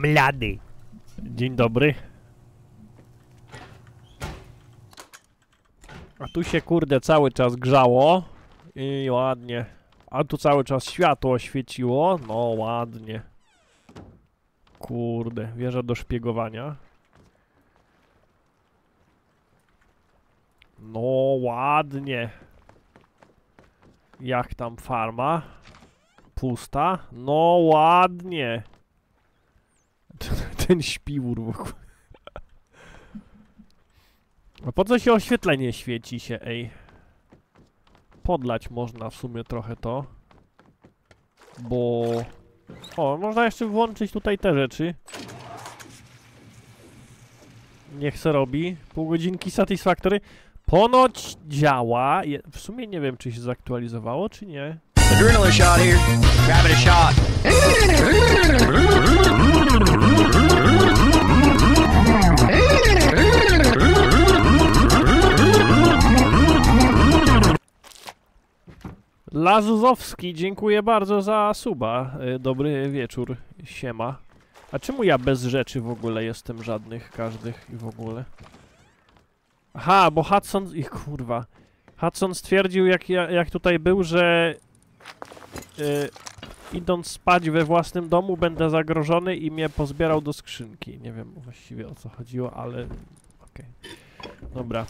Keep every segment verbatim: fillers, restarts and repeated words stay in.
Mlady. Dzień dobry. A tu się kurde cały czas grzało. I ładnie. A tu cały czas światło świeciło. No ładnie. Kurde, wieża do szpiegowania. No ładnie. Jak tam farma? Pusta? No ładnie. Ten śpiwór w ogóle. A po co się oświetlenie świeci się, ej? Podlać można w sumie trochę to. Bo... O, można jeszcze włączyć tutaj te rzeczy. Niech se robi. Pół godzinki Satisfactory. Ponoć działa. W sumie nie wiem, czy się zaktualizowało, czy nie. Adrenaline shot here. Grabbing a shot. Lazuzowski, dziękuję bardzo za suba. Dobry wieczór, siema. A czemu ja bez rzeczy w ogóle jestem żadnych, każdych i w ogóle? Aha, bo Hudson... Ich kurwa. Hudson stwierdził, jak, ja, jak tutaj był, że... Yy, idąc spać we własnym domu będę zagrożony i mnie pozbierał do skrzynki. Nie wiem właściwie o co chodziło, ale... Okej. Okay. Dobra.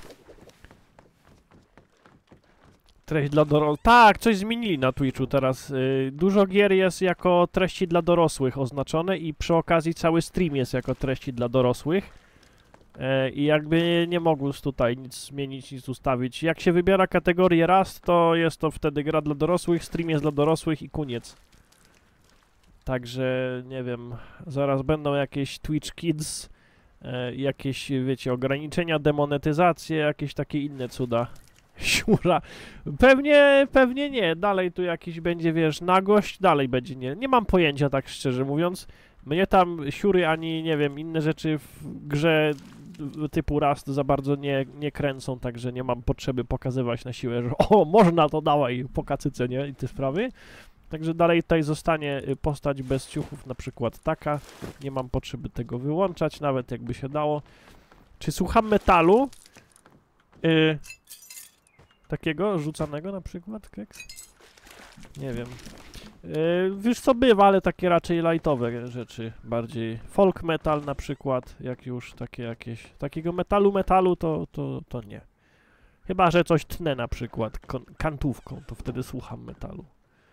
Treść dla dorosłych. Tak, coś zmienili na Twitchu teraz. Yy, dużo gier jest jako treści dla dorosłych oznaczone i przy okazji cały stream jest jako treści dla dorosłych. Yy, I jakby nie mogł tutaj nic zmienić, nic ustawić. Jak się wybiera kategorię raz, to jest to wtedy gra dla dorosłych, stream jest dla dorosłych i koniec. Także, nie wiem, zaraz będą jakieś Twitch Kids, yy, jakieś, wiecie, ograniczenia, demonetyzacje, jakieś takie inne cuda. Siura. Pewnie, pewnie nie. Dalej tu jakiś będzie, wiesz, nagość, dalej będzie nie. Nie mam pojęcia, tak szczerze mówiąc. Mnie tam siury ani, nie wiem, inne rzeczy w grze typu Rust za bardzo nie, nie kręcą, także nie mam potrzeby pokazywać na siłę, że o, można to dawaj po kacyce, nie? I te sprawy. Także dalej tutaj zostanie postać bez ciuchów, na przykład taka. Nie mam potrzeby tego wyłączać, nawet jakby się dało. Czy słucham metalu? Yy... Takiego rzucanego na przykład, keks? Nie wiem. Yy, wiesz co bywa, ale takie raczej lightowe rzeczy bardziej. Folk metal na przykład, jak już takie jakieś... Takiego metalu metalu to, to, to nie. Chyba, że coś tnę na przykład kantówką, to wtedy słucham metalu.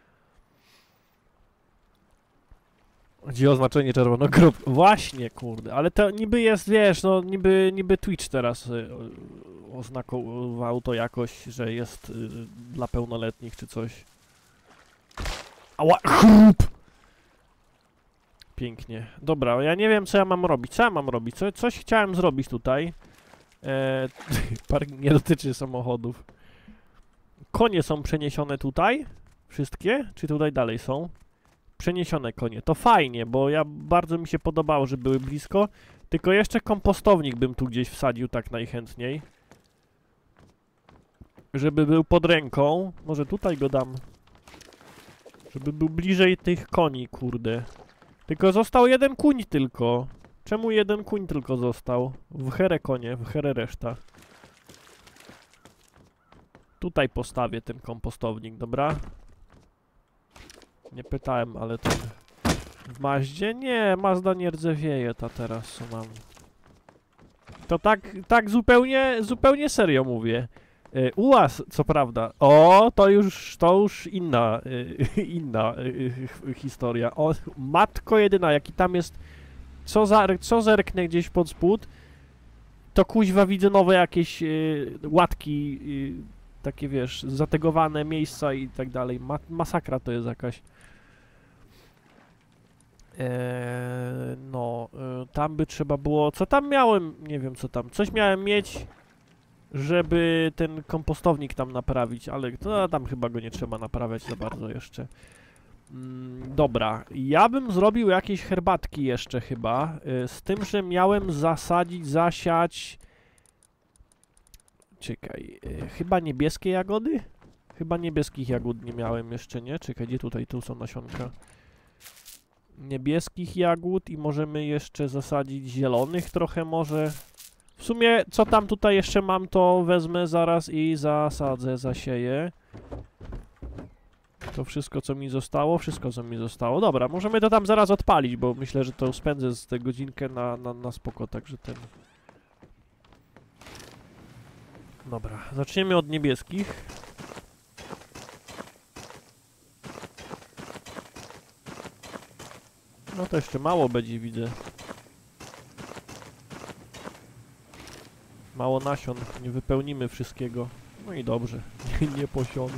Gdzie oznaczenie czerwono grup. Właśnie, kurde, ale to niby jest, wiesz, no niby, niby Twitch teraz y, oznakował to jakoś, że jest y, dla pełnoletnich czy coś. Ała, chrup! Pięknie. Dobra, ja nie wiem, co ja mam robić. Co ja mam robić? Co, coś chciałem zrobić tutaj. E, parking nie dotyczy samochodów. Konie są przeniesione tutaj? Wszystkie? Czy tutaj dalej są? Przeniesione konie. To fajnie, bo ja bardzo mi się podobało, że były blisko. Tylko jeszcze kompostownik bym tu gdzieś wsadził tak najchętniej. Żeby był pod ręką. Może tutaj go dam. Żeby był bliżej tych koni, kurde. Tylko został jeden kuń tylko. Czemu jeden kuń tylko został? W herę konie, w herę reszta. Tutaj postawię ten kompostownik, dobra? Nie pytałem, ale to... W Mazdzie? Nie, Mazda nie rdzewieje ta teraz, co mam. To tak, tak zupełnie, zupełnie serio mówię. Yy, U A Z, co prawda. O, to już, to już inna, yy, inna yy, historia. O, matko jedyna, jaki tam jest... Co, za, co zerknę gdzieś pod spód, to kuźwa widzę nowe jakieś yy, łatki, yy, takie wiesz, zategowane miejsca i tak dalej. Ma masakra to jest jakaś. Eee, no, e, tam by trzeba było... Co tam miałem? Nie wiem co tam. Coś miałem mieć, żeby ten kompostownik tam naprawić, ale no, tam chyba go nie trzeba naprawiać za bardzo jeszcze. Mm, dobra, ja bym zrobił jakieś herbatki jeszcze chyba, e, z tym, że miałem zasadzić, zasiać... Czekaj, e, chyba niebieskie jagody? Chyba niebieskich jagód nie miałem jeszcze, nie? Czekaj, gdzie tutaj, tu są nasionka. niebieskich jagód i możemy jeszcze zasadzić zielonych trochę może. W sumie, co tam tutaj jeszcze mam, to wezmę zaraz i zasadzę, zasieję. To wszystko, co mi zostało, wszystko, co mi zostało. Dobra, możemy to tam zaraz odpalić, bo myślę, że to spędzę z tę godzinkę na, na, na spoko, także ten... Dobra, zaczniemy od niebieskich. No to jeszcze mało będzie, widzę. Mało nasion, nie wypełnimy wszystkiego. No i dobrze, nie posiony.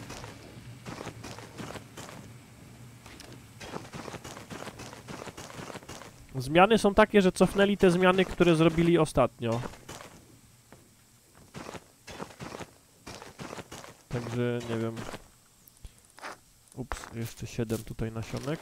Zmiany są takie, że cofnęli te zmiany, które zrobili ostatnio. Także nie wiem. Ups, jeszcze siedem tutaj nasionek.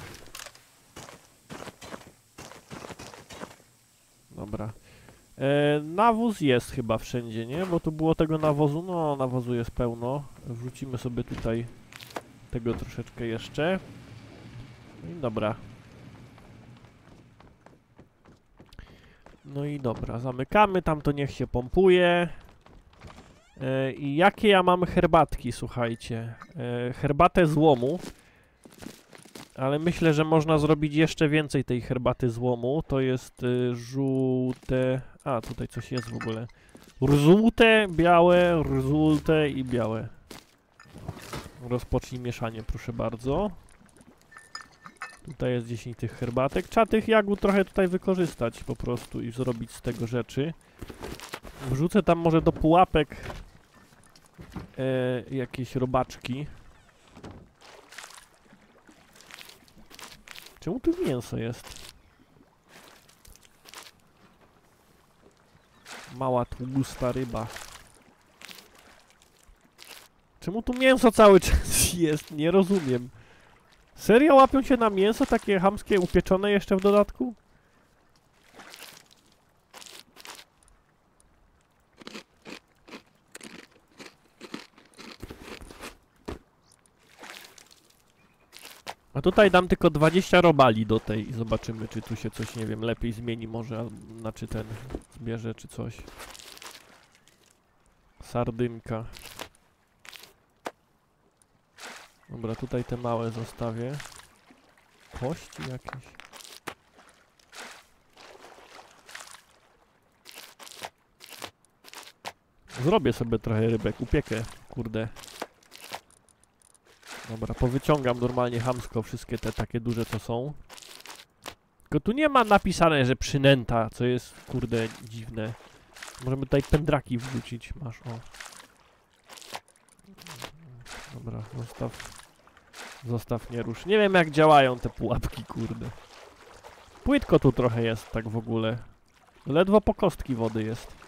Dobra. E, nawóz jest chyba wszędzie, nie? Bo tu było tego nawozu. No, nawozu jest pełno. Wrzucimy sobie tutaj tego troszeczkę jeszcze. No i dobra. No i dobra, zamykamy, tam to niech się pompuje. E, I jakie ja mam herbatki, słuchajcie. E, herbatę z łomu. Ale myślę, że można zrobić jeszcze więcej tej herbaty z łomu. To jest y, żółte... A, tutaj coś jest w ogóle. Żółte, białe, żółte i białe. Rozpocznij mieszanie, proszę bardzo. Tutaj jest dziesięć tych herbatek. Trzeba tych jagód trochę tutaj wykorzystać po prostu i zrobić z tego rzeczy. Wrzucę tam może do pułapek e, jakieś robaczki. Czemu tu mięso jest? Mała, tłusta ryba. Czemu tu mięso cały czas jest? Nie rozumiem. Serio łapią się na mięso takie chamskie, upieczone jeszcze w dodatku? A tutaj dam tylko dwadzieścia robali do tej i zobaczymy, czy tu się coś, nie wiem, lepiej zmieni może, znaczy ten zbierze, czy coś. Sardynka. Dobra, tutaj te małe zostawię. Kości jakieś. Zrobię sobie trochę rybek, upiekę, kurde. Dobra, powyciągam normalnie chamsko wszystkie te takie duże, co są. Tylko tu nie ma napisane, że przynęta, co jest, kurde, dziwne. Możemy tutaj pędraki wrzucić, masz, o. Dobra, zostaw. Zostaw, nie rusz. Nie wiem, jak działają te pułapki, kurde. Płytko tu trochę jest, tak w ogóle. Ledwo po kostki wody jest.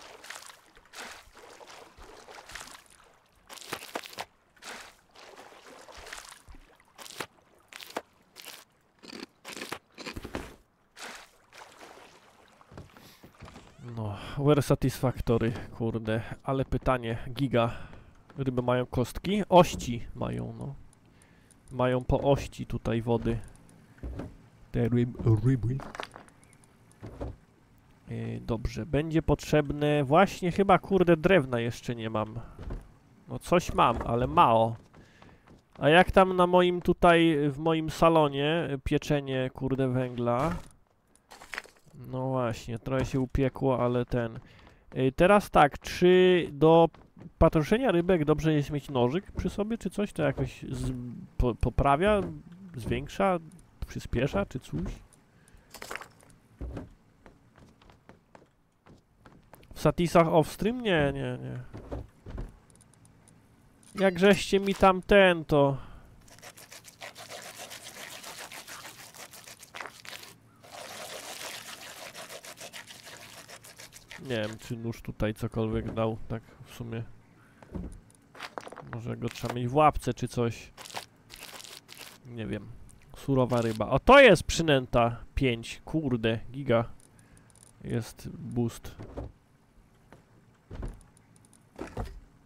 No, were satisfactory, kurde. Ale pytanie, giga. Ryby mają kostki? Ości mają, no. Mają po ości tutaj wody. Te ryb, ryby. Yy, dobrze, będzie potrzebne... Właśnie chyba, kurde, drewna jeszcze nie mam. No coś mam, ale mało. A jak tam na moim tutaj, w moim salonie, pieczenie, kurde, węgla? No właśnie, trochę się upiekło, ale ten... Yy, teraz tak, czy do patroszenia rybek dobrze jest mieć nożyk przy sobie, czy coś to jakoś z, po, poprawia, zwiększa, przyspiesza, czy coś? W Satisach Offstream? Nie, nie, nie. Jak żeście mi tam ten, to... Nie wiem, czy nóż tutaj cokolwiek dał, tak w sumie. Może go trzeba mieć w łapce, czy coś. Nie wiem. Surowa ryba. O, to jest przynęta pięć. Kurde, giga. Jest boost.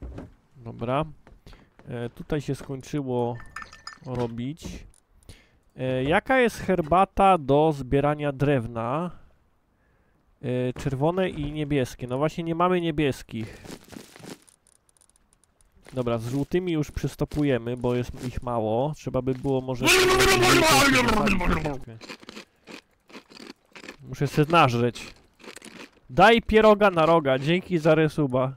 Dobra. E, tutaj się skończyło robić. E, jaka jest herbata do zbierania drewna? E, czerwone i niebieskie. No właśnie nie mamy niebieskich. Dobra, z żółtymi już przystopujemy, bo jest ich mało. Trzeba by było może... Muszę się nażreć. Daj pieroga na roga, dzięki za resuba.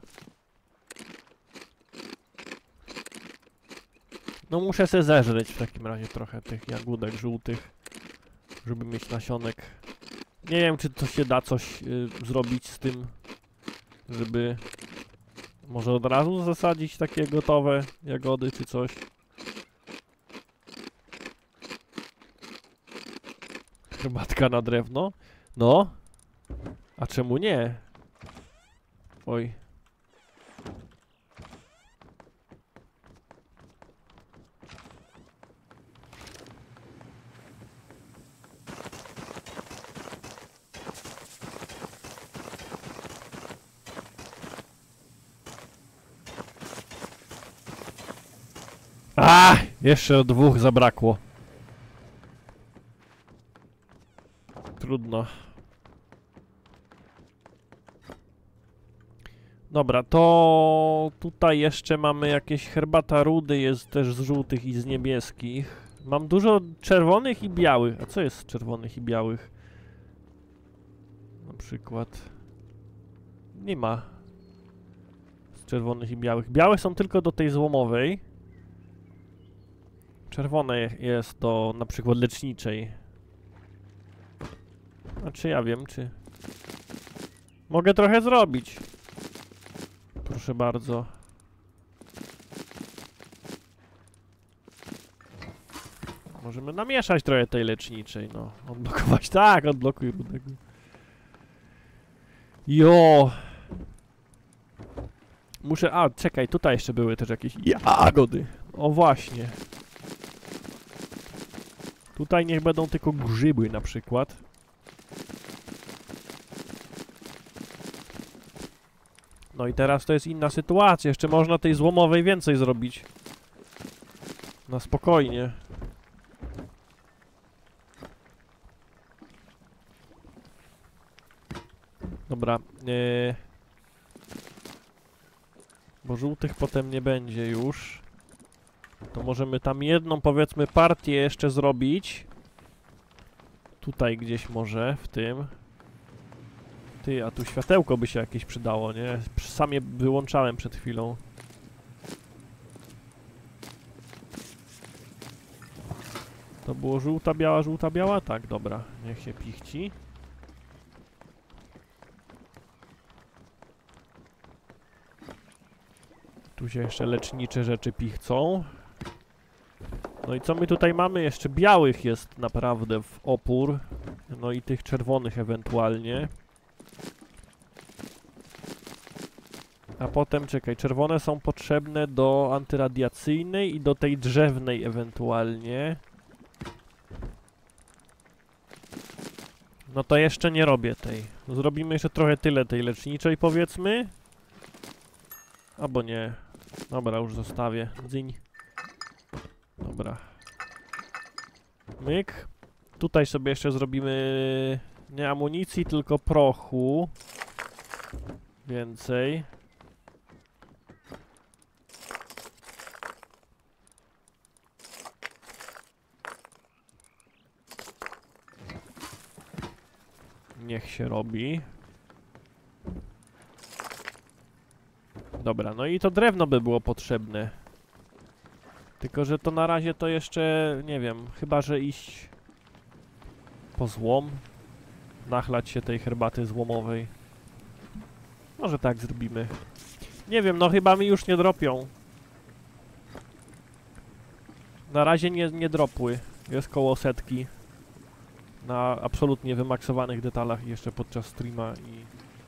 No muszę se zeżreć w takim razie trochę tych jagódek żółtych, żeby mieć nasionek. Nie wiem, czy to się da coś y, zrobić z tym, żeby może od razu zasadzić takie gotowe jagody czy coś. Herbatka na drewno? No. A czemu nie? Oj. A, jeszcze dwóch zabrakło. Trudno. Dobra, to tutaj jeszcze mamy jakieś herbata rudy, jest też z żółtych i z niebieskich. Mam dużo czerwonych i białych. A co jest z czerwonych i białych? Na przykład. Nie ma z czerwonych i białych. Białe są tylko do tej złomowej. Czerwone jest do na przykład leczniczej. A czy ja wiem, czy... Mogę trochę zrobić. Proszę bardzo. Możemy namieszać trochę tej leczniczej, no. Odblokować, tak, odblokuj rudego. Jo. Muszę, a czekaj, tutaj jeszcze były też jakieś jagody. O właśnie. Tutaj niech będą tylko grzyby na przykład. No i teraz to jest inna sytuacja. Jeszcze można tej złomowej więcej zrobić. Na spokojnie. Dobra. Yy. Bo żółtych potem nie będzie już. To możemy tam jedną, powiedzmy, partię jeszcze zrobić. Tutaj gdzieś może, w tym. Ty, a tu światełko by się jakieś przydało, nie? Sam je wyłączałem przed chwilą. To było żółta, biała, żółta, biała? Tak, dobra. Niech się pichci. Tu się jeszcze lecznicze rzeczy pichcą. No i co my tutaj mamy? Jeszcze białych jest naprawdę w opór. No i tych czerwonych ewentualnie. A potem, czekaj, czerwone są potrzebne do antyradiacyjnej i do tej drzewnej ewentualnie. No to jeszcze nie robię tej. Zrobimy jeszcze trochę tyle tej leczniczej, powiedzmy. Albo nie. Dobra, już zostawię. Dzyń. Dobra. Myk. Tutaj sobie jeszcze zrobimy nie amunicji, tylko prochu. Więcej. Niech się robi. Dobra, no i to drewno by było potrzebne. Tylko że to na razie to jeszcze, nie wiem, chyba że iść po złom. Nachlać się tej herbaty złomowej. Może tak zrobimy. Nie wiem, no chyba mi już nie dropią. Na razie nie, nie dropły. Jest koło setki. Na absolutnie wymaksowanych detalach jeszcze podczas streama i...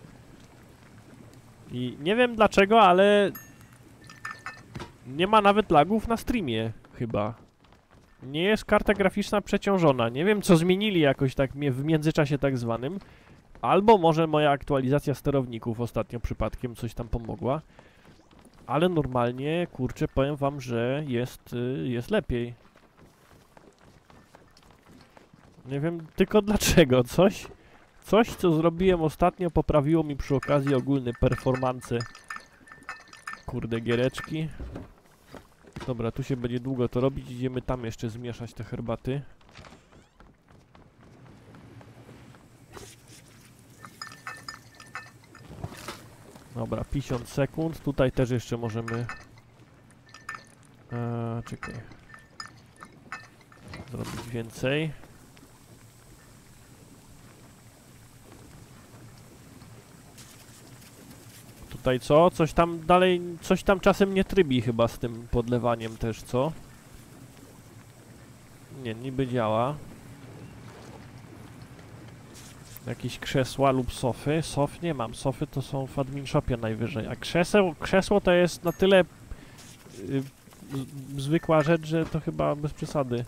I nie wiem dlaczego, ale... Nie ma nawet lagów na streamie, chyba. Nie jest karta graficzna przeciążona. Nie wiem, co zmienili jakoś tak w międzyczasie tak zwanym. Albo może moja aktualizacja sterowników ostatnio przypadkiem coś tam pomogła. Ale normalnie, kurczę, powiem wam, że jest, jest lepiej. Nie wiem tylko dlaczego. Coś, coś co zrobiłem ostatnio poprawiło mi przy okazji ogólny performance. Kurde, giereczki. Dobra, tu się będzie długo to robić. Idziemy tam jeszcze zmieszać te herbaty. Dobra, pięćdziesiąt sekund. Tutaj też jeszcze możemy... Eee, czekaj. Zrobić więcej. Tutaj co? Coś tam dalej... Coś tam czasem nie trybi chyba z tym podlewaniem też, co? Nie, niby działa. Jakieś krzesła lub sofy. Sof nie mam. Sofy to są w admin shopie najwyżej. A krzeseł, krzesło to jest na tyle yy, zwykła rzecz, że to chyba bez przesady.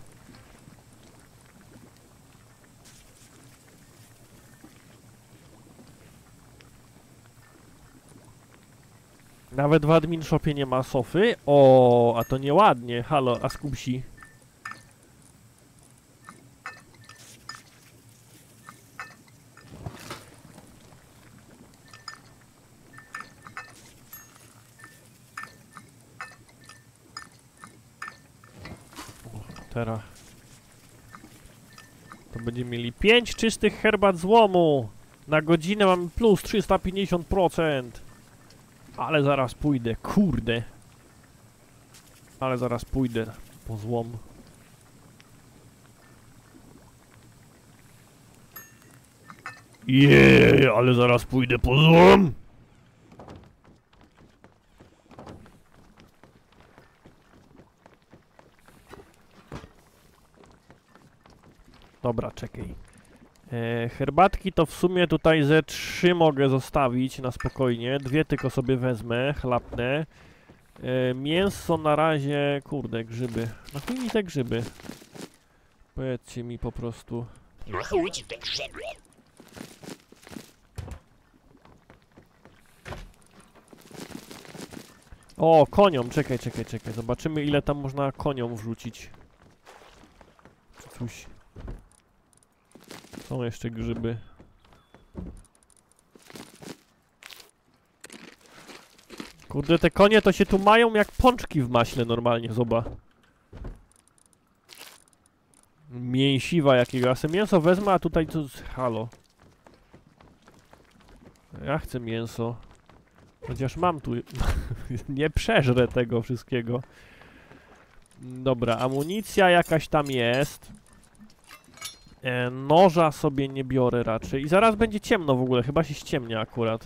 Nawet w admin shopie nie ma sofy. O, a to nieładnie. Halo, a skupsi. Teraz to będziemy mieli pięć czystych herbat złomu. Na godzinę mamy plus trzysta pięćdziesiąt procent. Ale zaraz pójdę, kurde. Ale zaraz pójdę po złom. Jeee, ale zaraz pójdę po złom. Dobra, czekaj. E, herbatki to w sumie tutaj ze trzy mogę zostawić na spokojnie. Dwie tylko sobie wezmę, chlapnę. E, mięso na razie... Kurde, grzyby. Na chuj mi te grzyby? Powiedzcie mi po prostu. O, koniom, czekaj, czekaj, czekaj. Zobaczymy, ile tam można koniom wrzucić. Czy coś... Są jeszcze grzyby. Kurde, te konie to się tu mają jak pączki w maśle normalnie, zoba. Mięsiwa jakiego. Ja sobie mięso wezmę, a tutaj to... Halo. Ja chcę mięso. Chociaż mam tu... Nie przeżrę tego wszystkiego. Dobra, amunicja jakaś tam jest. E, noża sobie nie biorę raczej. I zaraz będzie ciemno w ogóle. Chyba się ściemnia akurat.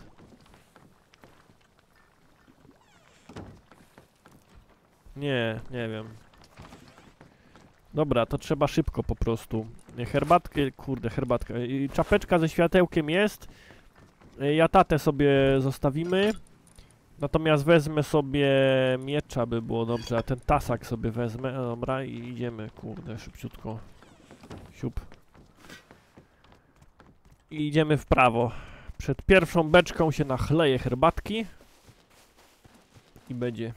Nie, nie wiem. Dobra, to trzeba szybko po prostu. Herbatkę, kurde, herbatka. I czapeczka ze światełkiem jest. Jatatę sobie zostawimy. Natomiast wezmę sobie miecza, by było dobrze. A ten tasak sobie wezmę. Dobra, i idziemy, kurde, szybciutko. Siup. I idziemy w prawo. Przed pierwszą beczką się nachleje herbatki. I będzie.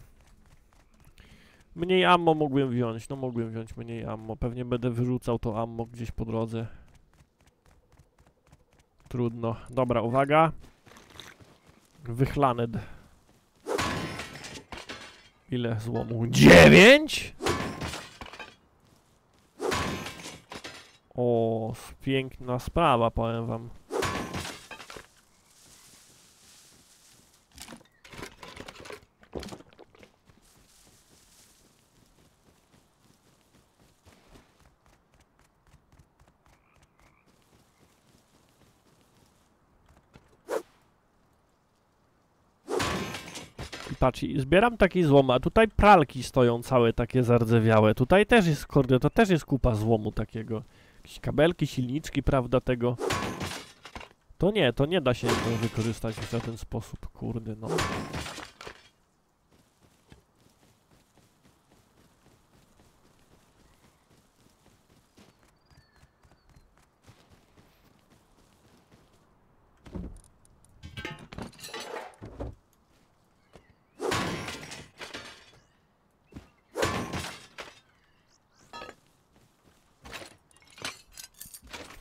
Mniej ammo mógłbym wziąć. No mógłbym wziąć mniej ammo. Pewnie będę wyrzucał to ammo gdzieś po drodze. Trudno. Dobra, uwaga. Wychlanet. Ile złomu? Dziewięć? O, piękna sprawa, powiem wam. Patrz, zbieram taki złom, a tutaj pralki stoją całe takie zardzewiałe. Tutaj też jest, kurde, to też jest kupa złomu takiego. Jakieś kabelki, silniczki, prawda, tego. To nie, to nie da się tego wykorzystać w żaden sposób, kurde, no.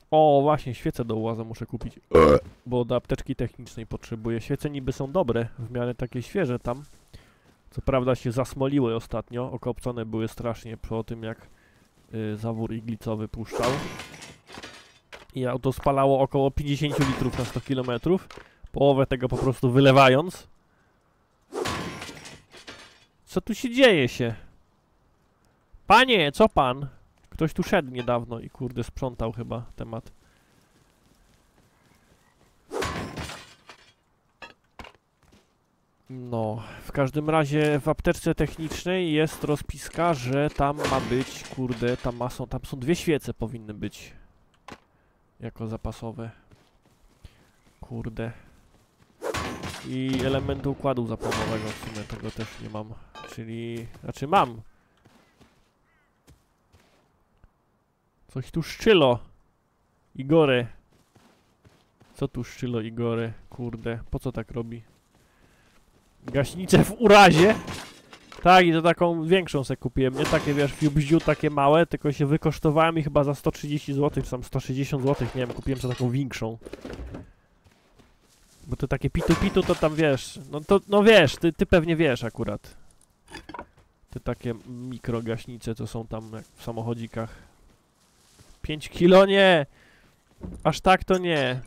O, właśnie, świece do łaza muszę kupić. Bo do apteczki technicznej potrzebuję. Świece niby są dobre, w miarę takie świeże tam. Co prawda się zasmoliły ostatnio, okopcone były strasznie po tym jak y, zawór iglicowy puszczał. I auto spalało około pięćdziesiąt litrów na sto kilometrów. Połowę tego po prostu wylewając. Co tu się dzieje się? Panie, co pan? Ktoś tu szedł niedawno i kurde sprzątał chyba temat. No, w każdym razie w apteczce technicznej jest rozpiska, że tam ma być, kurde, tam, ma są, tam są dwie świece powinny być. Jako zapasowe. Kurde. I elementy układu zapłonowego w sumie tego też nie mam. Czyli, znaczy mam. Coś tu szczylo. Igory. Co tu szczylo Igory? Kurde, po co tak robi? Gaśnicę w urazie. Tak, i to taką większą se kupiłem. Nie takie, wiesz, fiubździu, takie małe, tylko się wykosztowałem i chyba za sto trzydzieści złotych, czy tam sto sześćdziesiąt złotych, nie wiem, kupiłem sobie taką większą. Bo to takie pitu-pitu, to tam wiesz, no to, no wiesz, ty, ty pewnie wiesz akurat. Te takie mikrogaśnice, co są tam jak w samochodzikach. pięć kilo? Nie! Aż tak to nie.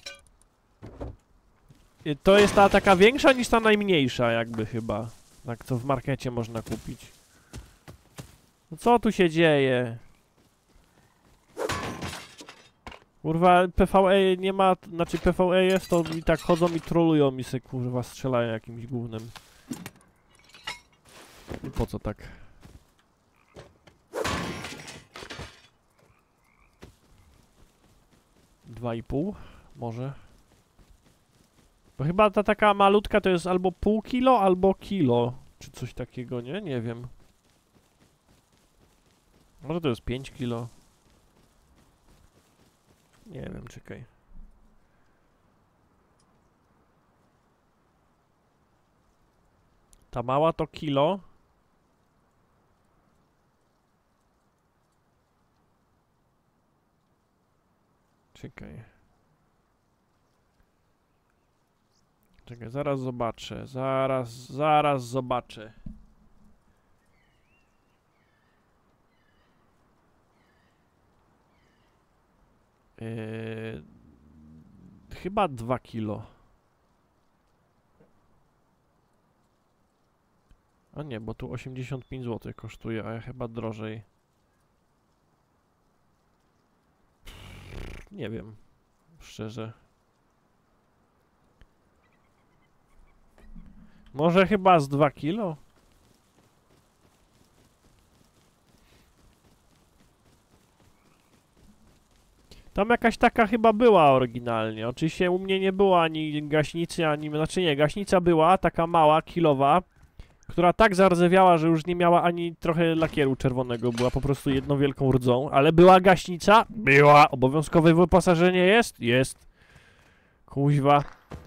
I to jest ta taka większa niż ta najmniejsza jakby chyba. Tak, co w markecie można kupić. No co tu się dzieje? Kurwa, P V E nie ma, znaczy P V E jest, to i tak chodzą i trolują i se kurwa strzelają jakimś gównem. I po co tak? Dwa i pół? Może? Bo chyba ta taka malutka to jest albo pół kilo, albo kilo. Czy coś takiego, nie? Nie wiem. Może to jest pięć kilo. Nie wiem, czekaj. Ta mała to kilo. Czekaj. Czekaj, zaraz zobaczę. Zaraz, zaraz zobaczę. Yy, chyba dwa kilo. A nie, bo tu osiemdziesiąt pięć złotych kosztuje, a ja chyba drożej. Nie wiem. Szczerze. Może chyba z dwa kilo? Tam jakaś taka chyba była oryginalnie. Oczywiście u mnie nie było ani gaśnicy, ani... Znaczy nie, gaśnica była, taka mała, kilowa, która tak zardzewiała, że już nie miała ani trochę lakieru czerwonego. Była po prostu jedną wielką rdzą. Ale była gaśnica? Była! Obowiązkowe wyposażenie jest? Jest. Kuźwa.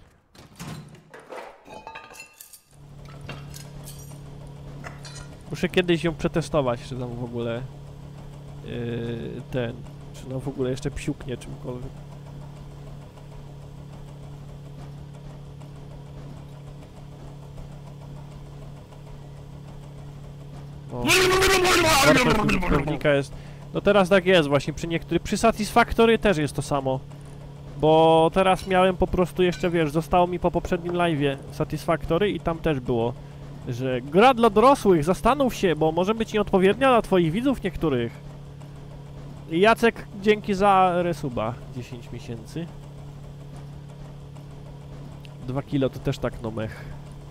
Muszę kiedyś ją przetestować, czy tam w ogóle yy, ten, czy no w ogóle jeszcze psiuknie czymkolwiek. O, wartość użytkownika jest, no teraz tak jest właśnie, przy niektórych, przy Satisfactory też jest to samo. Bo teraz miałem po prostu jeszcze, wiesz, zostało mi po poprzednim live'ie Satisfactory i tam też było, że gra dla dorosłych, zastanów się, bo może być nieodpowiednia dla twoich widzów niektórych. I Jacek, dzięki za resuba, dziesięć miesięcy. dwa kilo to też tak no mech.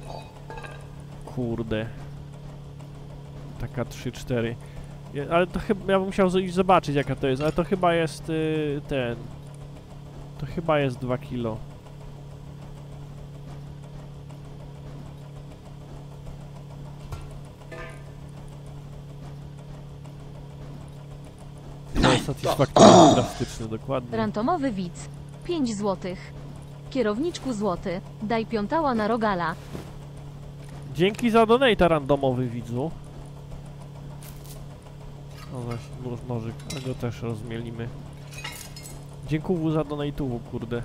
Kurde. Taka trzy cztery. Ale to chyba, ja bym musiał iść zobaczyć jaka to jest, ale to chyba jest yy, ten. To chyba jest dwa kilo. To jest satysfakcjonalnie drastyczny, dokładnie. Rantomowy widz. pięć złotych. Kierowniczku złoty. Daj piątała na rogala. Dzięki za donata randomowy widzu. O właśnie, nożyk, a go też rozmielimy. Dziękuję za donatuwu, kurde.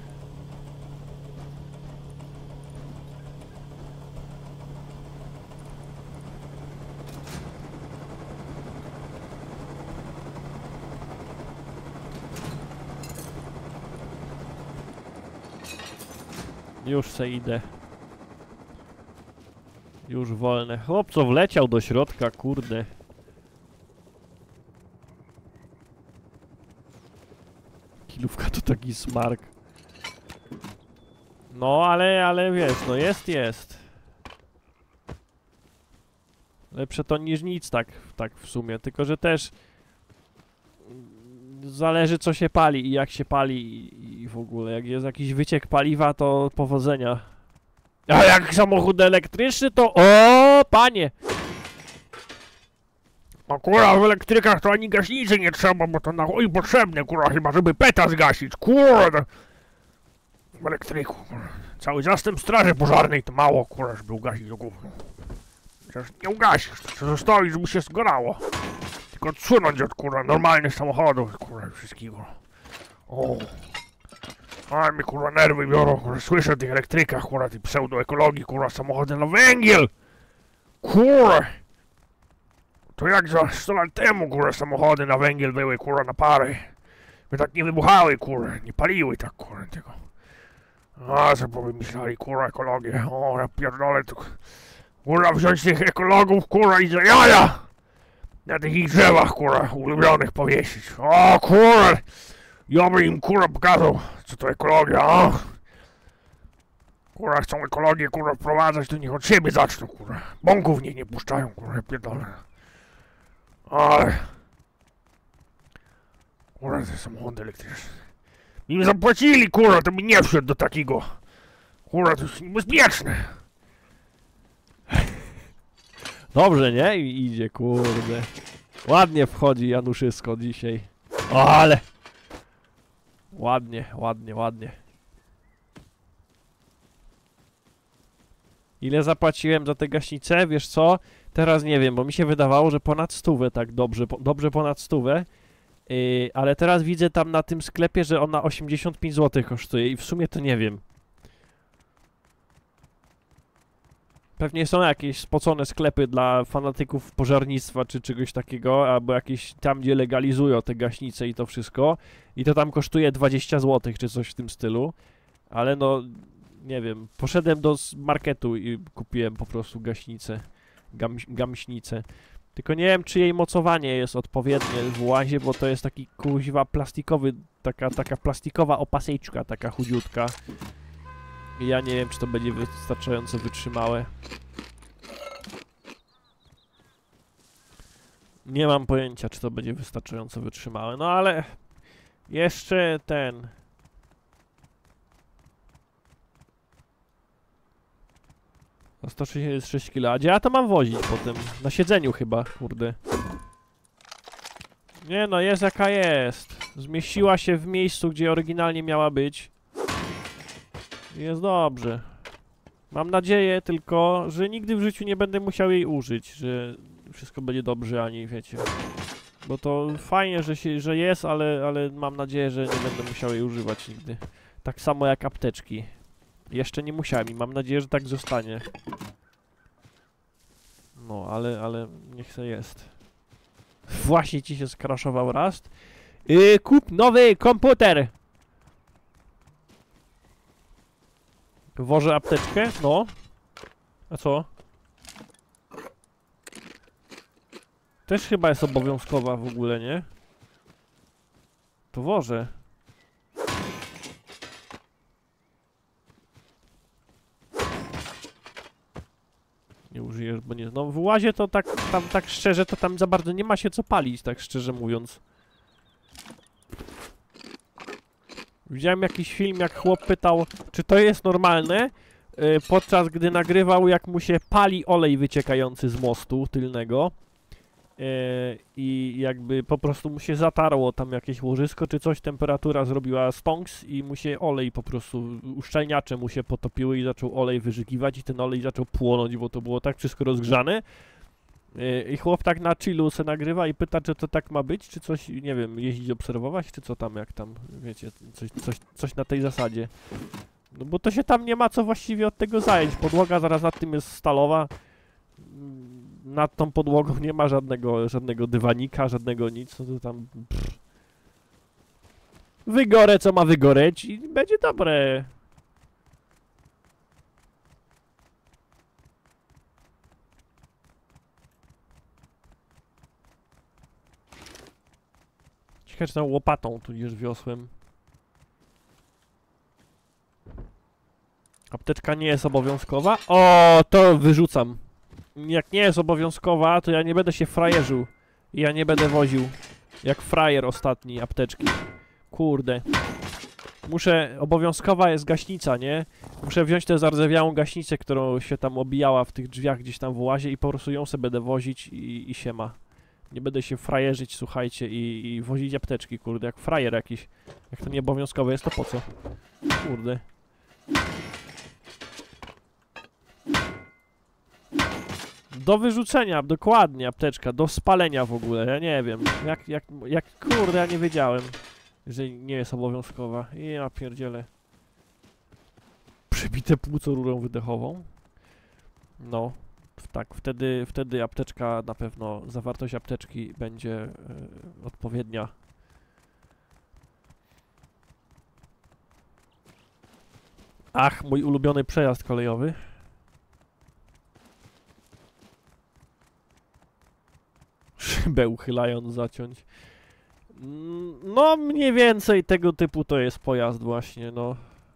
Już se idę. Już wolne. Chłopco wleciał do środka, kurde. Kilówka to taki smark. No, ale, ale wiesz, no jest, jest. Lepsze to niż nic, tak, tak w sumie. Tylko, że też zależy, co się pali i jak się pali i, i w ogóle. Jak jest jakiś wyciek paliwa, to powodzenia. A jak samochód elektryczny, to o, panie! A kurwa, w elektrykach to ani gaśnicy nie trzeba, bo to na chuj potrzebne, kurwa, chyba żeby peta zgasić, kurde. W elektryku, kurwa. Cały zastęp straży pożarnej to mało, kurwa, żeby ugasić to gówno. Przecież nie ugasisz, to zostawić, żeby się zgorało. Tylko odsunąć od, kurwa, normalnych samochodów, kurwa, wszystkiego. O. A mi, kurwa, nerwy biorą, kurwa, słyszę o tych elektrykach, kurwa, tej pseudoekologii, kurwa, samochody na węgiel. Kurwa. To jak za sto lat temu, kurwa, samochody na węgiel były, kurwa, na pary. By tak nie wybuchały, kurwa, nie paliły tak, kurwa, tego. A, co powymyślali, kurwa, ekologię. O, ja pierdolę, to... Kurwa, wziąć tych ekologów, kurwa, i za jaja! Na tych ich drzewach, kurwa, ulubionych powiesić. O, kurwa! Ja bym im, kurwa, pokazał, co to ekologia, o! Kurwa, chcą ekologię, kurwa, wprowadzać, to niech od siebie zaczną, kurwa. Bąków niech nie puszczają, kurwa, ja pierdolę. Ale... Kurwa, te samochody elektryczne. Im zapłacili, kurwa, to by nie wszedł do takiego. Kurwa, to jest niebezpieczne. Dobrze, nie? I idzie, kurde. Ładnie wchodzi Januszysko dzisiaj. O, ale... Ładnie, ładnie, ładnie. Ile zapłaciłem za tę gaśnicę? Wiesz co? Teraz nie wiem, bo mi się wydawało, że ponad stówę, tak dobrze, po, dobrze ponad stówę. Yy, ale teraz widzę tam na tym sklepie, że ona osiemdziesiąt pięć złotych kosztuje i w sumie to nie wiem. Pewnie są jakieś spocone sklepy dla fanatyków pożarnictwa czy czegoś takiego, albo jakieś tam, gdzie legalizują te gaśnice i to wszystko. I to tam kosztuje dwadzieścia złotych czy coś w tym stylu. Ale no, nie wiem, poszedłem do marketu i kupiłem po prostu gaśnicę, gam, gamśnicę. Tylko nie wiem, czy jej mocowanie jest odpowiednie w łazie, bo to jest taki kuźwa plastikowy, taka, taka plastikowa opaseczka, taka chudziutka. I ja nie wiem, czy to będzie wystarczająco wytrzymałe. Nie mam pojęcia, czy to będzie wystarczająco wytrzymałe, no ale jeszcze ten... O sto sześćdziesiąt sześć kilo, a gdzie ja to mam wozić potem? Na siedzeniu chyba, kurde. Nie no, jest jaka jest. Zmieściła się w miejscu, gdzie oryginalnie miała być. Jest dobrze. Mam nadzieję tylko, że nigdy w życiu nie będę musiał jej użyć, że wszystko będzie dobrze, ani wiecie. Bo to fajnie, że, się, że jest, ale, ale mam nadzieję, że nie będę musiał jej używać nigdy. Tak samo jak apteczki. Jeszcze nie musiałem i mam nadzieję, że tak zostanie. No, ale, ale niech se jest. Właśnie ci się skraszował Rust. Yy, kup nowy komputer! Wożę apteczkę? No. A co? Też chyba jest obowiązkowa w ogóle, nie? To wożę. Nie użyjesz, bo nie... No w łazie to tak, tam tak szczerze, to tam za bardzo nie ma się co palić, tak szczerze mówiąc. Widziałem jakiś film, jak chłop pytał, czy to jest normalne, yy, podczas gdy nagrywał, jak mu się pali olej wyciekający z mostu tylnego. Yy, I jakby po prostu mu się zatarło tam jakieś łożysko czy coś, temperatura zrobiła stonks i mu się olej po prostu, uszczelniacze mu się potopiły i zaczął olej wyżygiwać i ten olej zaczął płonąć, bo to było tak wszystko rozgrzane. Yy, I chłop tak na chillu se nagrywa i pyta, czy to tak ma być, czy coś, nie wiem, jeździć obserwować, czy co tam, jak tam, wiecie, coś, coś, coś na tej zasadzie. No bo to się tam nie ma co właściwie od tego zająć. Podłoga zaraz nad tym jest stalowa. Nad tą podłogą nie ma żadnego, żadnego dywanika, żadnego nic, no to tam... Pff. Wygorę, co ma wygoreć i będzie dobre. Ciekawe, czy tą łopatą tudzież wiosłem. Apteczka nie jest obowiązkowa. O, to wyrzucam. Jak nie jest obowiązkowa, to ja nie będę się frajerzył. I ja nie będę woził. Jak frajer ostatni apteczki. Kurde. Muszę... Obowiązkowa jest gaśnica, nie? Muszę wziąć tę zardzewiałą gaśnicę, którą się tam obijała w tych drzwiach gdzieś tam w łazie i po prostu ją sobie będę wozić i, i siema. Nie będę się frajerzyć, słuchajcie, i, i wozić apteczki, kurde, jak frajer jakiś. Jak to nieobowiązkowe jest, to po co? Kurde. Do wyrzucenia, dokładnie, apteczka, do spalenia w ogóle, ja nie wiem, jak, jak, jak, kurde, ja nie wiedziałem, że nie jest obowiązkowa. Ja pierdzielę. Przybite płuco rurą wydechową. No, tak, wtedy, wtedy apteczka, na pewno, zawartość apteczki będzie y, odpowiednia. Ach, mój ulubiony przejazd kolejowy. Szybę uchylając zaciąć. No, mniej więcej tego typu to jest pojazd właśnie, no.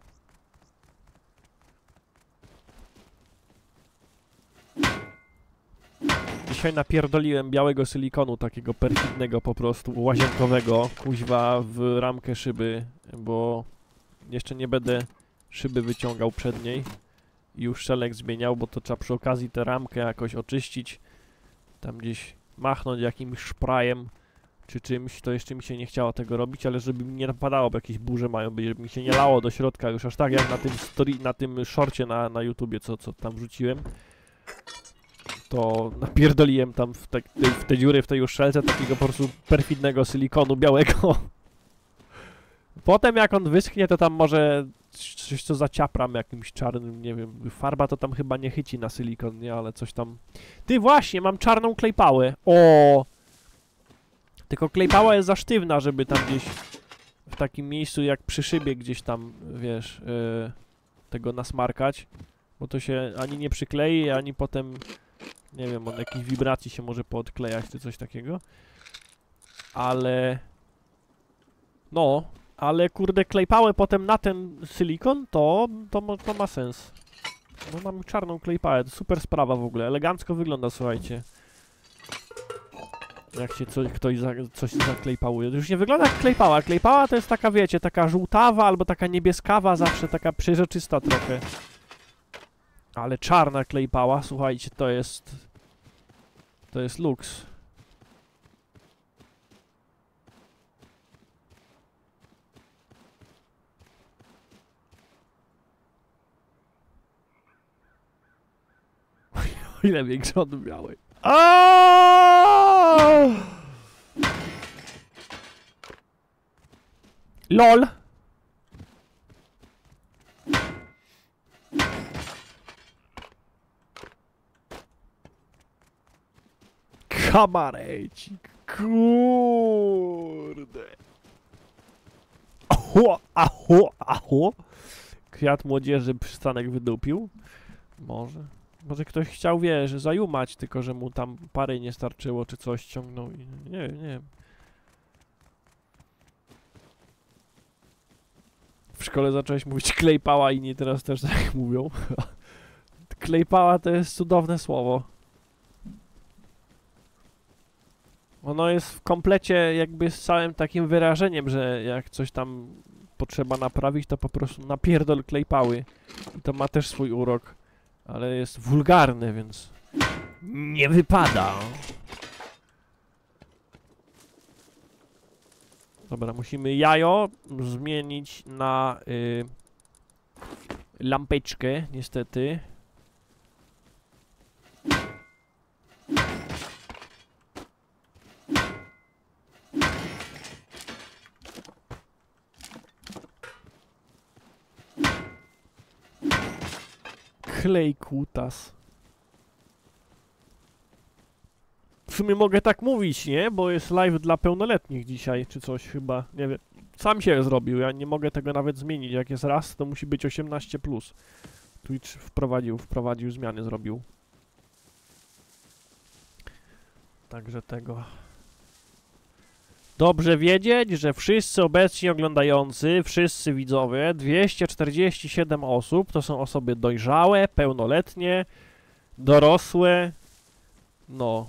Dzisiaj napierdoliłem białego silikonu, takiego perfidnego po prostu, łazienkowego, kuźwa w ramkę szyby, bo jeszcze nie będę szyby wyciągał przedniej i już szelek zmieniał, bo to trzeba przy okazji tę ramkę jakoś oczyścić, tam gdzieś machnąć jakimś szprajem czy czymś, to jeszcze mi się nie chciało tego robić, ale żeby mi nie napadało, bo jakieś burze mają być, żeby mi się nie lało do środka już aż tak jak na tym story, na tym shorcie na, na YouTubie, co, co tam wrzuciłem, to napierdoliłem tam w te, w te dziury w tej uszczelce takiego po prostu perfidnego silikonu białego. Potem jak on wyschnie, to tam może coś co zaciapram jakimś czarnym, nie wiem, farba to tam chyba nie chyci na silikon, nie, ale coś tam... Ty właśnie, mam czarną klejpałę, o! Tylko klejpała jest za sztywna, żeby tam gdzieś w takim miejscu jak przy szybie gdzieś tam, wiesz, yy, tego nasmarkać, bo to się ani nie przyklei, ani potem, nie wiem, od jakiejś wibracji się może poodklejać czy coś takiego. Ale... No... Ale kurde, klejpałę potem na ten silikon, to, to, to ma sens. No mam czarną klejpałę, to super sprawa w ogóle, elegancko wygląda, słuchajcie. Jak się coś, ktoś za, coś zaklejpałuje. To już nie wygląda jak klejpała. Klejpała to jest taka, wiecie, taka żółtawa albo taka niebieskawa, zawsze taka przejrzysta trochę. Ale czarna klejpała, słuchajcie, to jest... To jest luks. Ile większy od białej. Aaaa! LOL! Kamarecik, kurde. Aho, aho, aho. Kwiat młodzieży przystanek wydupił. Może. Może ktoś chciał, wiesz, zajumać, tylko że mu tam pary nie starczyło, czy coś ciągnął i... Nie wiem, nie wiem. W szkole zacząłeś mówić klejpała, inni teraz też tak mówią. Klejpała to jest cudowne słowo. Ono jest w komplecie jakby z całym takim wyrażeniem, że jak coś tam potrzeba naprawić, to po prostu napierdol klejpały. I to ma też swój urok. Ale jest wulgarny, więc nie wypada. Dobra, musimy jajo zmienić na y, lampeczkę, niestety. Klej kutas. W sumie mogę tak mówić, nie? Bo jest live dla pełnoletnich dzisiaj, czy coś chyba, nie wiem. Sam się zrobił, ja nie mogę tego nawet zmienić. Jak jest raz, to musi być osiemnaście plus. Twitch wprowadził, wprowadził zmiany, zrobił. Także tego... Dobrze wiedzieć, że wszyscy obecni oglądający, wszyscy widzowie, dwieście czterdzieści siedem osób, to są osoby dojrzałe, pełnoletnie, dorosłe, no.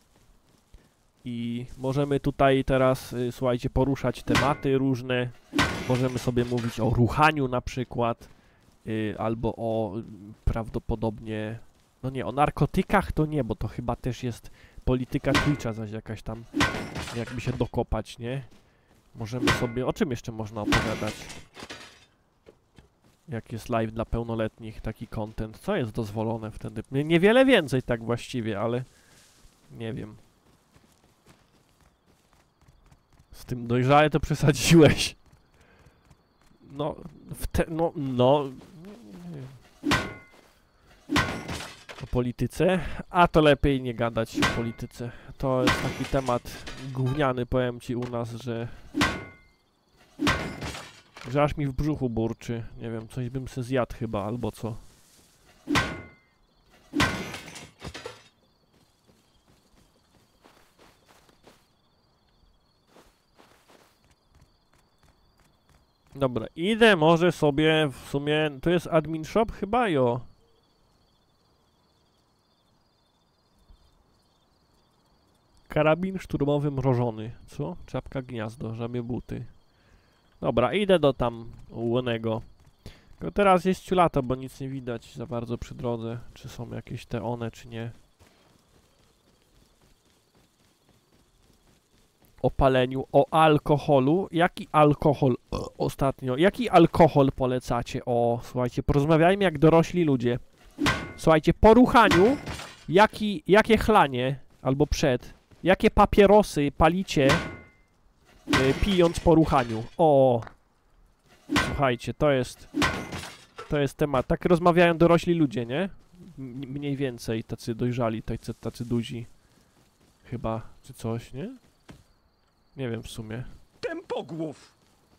I możemy tutaj teraz, y, słuchajcie, poruszać tematy różne, możemy sobie mówić o ruchaniu na przykład, y, albo o y, prawdopodobnie, no nie, o narkotykach to nie, bo to chyba też jest polityka Twitcha zaś jakaś tam, jakby się dokopać, nie? Możemy sobie... O czym jeszcze można opowiadać? Jak jest live dla pełnoletnich, taki content. Co jest dozwolone wtedy? Niewiele więcej tak właściwie, ale... Nie wiem. Z tym dojrzałe to przesadziłeś. No... W te... No... No... Nie wiem. O polityce? A to lepiej nie gadać o polityce. To jest taki temat gówniany, powiem ci u nas, że... Że aż mi w brzuchu burczy. Nie wiem, coś bym se zjadł chyba, albo co. Dobra, idę może sobie w sumie... To jest admin shop chyba, jo? Karabin szturmowy mrożony. Co? Czapka gniazdo, żabie buty. Dobra, idę do tam łonego. Tylko teraz jest ciulato, bo nic nie widać za bardzo przy drodze. Czy są jakieś te one, czy nie. O paleniu, o alkoholu. Jaki alkohol o, ostatnio? Jaki alkohol polecacie? O, słuchajcie, porozmawiajmy jak dorośli ludzie. Słuchajcie, po ruchaniu, jaki, jakie chlanie, albo przed, jakie papierosy palicie, y, pijąc po ruchaniu? O, słuchajcie, to jest, to jest temat. Tak rozmawiają dorośli ludzie, nie? M mniej więcej, tacy dojrzali, tacy, tacy duzi. Chyba, czy coś, nie? Nie wiem w sumie. Tempogłów!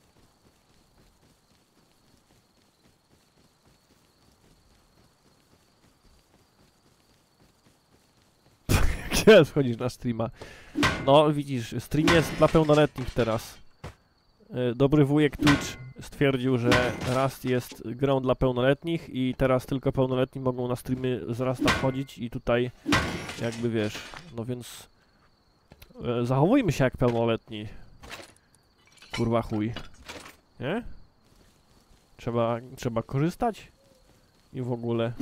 Gdzie wchodzisz na streama? No widzisz, stream jest dla pełnoletnich teraz. Dobry wujek Twitch stwierdził, że Rust jest grą dla pełnoletnich i teraz tylko pełnoletni mogą na streamy z Rusta wchodzić i tutaj jakby wiesz, no więc zachowujmy się jak pełnoletni. Kurwa chuj. Nie? Trzeba, trzeba korzystać i w ogóle.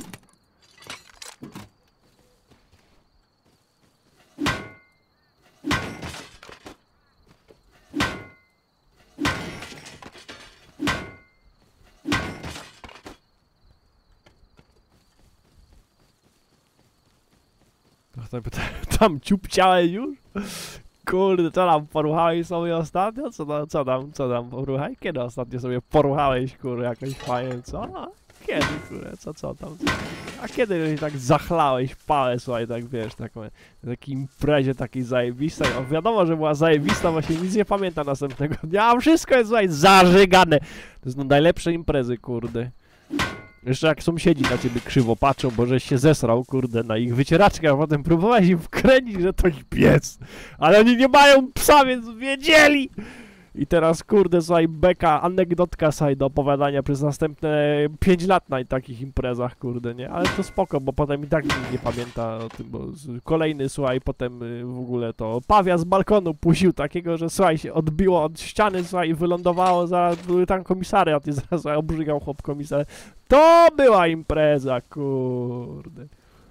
Tam ciupciałeś już? Kurde, co tam, poruchałeś sobie ostatnio? Co tam, co tam, co tam, poruchaj? Kiedy ostatnio sobie poruchałeś, kurde, jakoś fajnie, co? A, kiedy, kurde, co, co tam, co? A kiedy tak zachlałeś pałę, słuchaj, tak wiesz, taką, na takiej imprezie takiej zajebistej, o, wiadomo, że była zajebista, właśnie nic nie pamiętam następnego dnia, a wszystko jest, słuchaj, zażygane. To jest no najlepsze imprezy, kurde. Jeszcze jak sąsiedzi na ciebie krzywo patrzą, bo żeś się zesrał, kurde, na ich wycieraczkę, a potem próbowałeś im wkręcić, że to ich pies. Ale oni nie mają psa, więc wiedzieli! I teraz, kurde, słuchaj, beka, anegdotka, słuchaj, do opowiadania przez następne pięć lat na takich imprezach, kurde, nie? Ale to spoko, bo potem i tak nikt nie pamięta o tym, bo kolejny, słuchaj, potem w ogóle to pawia z balkonu puścił takiego, że, słuchaj, się odbiło od ściany, słuchaj, i wylądowało, zaraz były tam komisariat i zaraz obrzygał chłop komisarz. To była impreza, kurde.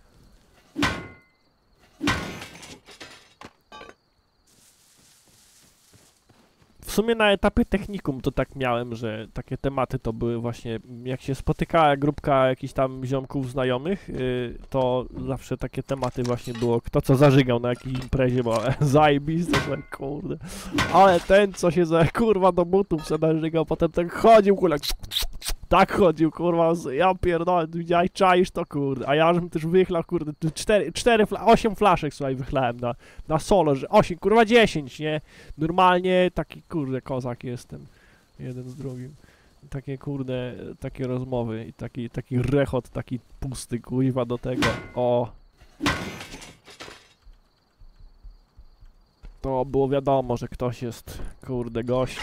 W sumie na etapie technikum to tak miałem, że takie tematy to były właśnie, jak się spotykała grupka jakichś tam ziomków znajomych, yy, to zawsze takie tematy właśnie było, kto co zażygał na jakiejś imprezie, bo zajebiste, że kurde. Ale ten, co się za kurwa do butów zażygał, potem tak chodził, kurde, Tak chodził, kurwa, z- ja pierdolę, widziałeś, czaisz to, kurde, a ja żem też wychlał, kurde, tu cztery, cztery, fla osiem flaszek, słuchaj, wychlałem na, na solo, że osiem, kurwa, dziesięć, nie? Normalnie taki, kurde, kozak jestem, jeden z drugim. Takie, kurde, takie rozmowy i taki, taki rechot, taki pusty, kuźwa, do tego, o. To było wiadomo, że ktoś jest, kurde, gość.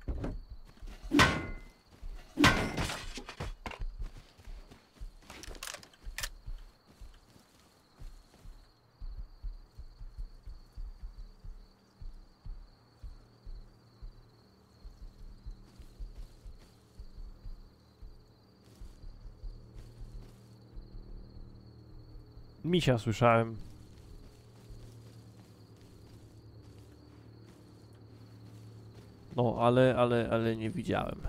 Misia słyszałem. No, ale, ale, ale nie widziałem.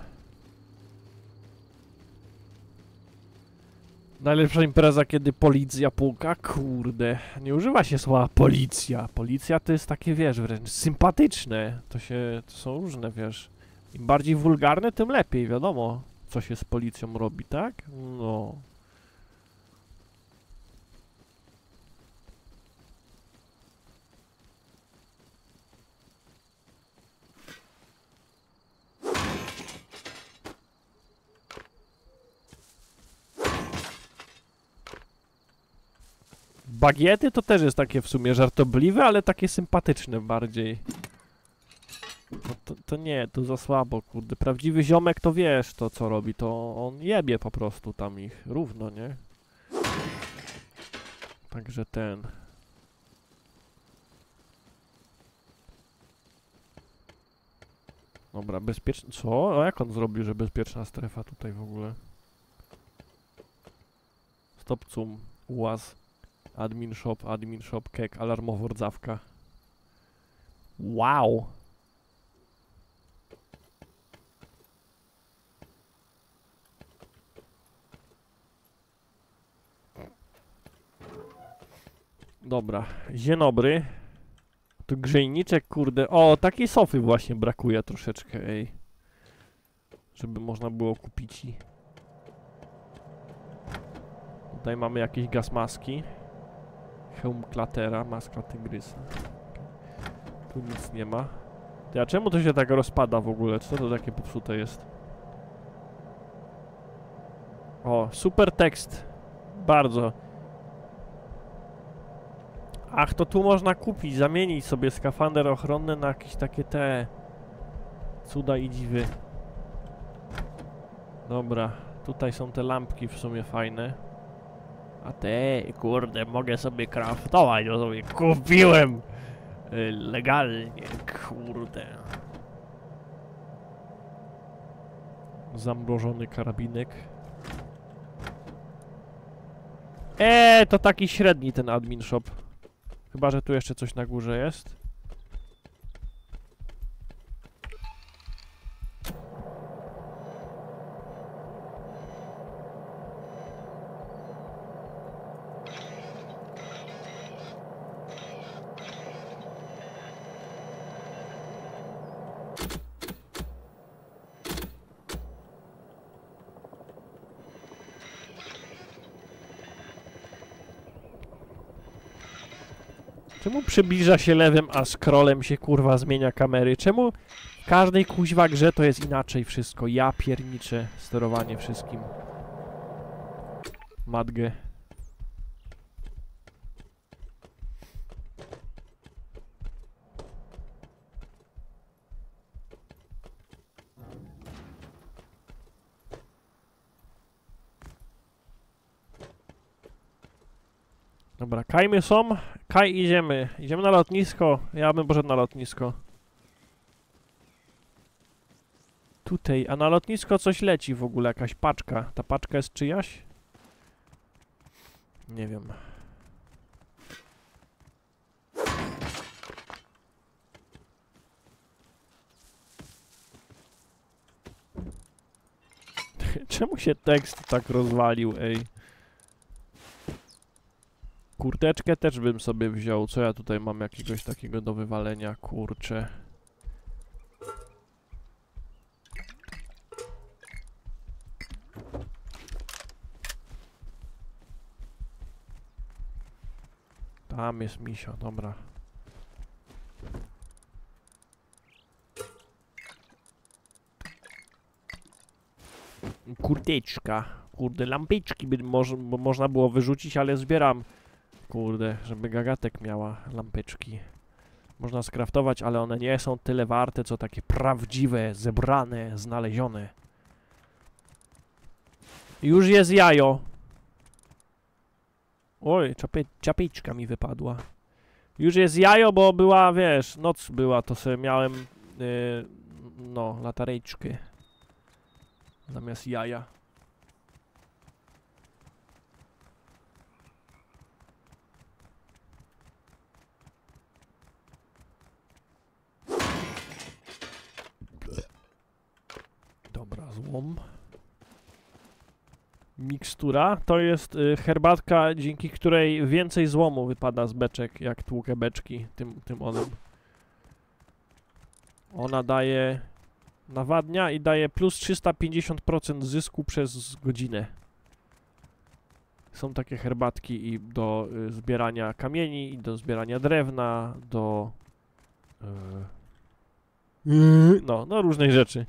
Najlepsza impreza, kiedy policja puka? Kurde, nie używa się słowa policja. Policja to jest takie, wiesz, wręcz sympatyczne. To się, to są różne, wiesz. Im bardziej wulgarne, tym lepiej, wiadomo, co się z policją robi, tak? No. Bagiety to też jest takie w sumie żartobliwe, ale takie sympatyczne bardziej. No to, to nie, to za słabo, kurde. Prawdziwy ziomek to wiesz to co robi, to on jebie po prostu tam ich równo, nie? Także ten... Dobra, bezpieczny... Co? A jak on zrobił, że bezpieczna strefa tutaj w ogóle? Stop cum, ułaz. Admin shop, admin shop, kek, alarmowo rdzawka. Wow! Dobra, dzień dobry. Tu grzejniczek, kurde. O, takiej sofy właśnie brakuje troszeczkę, ej. Żeby można było kupić i... Tutaj mamy jakieś gaz maski. Hełm klatera, maska tygrysa. Tu nic nie ma. Ty, a czemu to się tak rozpada w ogóle? Co to takie popsute jest? O, super tekst. Bardzo. Ach, to tu można kupić, zamienić sobie skafander ochronny na jakieś takie te... cuda i dziwy. Dobra, tutaj są te lampki w sumie fajne. A te, kurde, mogę sobie craftować, bo sobie kupiłem y, legalnie, kurde. Zamrożony karabinek. Eee, to taki średni ten admin shop. Chyba, że tu jeszcze coś na górze jest. Czemu przybliża się lewym, a scrollem się kurwa zmienia kamery? Czemu w każdej kuźwa grze to jest inaczej wszystko? Ja pierniczę sterowanie wszystkim. Matgę. Dobra, kajmy są. Kaj, idziemy. Idziemy na lotnisko. Ja bym poszedł na lotnisko. Tutaj, a na lotnisko coś leci w ogóle, jakaś paczka. Ta paczka jest czyjaś? Nie wiem. Czemu się tekst tak rozwalił, ej? Kurteczkę też bym sobie wziął. Co ja tutaj mam jakiegoś takiego do wywalenia? Kurczę. Tam jest misio, dobra. Kurteczka. Kurde, lampeczki by moż, bo można było wyrzucić, ale zbieram. Kurde, żeby Gagatek miała lampeczki. Można skraftować, ale one nie są tyle warte, co takie prawdziwe, zebrane, znalezione. Już jest jajo. Oj, czapie, czapeczka mi wypadła. Już jest jajo, bo była, wiesz, noc była, to sobie miałem, yy, no, latareczkę. Zamiast jaja. Dobra, złom. Mikstura to jest y, herbatka, dzięki której więcej złomu wypada z beczek, jak tłukę beczki tym, tym onem. Ona daje, nawadnia i daje plus trzysta pięćdziesiąt procent zysku przez godzinę. Są takie herbatki i do y, zbierania kamieni, i do zbierania drewna, do y, no, no różnych rzeczy.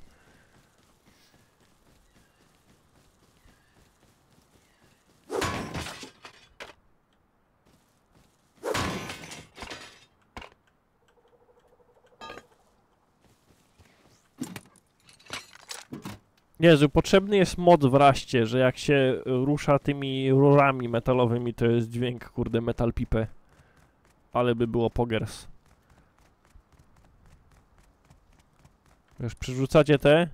Jezu, potrzebny jest mod w raście, że jak się rusza tymi rurami metalowymi, to jest dźwięk, kurde, metal pipe. Ale by było pogers. Już przerzucacie te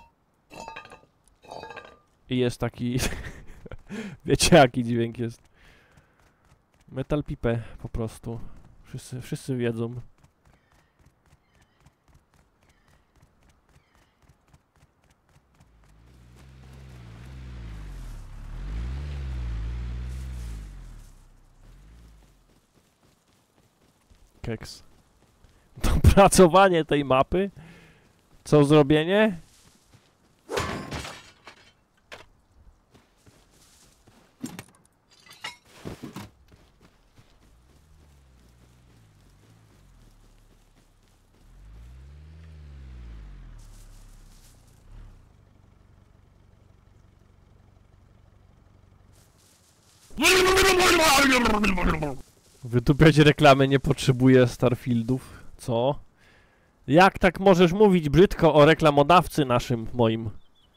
i jest taki... Wiecie, jaki dźwięk jest. Metal pipe po prostu. Wszyscy, wszyscy wiedzą. Keks. Dopracowanie tej mapy? Co zrobienie? Wytupiać reklamy nie potrzebuje Starfieldów. Co? Jak tak możesz mówić brzydko o reklamodawcy naszym, moim?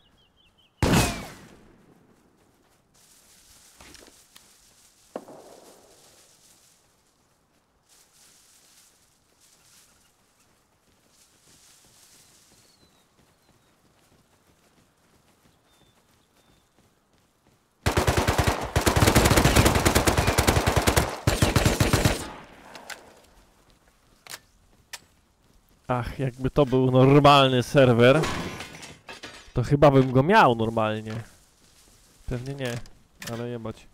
Ach, jakby to był normalny serwer, to chyba bym go miał normalnie. Pewnie nie, ale jebać.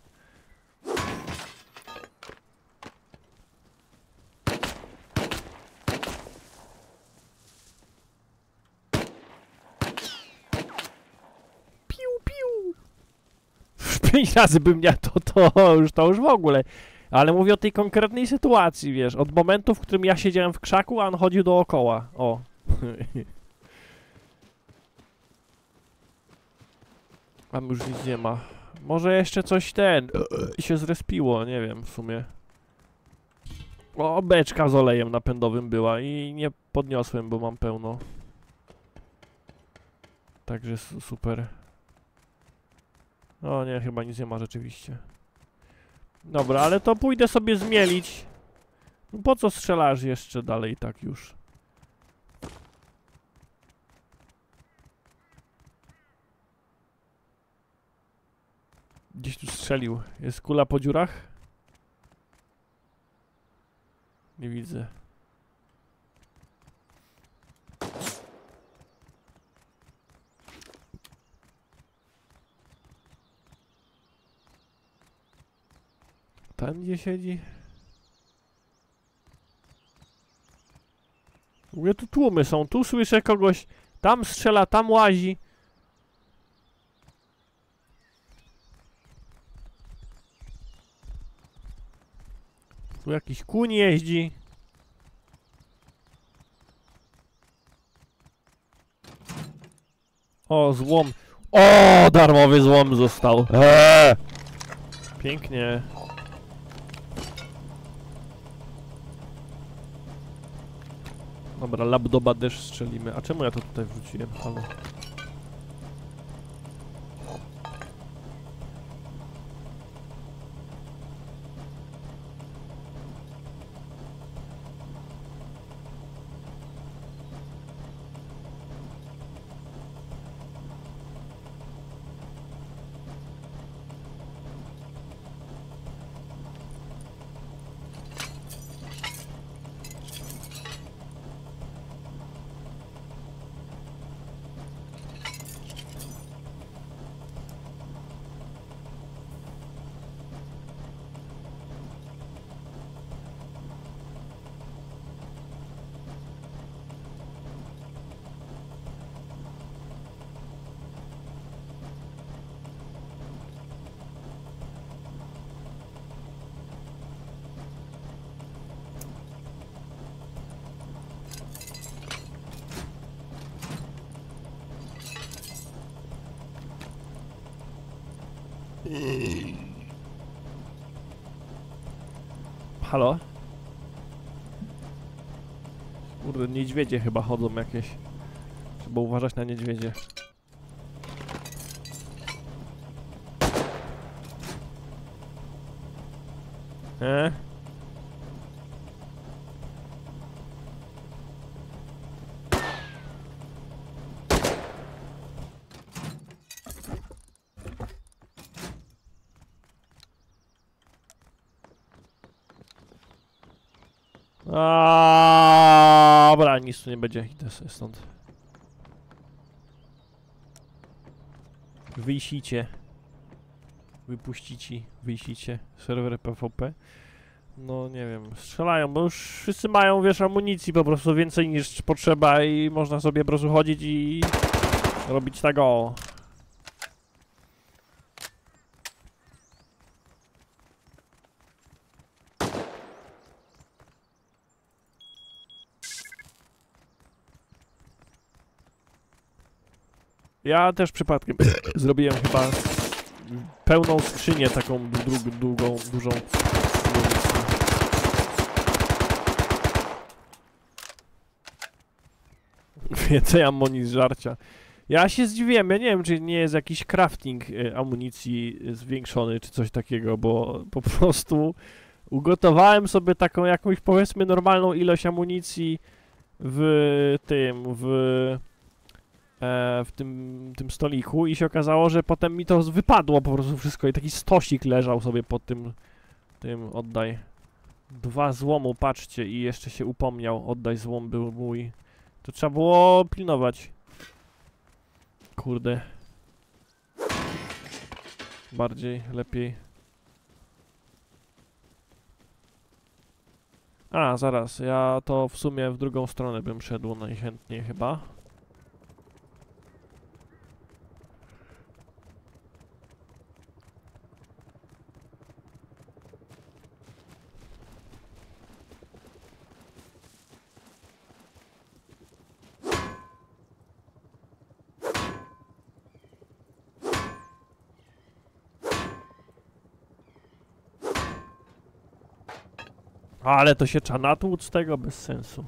Piu, piu. Już pięć razy bym nie, to, to już, to już w ogóle. Ale mówię o tej konkretnej sytuacji, wiesz, od momentu, w którym ja siedziałem w krzaku, a on chodził dookoła. O. Tam już nic nie ma. Może jeszcze coś ten... się zrespiło, nie wiem w sumie. O, beczka z olejem napędowym była i nie podniosłem, bo mam pełno. Także super. O nie, chyba nic nie ma rzeczywiście. Dobra, ale to pójdę sobie zmielić. No po co strzelasz jeszcze dalej tak już? Gdzieś tu strzelił. Jest kula po dziurach? Nie widzę. Ten gdzie siedzi? W ogóle tu tłumy są. Tu słyszę kogoś. Tam strzela, tam łazi. Tu jakiś kuń jeździ. O, złom. O, darmowy złom został. Eee! Pięknie. Dobra, labdoba też strzelimy. A czemu ja to tutaj wrzuciłem? Halo. Halo? Kurde, niedźwiedzie chyba chodzą jakieś. Trzeba uważać na niedźwiedzie. E? Aaaa, dobra, nic tu nie będzie. Idę sobie stąd. Wyjścicie. Wypuścicie. Wyjścicie. Serwer P V P. No nie wiem. Strzelają, bo już wszyscy mają, wiesz, amunicji po prostu więcej niż potrzeba i można sobie po prostu chodzić i robić tego. Ja też przypadkiem zrobiłem chyba pełną skrzynię, taką długą, długą, dużą. Więcej amunicji z żarcia. Ja się zdziwiłem, ja nie wiem, czy nie jest jakiś crafting y, amunicji zwiększony, czy coś takiego, bo po prostu ugotowałem sobie taką jakąś, powiedzmy, normalną ilość amunicji w tym, w... w tym, tym stoliku i się okazało, że potem mi to wypadło po prostu wszystko i taki stosik leżał sobie pod tym, tym, oddaj. Dwa złomu, patrzcie, i jeszcze się upomniał, oddaj złom, był mój. To trzeba było pilnować. Kurde. Bardziej, lepiej. A, zaraz, ja to w sumie w drugą stronę bym szedł najchętniej chyba. Ale to się trzeba natłuc z tego bez sensu.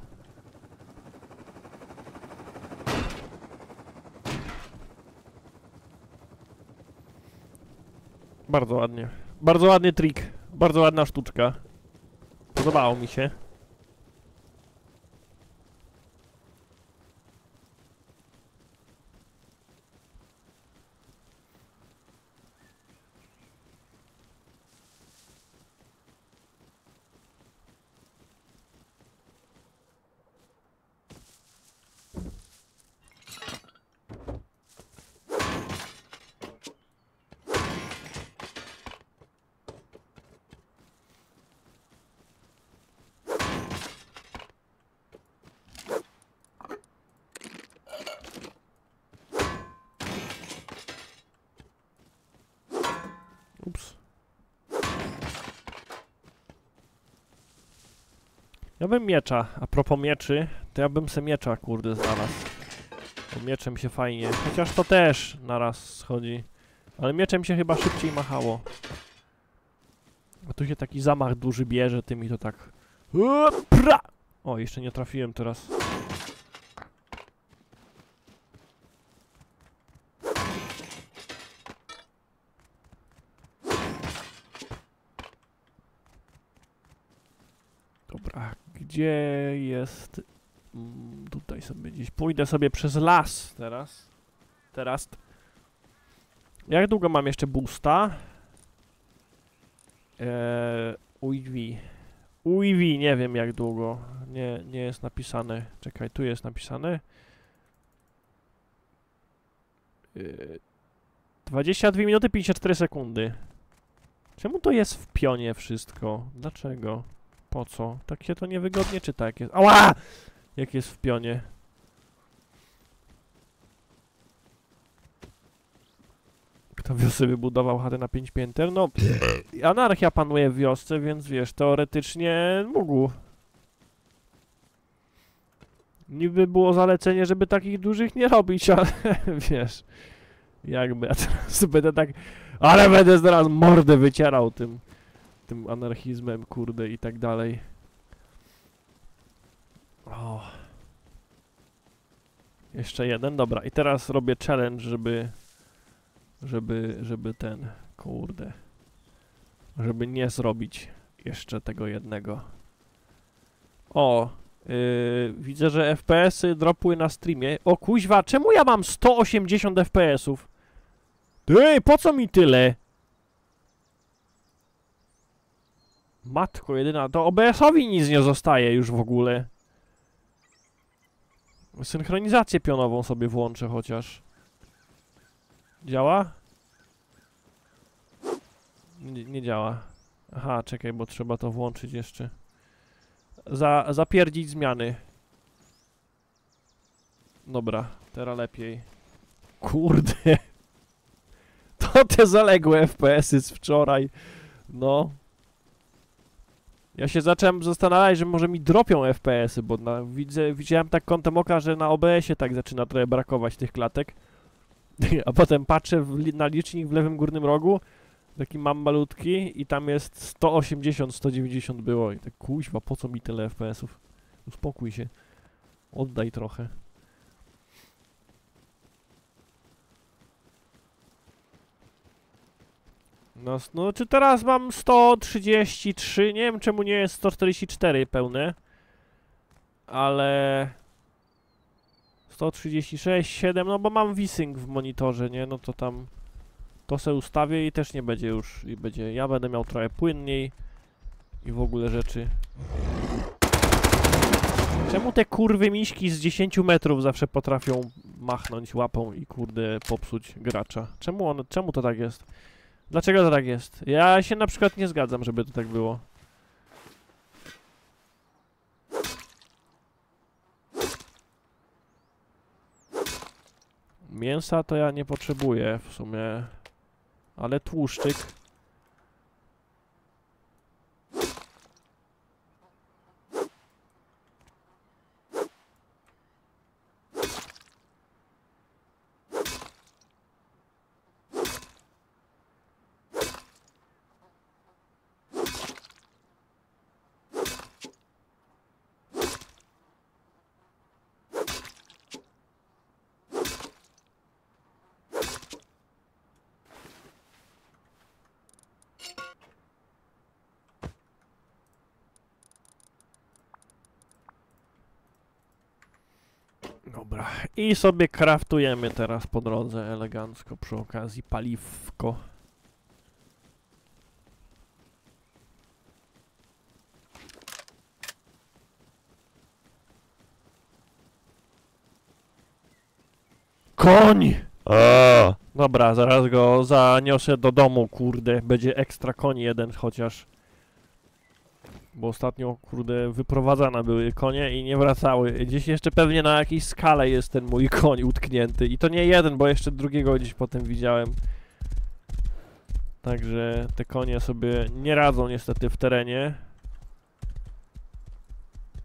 Bardzo ładnie. Bardzo ładny trik. Bardzo ładna sztuczka. Podobało mi się. Ups. Ja bym miecza, a propos mieczy, to ja bym se miecza, kurde, znalazł. Bo mieczem się fajnie, chociaż to też naraz schodzi. Ale mieczem się chyba szybciej machało. Bo tu się taki zamach duży bierze, tymi to tak... Pra! O, jeszcze nie trafiłem teraz. Dobra, gdzie jest... Mm, tutaj sobie gdzieś... Pójdę sobie przez las teraz. Teraz. Jak długo mam jeszcze boosta? Eee, U I V. U I V, nie wiem jak długo. Nie, nie jest napisane. Czekaj, tu jest napisane. Eee, dwadzieścia dwie minuty pięćdziesiąt cztery sekundy. Czemu to jest w pionie wszystko? Dlaczego? Po co? Tak się to niewygodnie czyta, jak jest... Ała! Jak jest w pionie. Kto wiosce wybudował chatę na pięć pięter? No, anarchia panuje w wiosce, więc wiesz, teoretycznie mógł. Niby było zalecenie, żeby takich dużych nie robić, ale wiesz, jakby, a teraz będę tak, ale będę zaraz mordę wycierał tym, tym anarchizmem, kurde, i tak dalej. O. Jeszcze jeden, dobra, i teraz robię challenge, żeby... Żeby, żeby ten, kurde, żeby nie zrobić jeszcze tego jednego. O, yy, widzę, że F P S-y dropły na streamie. O kuźwa, czemu ja mam sto osiemdziesiąt F P S-ów? Ty, po co mi tyle? Matko jedyna, to O B S-owi nic nie zostaje już w ogóle. Synchronizację pionową sobie włączę chociaż. Działa? Nie, nie działa. Aha, czekaj, bo trzeba to włączyć jeszcze. Za, zapierdzić zmiany. Dobra, teraz lepiej. Kurde. To te zaległe F P S-y z wczoraj. No. Ja się zacząłem zastanawiać, że może mi dropią F P S-y, bo na, widzę, widziałem tak kątem oka, że na O B S-ie tak zaczyna trochę brakować tych klatek. A potem patrzę w, na licznik w lewym górnym rogu, taki mam malutki i tam jest sto osiemdziesiąt, sto dziewięćdziesiąt było i tak kuźwa, po co mi tyle F P S-ów? Uspokój się. Oddaj trochę. No, no czy teraz mam sto trzydzieści trzy, nie wiem czemu nie jest sto czterdzieści cztery pełne, ale... sto trzydzieści sześć, siedem, no bo mam V-Sync w monitorze, nie? No to tam to se ustawię i też nie będzie już, i będzie, ja będę miał trochę płynniej i w ogóle rzeczy. Czemu te kurwy miśki z dziesięciu metrów zawsze potrafią machnąć łapą i kurde popsuć gracza? Czemu one, czemu to tak jest? Dlaczego to tak jest? Ja się na przykład nie zgadzam, żeby to tak było. Mięsa to ja nie potrzebuję w sumie, ale tłuszczyk. Dobra, i sobie kraftujemy teraz po drodze elegancko przy okazji paliwko. Koń! Eee. Dobra, zaraz go zaniosę do domu, kurde, będzie ekstra koń jeden chociaż. Bo ostatnio, kurde, wyprowadzane były konie i nie wracały. Gdzieś jeszcze pewnie na jakiejś skale jest ten mój koń utknięty. I to nie jeden, bo jeszcze drugiego gdzieś potem widziałem. Także te konie sobie nie radzą niestety w terenie.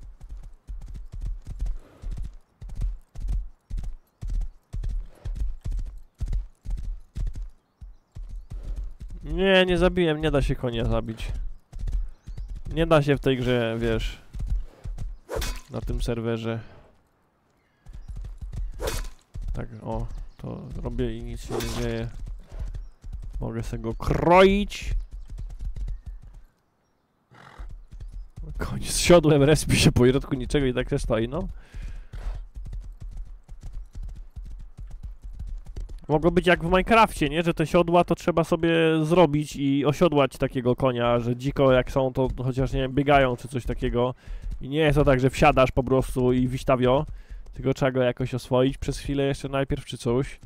Nie, nie zabiłem, nie da się konia zabić. Nie da się w tej grze, wiesz, na tym serwerze. Tak, o, to robię i nic się nie dzieje. Mogę sobie go kroić. Koń z siodłem respi się po środku niczego i tak też stoi, no. Mogło być jak w Minecrafcie, nie? Że te siodła to trzeba sobie zrobić i osiodłać takiego konia, że dziko jak są, to chociaż nie wiem, biegają czy coś takiego. I nie jest to tak, że wsiadasz po prostu i wistawio, tylko trzeba go jakoś oswoić przez chwilę jeszcze najpierw czy coś.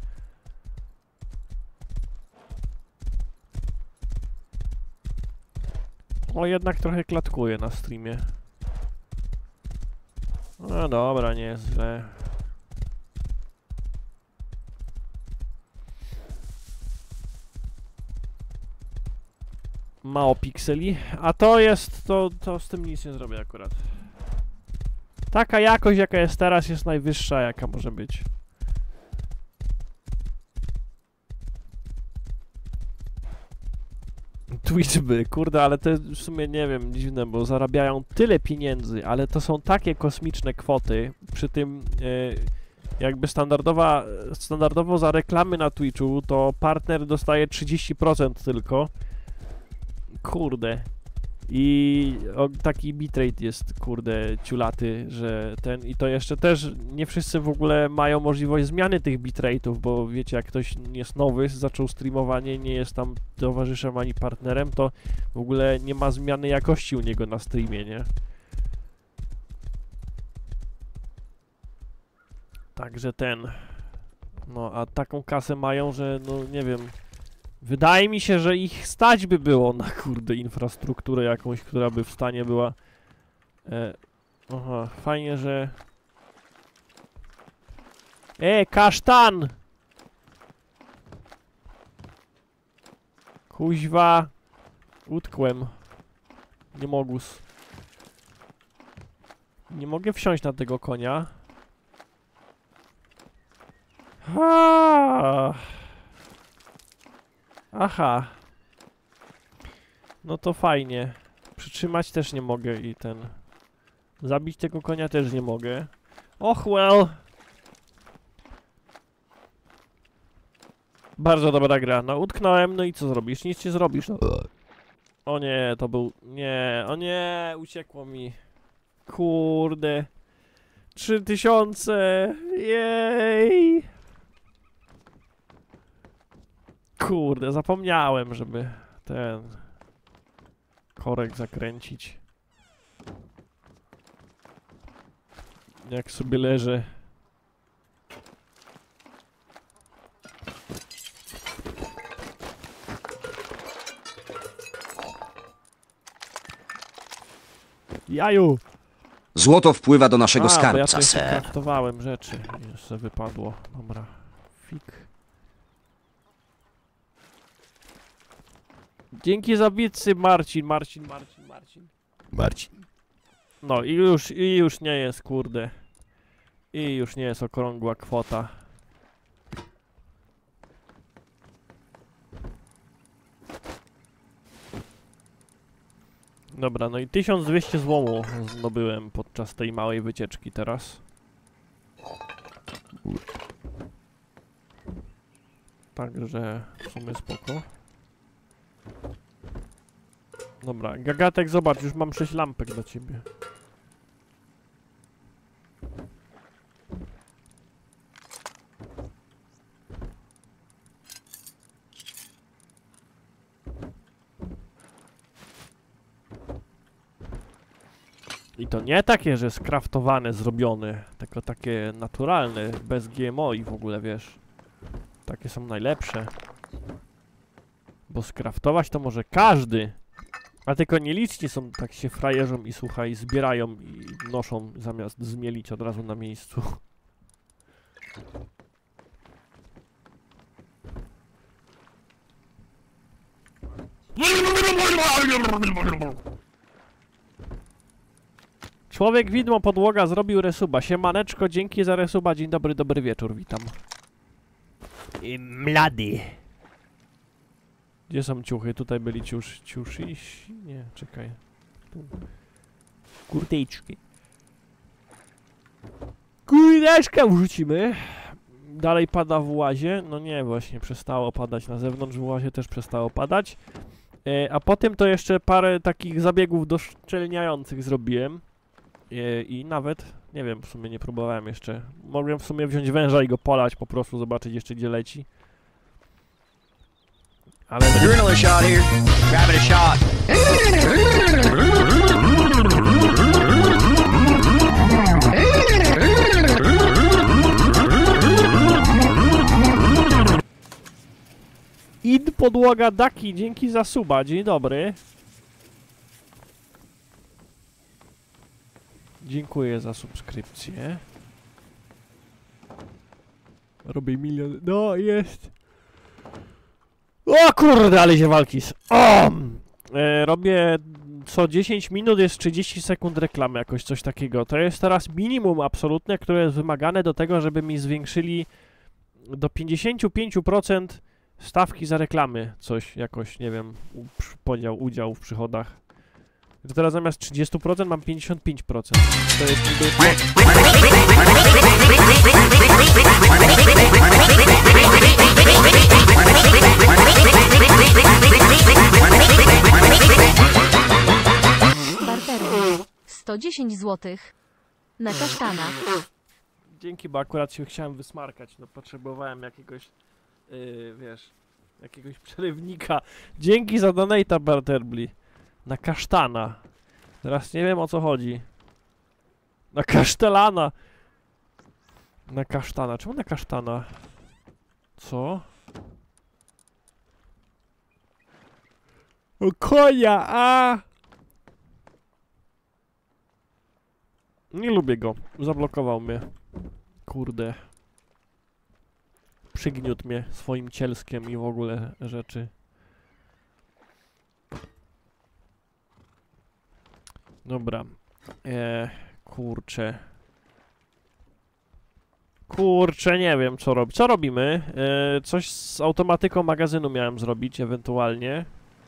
O, jednak trochę klatkuje na streamie. No dobra, nie jest źle. Mało pikseli, a to jest, to, to z tym nic nie zrobię akurat. Taka jakość jaka jest teraz jest najwyższa jaka może być. Twitchby, kurde, ale to jest w sumie nie wiem, dziwne, bo zarabiają tyle pieniędzy, ale to są takie kosmiczne kwoty, przy tym yy, jakby standardowa, standardowo za reklamy na Twitchu to partner dostaje trzydzieści procent tylko. Kurde. I o, taki bitrate jest, kurde, ciulaty, że ten... I to jeszcze też nie wszyscy w ogóle mają możliwość zmiany tych bitrate'ów, bo wiecie, jak ktoś jest nowy, zaczął streamowanie, nie jest tam towarzyszem ani partnerem, to w ogóle nie ma zmiany jakości u niego na streamie, nie? Także ten... No, a taką kasę mają, że no, nie wiem... Wydaje mi się, że ich stać by było na, kurde, infrastrukturę jakąś, która by w stanie była... E, aha, fajnie, że... E, kasztan! Kuźwa! Utkłem. Nie mogus. Nie mogę wsiąść na tego konia. Ha! Aha. No to fajnie. Przytrzymać też nie mogę i ten... Zabić tego konia też nie mogę. Och, well. Bardzo dobra gra. No utknąłem, no i co zrobisz? Nic nie zrobisz. No. O nie, to był... Nie, o nie, uciekło mi. Kurde. Trzy tysiące. Jej. Kurde, zapomniałem, żeby ten korek zakręcić. Jak sobie leży. Jaju! Złoto wpływa do naszego A, bo ja skarbca, to jeszcze ser. kraftowałem rzeczy. Jeszcze wypadło. Dobra. Fik. Dzięki za bitcy, Marcin, Marcin, Marcin, Marcin. Marcin. No i już, i już nie jest, kurde. I już nie jest okrągła kwota. Dobra, no i tysiąc dwieście złomu zdobyłem podczas tej małej wycieczki teraz. Także w sumie spoko. Dobra, Gagatek, zobacz, już mam sześć lampek dla ciebie. I to nie takie, że skraftowane, zrobione, tylko takie naturalne, bez G M O i w ogóle, wiesz. Takie są najlepsze. Bo skraftować to może każdy. A tylko nieliczni są, tak się frajerzą i słuchaj, zbierają i noszą zamiast zmielić od razu na miejscu. Człowiek widmo podłoga zrobił resuba. Siemaneczko, dzięki za resuba. Dzień dobry, dobry wieczór, witam. I mlady. Gdzie są ciuchy? Tutaj byli ciusz, ciuszy? Nie, czekaj. Tu. Kurteczki. Kurteczkę wrzucimy. Dalej pada w łazie. No nie, właśnie przestało padać na zewnątrz. W łazie też przestało padać. E, a potem to jeszcze parę takich zabiegów doszczelniających zrobiłem. E, I nawet, nie wiem, w sumie nie próbowałem jeszcze. Mogłem w sumie wziąć węża i go polać po prostu, zobaczyć jeszcze gdzie leci. Ale... Adrenaline shot here. Grabbing a shot. Id podłoga Daki, dzięki za suba, dzień dobry. Dziękuję za subskrypcję. Robię milion... No, jest. O kurde, ale się walki z... O! E, robię... Co dziesięć minut jest trzydzieści sekund reklamy, jakoś coś takiego. To jest teraz minimum absolutne, które jest wymagane do tego, żeby mi zwiększyli do pięćdziesiąt pięć procent stawki za reklamy. Coś jakoś, nie wiem, u, podział, udział w przychodach. To teraz zamiast trzydzieści procent mam pięćdziesiąt pięć procent. To jest niby... Bartery. sto dziesięć złotych. Na kasztana. Dzięki, bo akurat się chciałem wysmarkać. No potrzebowałem jakiegoś, yy, wiesz, jakiegoś przerywnika. Dzięki za donate'a, Barterbli. Na kasztana. Teraz nie wiem o co chodzi. Na kasztelana. Na kasztana. Czemu na kasztana? Co? O konia, a! Nie lubię go. Zablokował mnie. Kurde. Przygniótł mnie swoim cielskiem i w ogóle rzeczy. Dobra. Eee, kurczę. Kurczę, nie wiem co robić. Co robimy? Eee, coś z automatyką magazynu miałem zrobić, ewentualnie.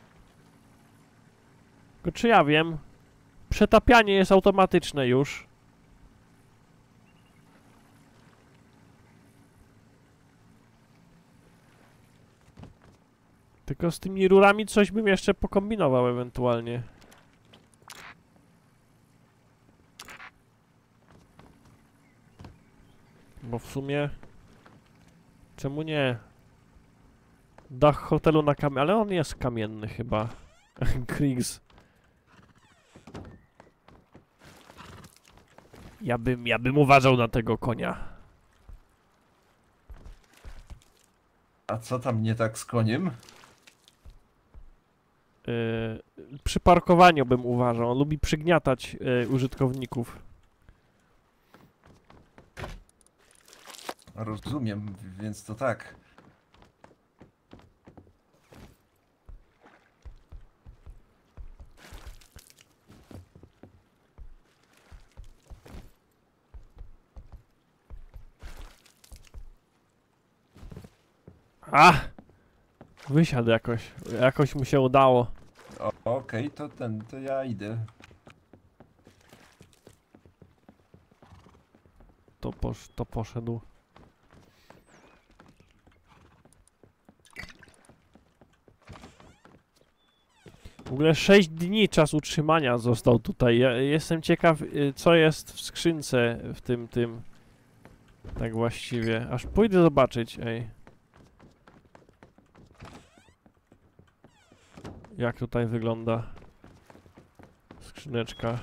Tylko czy ja wiem? Przetapianie jest automatyczne już. Tylko z tymi rurami coś bym jeszcze pokombinował ewentualnie. Bo w sumie... Czemu nie? Dach hotelu na kamieniu, ale on jest kamienny chyba. Kriegs. Ja bym, ja bym uważał na tego konia. A co tam nie tak z koniem? Yy, przy parkowaniu bym uważał. On lubi przygniatać yy, użytkowników. Rozumiem, więc to tak. A! Wysiadł jakoś. Jakoś mu się udało. O, okej, to ten, to ja idę. To, posz, to poszedł. W ogóle sześć dni czas utrzymania został tutaj. Ja jestem ciekaw, y, co jest w skrzynce w tym, tym. Tak właściwie. Aż pójdę zobaczyć, ej. Jak tutaj wygląda skrzyneczka.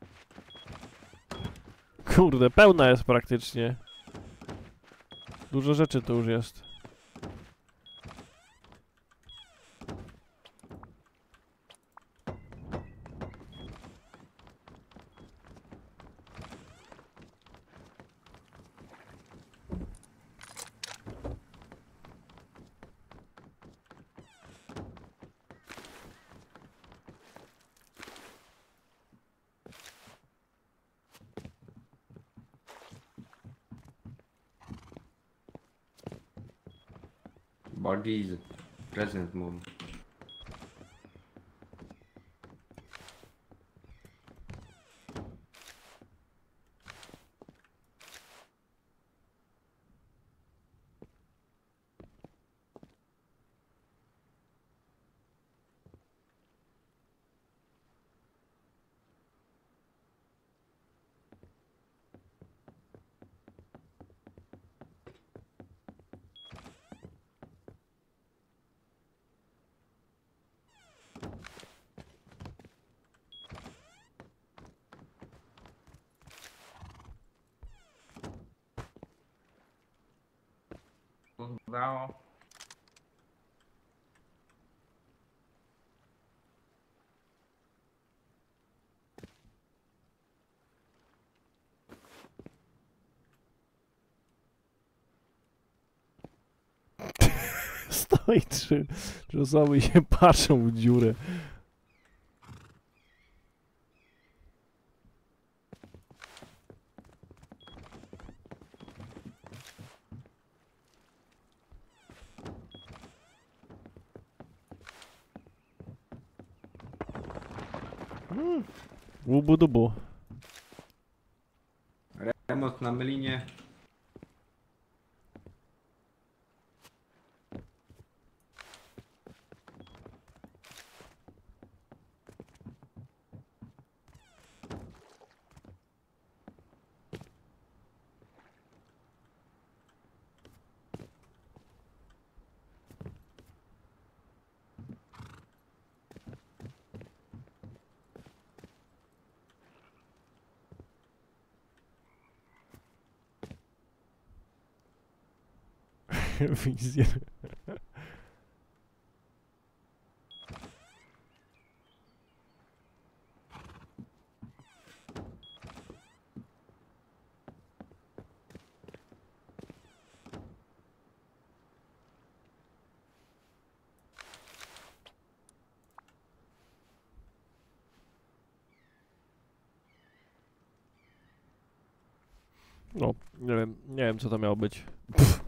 Kurde, pełna jest praktycznie. Dużo rzeczy tu już jest. Body is present mode. udało. Stoi trzy, trzy osoby i się patrzą w dziurę. Mm. Łubu dubu. Remont na mylinie. Wizjer. No, nie wiem, nie wiem co to miało być. Pff.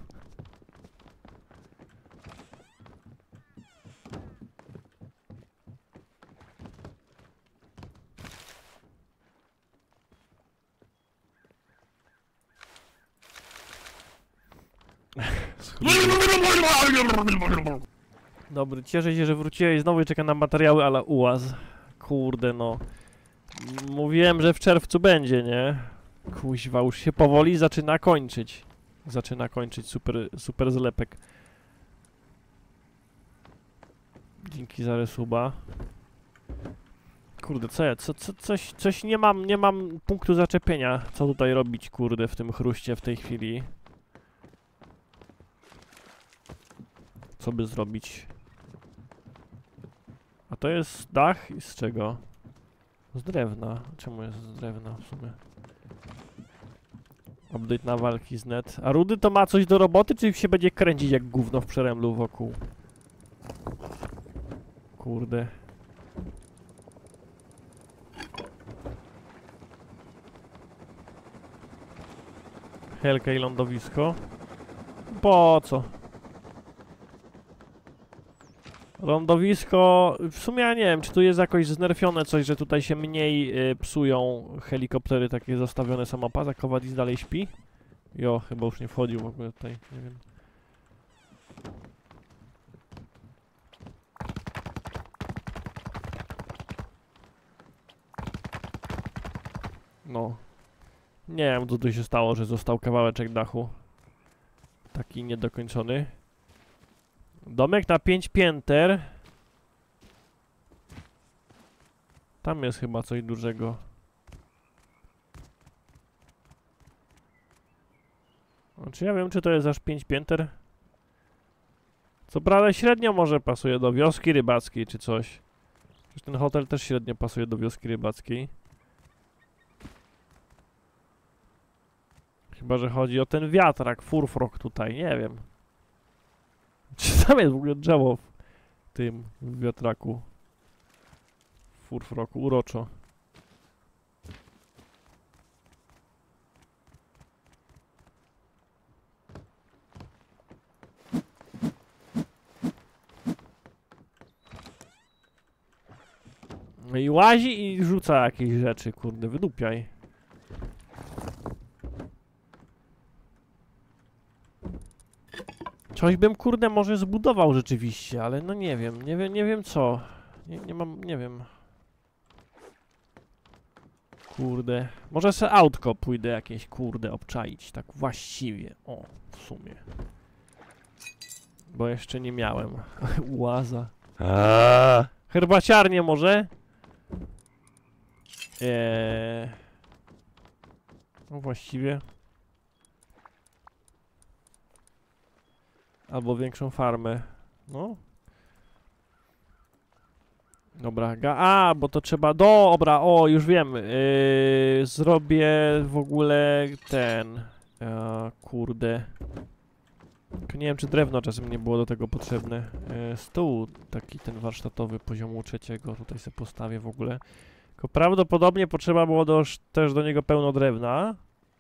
Dobry, cieszę się, że wróciłeś znowu i czekam na materiały, ale ułaz. Kurde no. Mówiłem, że w czerwcu będzie, nie? Kuźwa, już się powoli zaczyna kończyć. Zaczyna kończyć super, super zlepek. Dzięki za resuba. Kurde, co ja, co, co, coś, coś nie mam, nie mam punktu zaczepienia, co tutaj robić, kurde, w tym chruście w tej chwili. Co by zrobić? A to jest dach i z czego? Z drewna. Czemu jest z drewna w sumie? Update na walki z net. A Rudy to ma coś do roboty, czy się będzie kręcić jak gówno w przeremlu wokół? Kurde. Helka i lądowisko. Po co? Lądowisko, w sumie ja nie wiem, czy tu jest jakoś znerfione coś, że tutaj się mniej y, psują helikoptery takie zostawione samopas, a Kowadis dalej śpi? Jo, chyba już nie wchodził w ogóle tutaj, nie wiem. No. Nie wiem, co tu się stało, że został kawałeczek dachu. Taki niedokończony. Domek na pięć pięter. Tam jest chyba coś dużego. Znaczy ja wiem, czy to jest aż pięć pięter. Co prawda średnio może pasuje do wioski rybackiej czy coś. Przecież ten hotel też średnio pasuje do wioski rybackiej. Chyba, że chodzi o ten wiatrak, furfrok tutaj, nie wiem. Czy tam jest w ogóle drzewo w tym w wiatraku? Furfroku, uroczo. No i łazi i rzuca jakieś rzeczy, kurde, wydupiaj. Coś bym, kurde, może zbudował rzeczywiście, ale no nie wiem, nie wiem, nie wiem co. Nie, nie mam, nie wiem. Kurde. Może se autko pójdę jakieś, kurde, obczaić, tak właściwie. O, w sumie. Bo jeszcze nie miałem. Łaza. Herbaciarnię może? Eee... No właściwie. Albo większą farmę. No. Dobra, ga a, bo to trzeba... Dobra, o, już wiem. Yy, zrobię w ogóle ten... E, kurde. Tylko nie wiem, czy drewno czasem nie było do tego potrzebne. E, stół taki ten warsztatowy poziomu trzeciego. Tutaj sobie postawię w ogóle. Tylko prawdopodobnie potrzeba było do, też do niego pełno drewna.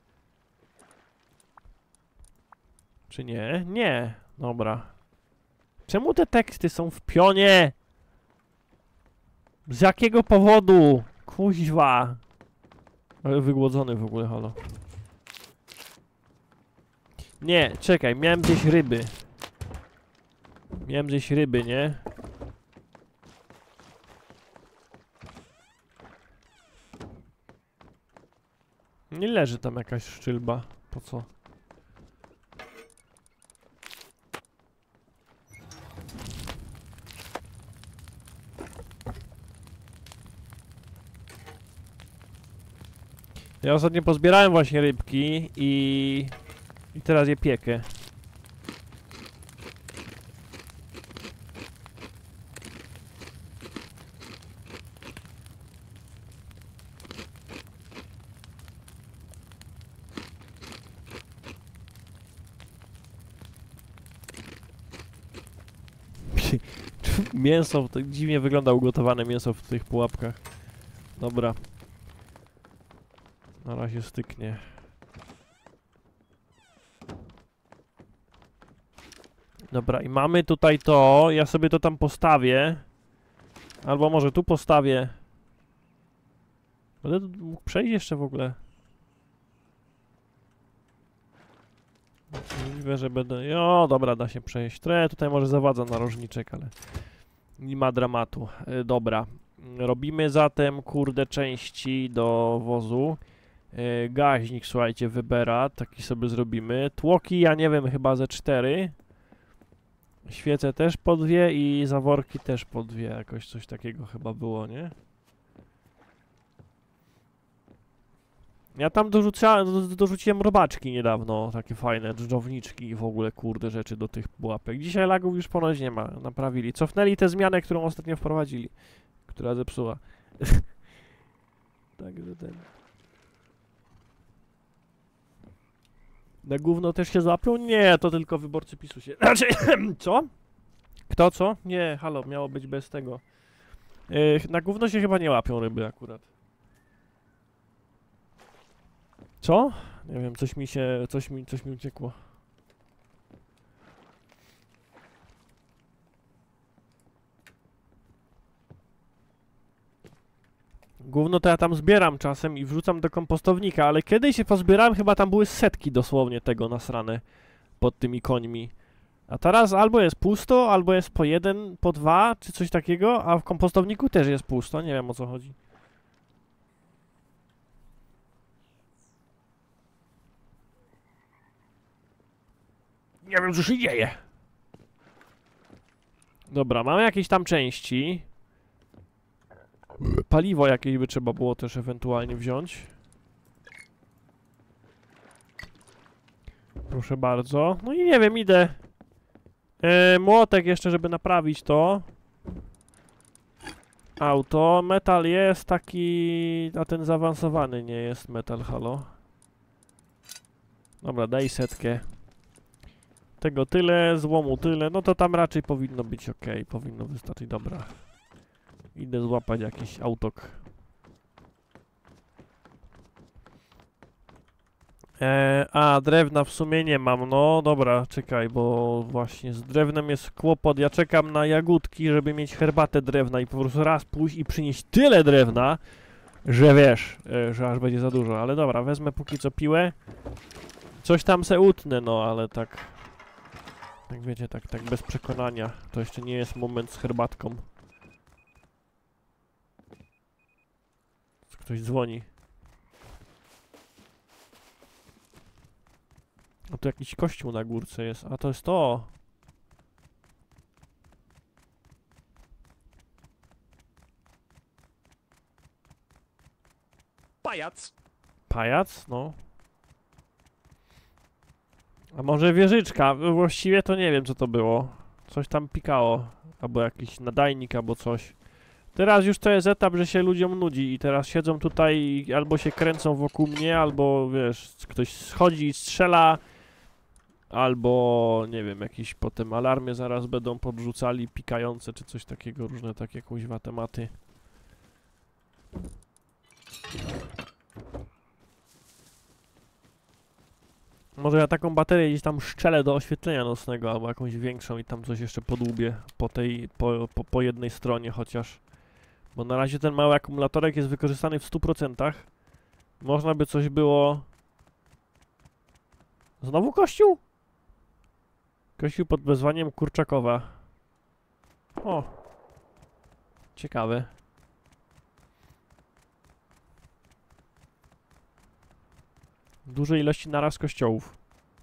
Czy nie? Nie. Dobra. Czemu te teksty są w pionie? Z jakiego powodu? Kuźwa. Ale wygłodzony w ogóle, halo. Nie, czekaj, miałem zjeść ryby. Miałem zjeść ryby, nie? Nie leży tam jakaś szczylba. Po co? Ja ostatnio pozbierałem właśnie rybki i... I teraz je piekę. Mięso, to dziwnie wygląda ugotowane mięso w tych pułapkach. Dobra. Na razie styknie. Dobra, i mamy tutaj to. Ja sobie to tam postawię. Albo może tu postawię. Będę mógł przejść jeszcze w ogóle. Możliwe, że będę... O, dobra, da się przejść. Trochę tutaj może zawadza narożniczek, ale... Nie ma dramatu. Yy, dobra. Robimy zatem, kurde, części do wozu. Yy, gaźnik, słuchajcie, wybera. Taki sobie zrobimy. Tłoki, ja nie wiem, chyba ze cztery. Świece też po dwie i zaworki też po dwie. Jakoś coś takiego chyba było, nie? Ja tam dorzuca, do, dorzuciłem robaczki niedawno, takie fajne, dżdżowniczki i w ogóle kurde rzeczy do tych pułapek. Dzisiaj lagów już ponoć nie ma, naprawili. Cofnęli tę zmianę, którą ostatnio wprowadzili, która zepsuła. Także ten... Na gówno też się złapią? Nie, to tylko wyborcy PiSu się... Znaczy, co? Kto co? Nie, halo, miało być bez tego. Yy, na gówno się chyba nie łapią ryby akurat. Co? Nie wiem, coś mi się, coś mi, coś mi uciekło. Gówno to ja tam zbieram czasem i wrzucam do kompostownika, ale kiedyś się pozbierałem, chyba tam były setki dosłownie tego nasrane pod tymi końmi. A teraz albo jest pusto, albo jest po jeden, po dwa, czy coś takiego, a w kompostowniku też jest pusto, nie wiem o co chodzi. Nie wiem, co się dzieje. Dobra, mamy jakieś tam części. Paliwo jakieś by trzeba było też ewentualnie wziąć. Proszę bardzo. No i nie wiem, idę. Yy, młotek jeszcze, żeby naprawić to. Auto. Metal jest taki... A ten zaawansowany nie jest metal, halo. Dobra, daj setkę. Tego tyle, złomu tyle, no to tam raczej powinno być ok, powinno wystarczyć, dobra. Idę złapać jakiś autok. E, a, drewna w sumie nie mam, no dobra, czekaj, bo właśnie z drewnem jest kłopot. Ja czekam na jagódki, żeby mieć herbatę drewna i po prostu raz pójść i przynieść tyle drewna, że wiesz, e, że aż będzie za dużo. Ale dobra, wezmę póki co piłę. Coś tam se utnę, no ale tak... Jak wiecie, tak, tak bez przekonania. To jeszcze nie jest moment z herbatką. Ktoś dzwoni. A tu jakiś kościół na górce jest. A to jest to. Pajac. Pajac? No. A może wieżyczka? Właściwie to nie wiem, co to było. Coś tam pikało. Albo jakiś nadajnik, albo coś. Teraz już to jest etap, że się ludziom nudzi i teraz siedzą tutaj i albo się kręcą wokół mnie, albo wiesz, ktoś schodzi i strzela, albo nie wiem, jakieś potem alarmy zaraz będą podrzucali, pikające, czy coś takiego, różne takie kuźwa tematy. Może ja taką baterię gdzieś tam szczelę do oświetlenia nocnego, albo jakąś większą i tam coś jeszcze podłubię po tej, po, po, po jednej stronie chociaż. Bo na razie ten mały akumulatorek jest wykorzystany w stu procentach. Można by coś było... Znowu kościół? Kościół pod wezwaniem Kurczakowa. O! Ciekawe. Duże ilości naraz kościołów.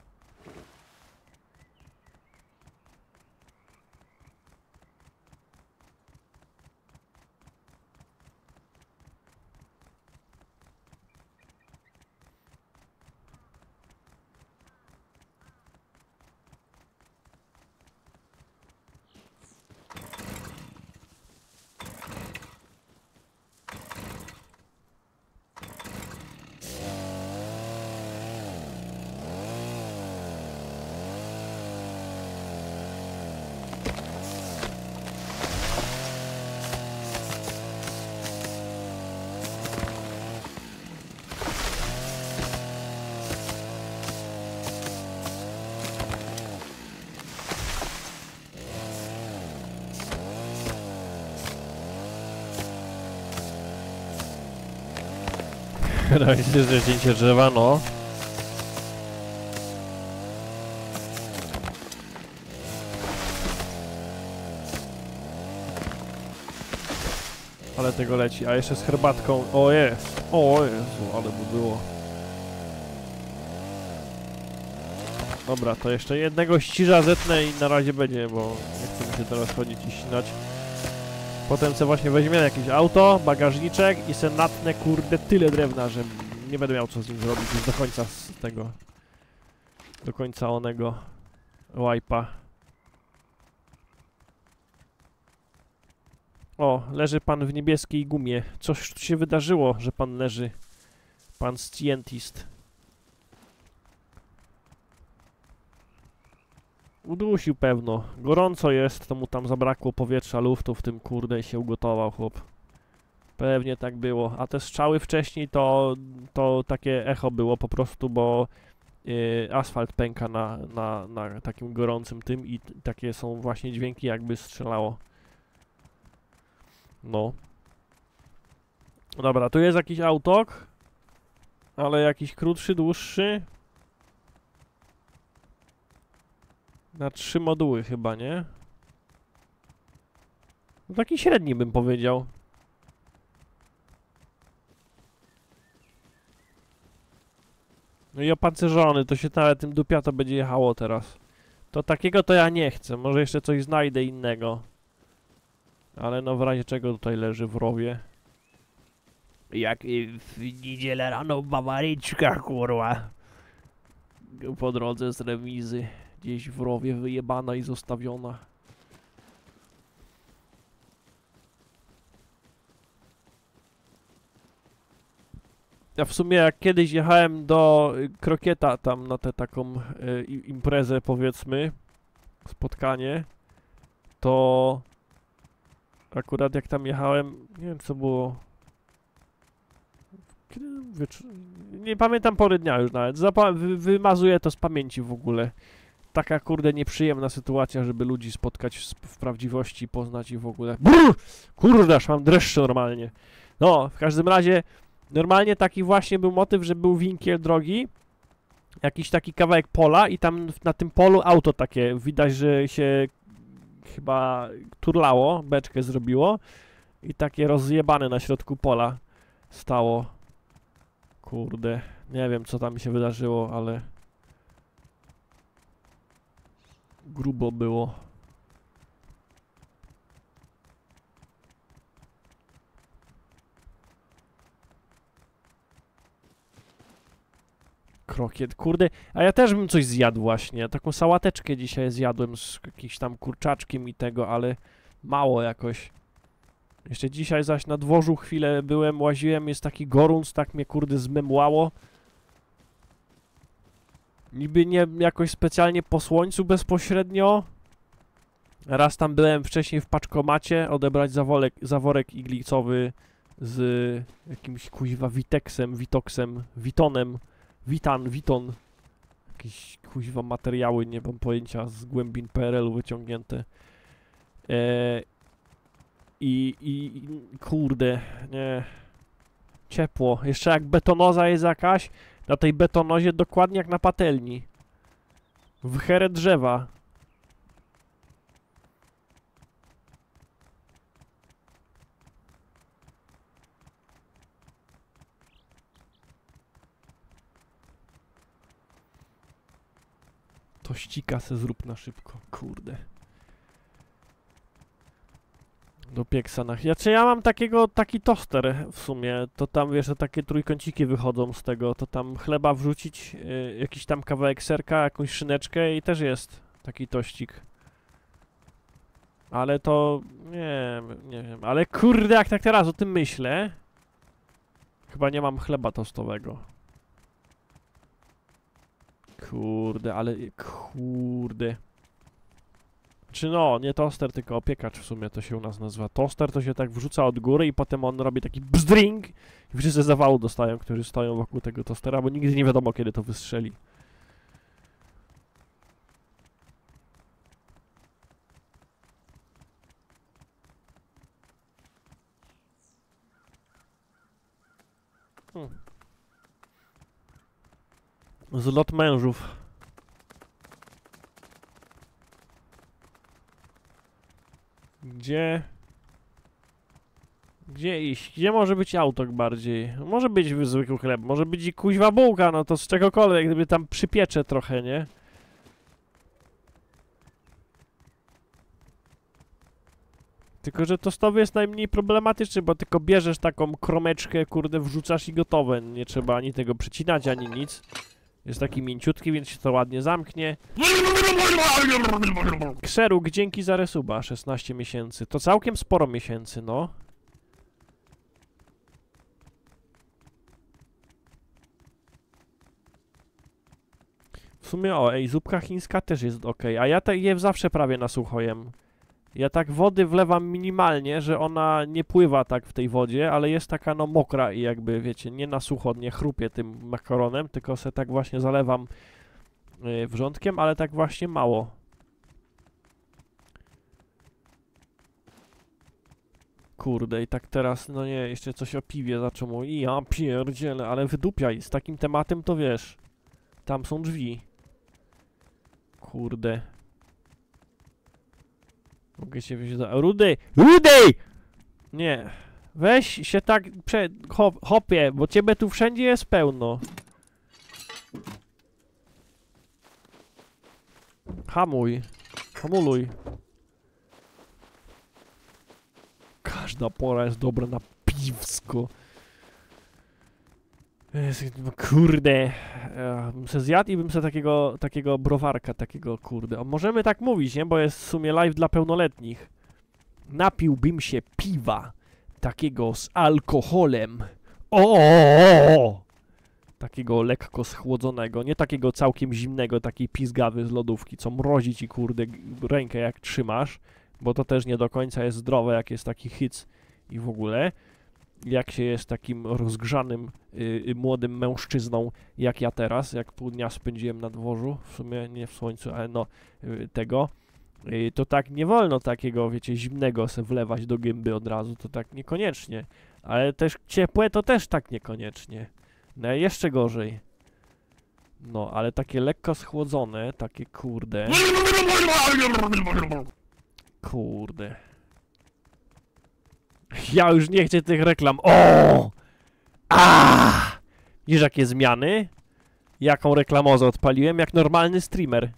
Realizuję zdjęcie drzewa, no. Ale tego leci, a jeszcze z herbatką. O jest! O Jezu, ale by było. Dobra, to jeszcze jednego ściża zetnę i na razie będzie, bo nie chcę mi się teraz chodzić i ścinać. Potem se właśnie weźmiemy jakieś auto, bagażniczek i se natnę, kurde, tyle drewna, że nie będę miał co z nim zrobić już do końca z tego... Do końca onego... Wipe'a. O, leży pan w niebieskiej gumie. Coś tu się wydarzyło, że pan leży. Pan Scientist. Udusił pewno. Gorąco jest, to mu tam zabrakło powietrza, luftu w tym, kurde, i się ugotował chłop. Pewnie tak było. A te strzały wcześniej to, to takie echo było po prostu, bo yy, asfalt pęka na, na, na takim gorącym tym i takie są właśnie dźwięki, jakby strzelało. No. Dobra, tu jest jakiś autok, ale jakiś krótszy, dłuższy. Na trzy moduły chyba, nie? No taki średni bym powiedział. No i opancerzony, to się nawet tym dupia to będzie jechało teraz. To takiego to ja nie chcę, może jeszcze coś znajdę innego. Ale no w razie czego tutaj leży w rowie. Jak y, w niedzielę rano Bawaryczka, kurwa. Po drodze z remizy. Gdzieś w rowie wyjebana i zostawiona. Ja w sumie jak kiedyś jechałem do y, Krokieta tam na tę taką y, imprezę, powiedzmy, spotkanie, to akurat jak tam jechałem, nie wiem co było, kiedy, nie pamiętam pory dnia już nawet, Zapa wy wymazuję to z pamięci w ogóle. Taka kurde nieprzyjemna sytuacja, żeby ludzi spotkać w, w prawdziwości, poznać ich w ogóle. Brrr! Kurde, aż mam dreszcze normalnie. No, w każdym razie normalnie taki właśnie był motyw, że był winkiel drogi, jakiś taki kawałek pola i tam na tym polu auto takie, widać, że się chyba turlało, beczkę zrobiło i takie rozjebane na środku pola stało. Kurde, nie wiem co tam się wydarzyło, ale grubo było. krokiet, kurde. A ja też bym coś zjadł właśnie. Taką sałateczkę dzisiaj zjadłem z jakimś tam kurczaczkiem i tego, ale mało jakoś. Jeszcze dzisiaj zaś na dworzu chwilę byłem, łaziłem, jest taki gorąc, tak mnie kurde zmemłało. Niby nie jakoś specjalnie po słońcu bezpośrednio. Raz tam byłem wcześniej w paczkomacie odebrać zaworek, zaworek iglicowy z jakimś kuźwa Witeksem, Witoksem, Witonem, Witan, Witon. Jakieś kuźwa materiały, nie mam pojęcia, z głębin P R L-u wyciągnięte. Eee, i, i, I kurde, nie. Ciepło. Jeszcze jak betonoza jest jakaś, na tej betonozie dokładnie jak na patelni. W herę drzewa. Tościka se zrób na szybko, kurde. Do pieksa na... Ja, czy ja mam takiego, taki toster w sumie, to tam, wiesz, że takie trójkąciki wychodzą z tego, to tam chleba wrzucić, y, jakiś tam kawałek serka, jakąś szyneczkę i też jest taki tościk. Ale to... nie, nie wiem, ale kurde, jak tak teraz o tym myślę, chyba nie mam chleba tostowego. Kurde, ale kurde. Czy no, nie toster, tylko opiekacz w sumie to się u nas nazywa. Toster to się tak wrzuca od góry i potem on robi taki bzdring i wszyscy zawału dostają, którzy stoją wokół tego tostera, bo nigdy nie wiadomo, kiedy to wystrzeli. Hmm. Zlot mężów. Gdzie? Gdzie iść? Gdzie może być autok bardziej? Może być zwykły chleb, może być i kuźwa bułka, no to z czegokolwiek, gdyby tam przypiecze trochę, nie? Tylko, że tostowy jest najmniej problematyczny, bo tylko bierzesz taką kromeczkę, kurde, wrzucasz i gotowe. Nie trzeba ani tego przycinać, ani nic. Jest taki mięciutki, więc się to ładnie zamknie. Kseruk, dzięki za resuba, szesnaście miesięcy. To całkiem sporo miesięcy, no. W sumie, o, ej, zupka chińska też jest ok, a ja te je zawsze prawie na sucho jem. Ja tak wody wlewam minimalnie, że ona nie pływa tak w tej wodzie, ale jest taka no mokra i jakby, wiecie, nie na sucho, nie chrupie tym makaronem, tylko se tak właśnie zalewam yy, wrzątkiem, ale tak właśnie mało. Kurde, i tak teraz, no nie, jeszcze coś o piwie zaczął mówić. Ja pierdzielę, ale wydupiaj, z takim tematem to wiesz, tam są drzwi. Kurde. Mogę się wziąć do... Rudy! Rudy! Nie. Weź się tak prze... Hop, hopie, bo ciebie tu wszędzie jest pełno. Hamuj. Hamuluj. Każda pora jest dobra na piwsko. Kurde, ja bym se zjadł i bym se takiego, takiego browarka, takiego kurde. O, możemy tak mówić, nie? Bo jest w sumie live dla pełnoletnich. Napiłbym się piwa, takiego z alkoholem. O! Takiego lekko schłodzonego, nie takiego całkiem zimnego, taki pizgawy z lodówki, co mrozi ci kurde rękę jak trzymasz, bo to też nie do końca jest zdrowe, jak jest taki hyc i w ogóle. Jak się jest takim rozgrzanym, yy, młodym mężczyzną, jak ja teraz, jak pół dnia spędziłem na dworzu, w sumie nie w słońcu, ale no, yy, tego, yy, to tak nie wolno takiego, wiecie, zimnego se wlewać do gęby od razu, to tak niekoniecznie, ale też ciepłe to też tak niekoniecznie, no jeszcze gorzej. No, ale takie lekko schłodzone, takie kurde. Kurde. Ja już nie chcę tych reklam. O! A! Widzisz jakie zmiany? Jaką reklamozę odpaliłem? Jak normalny streamer.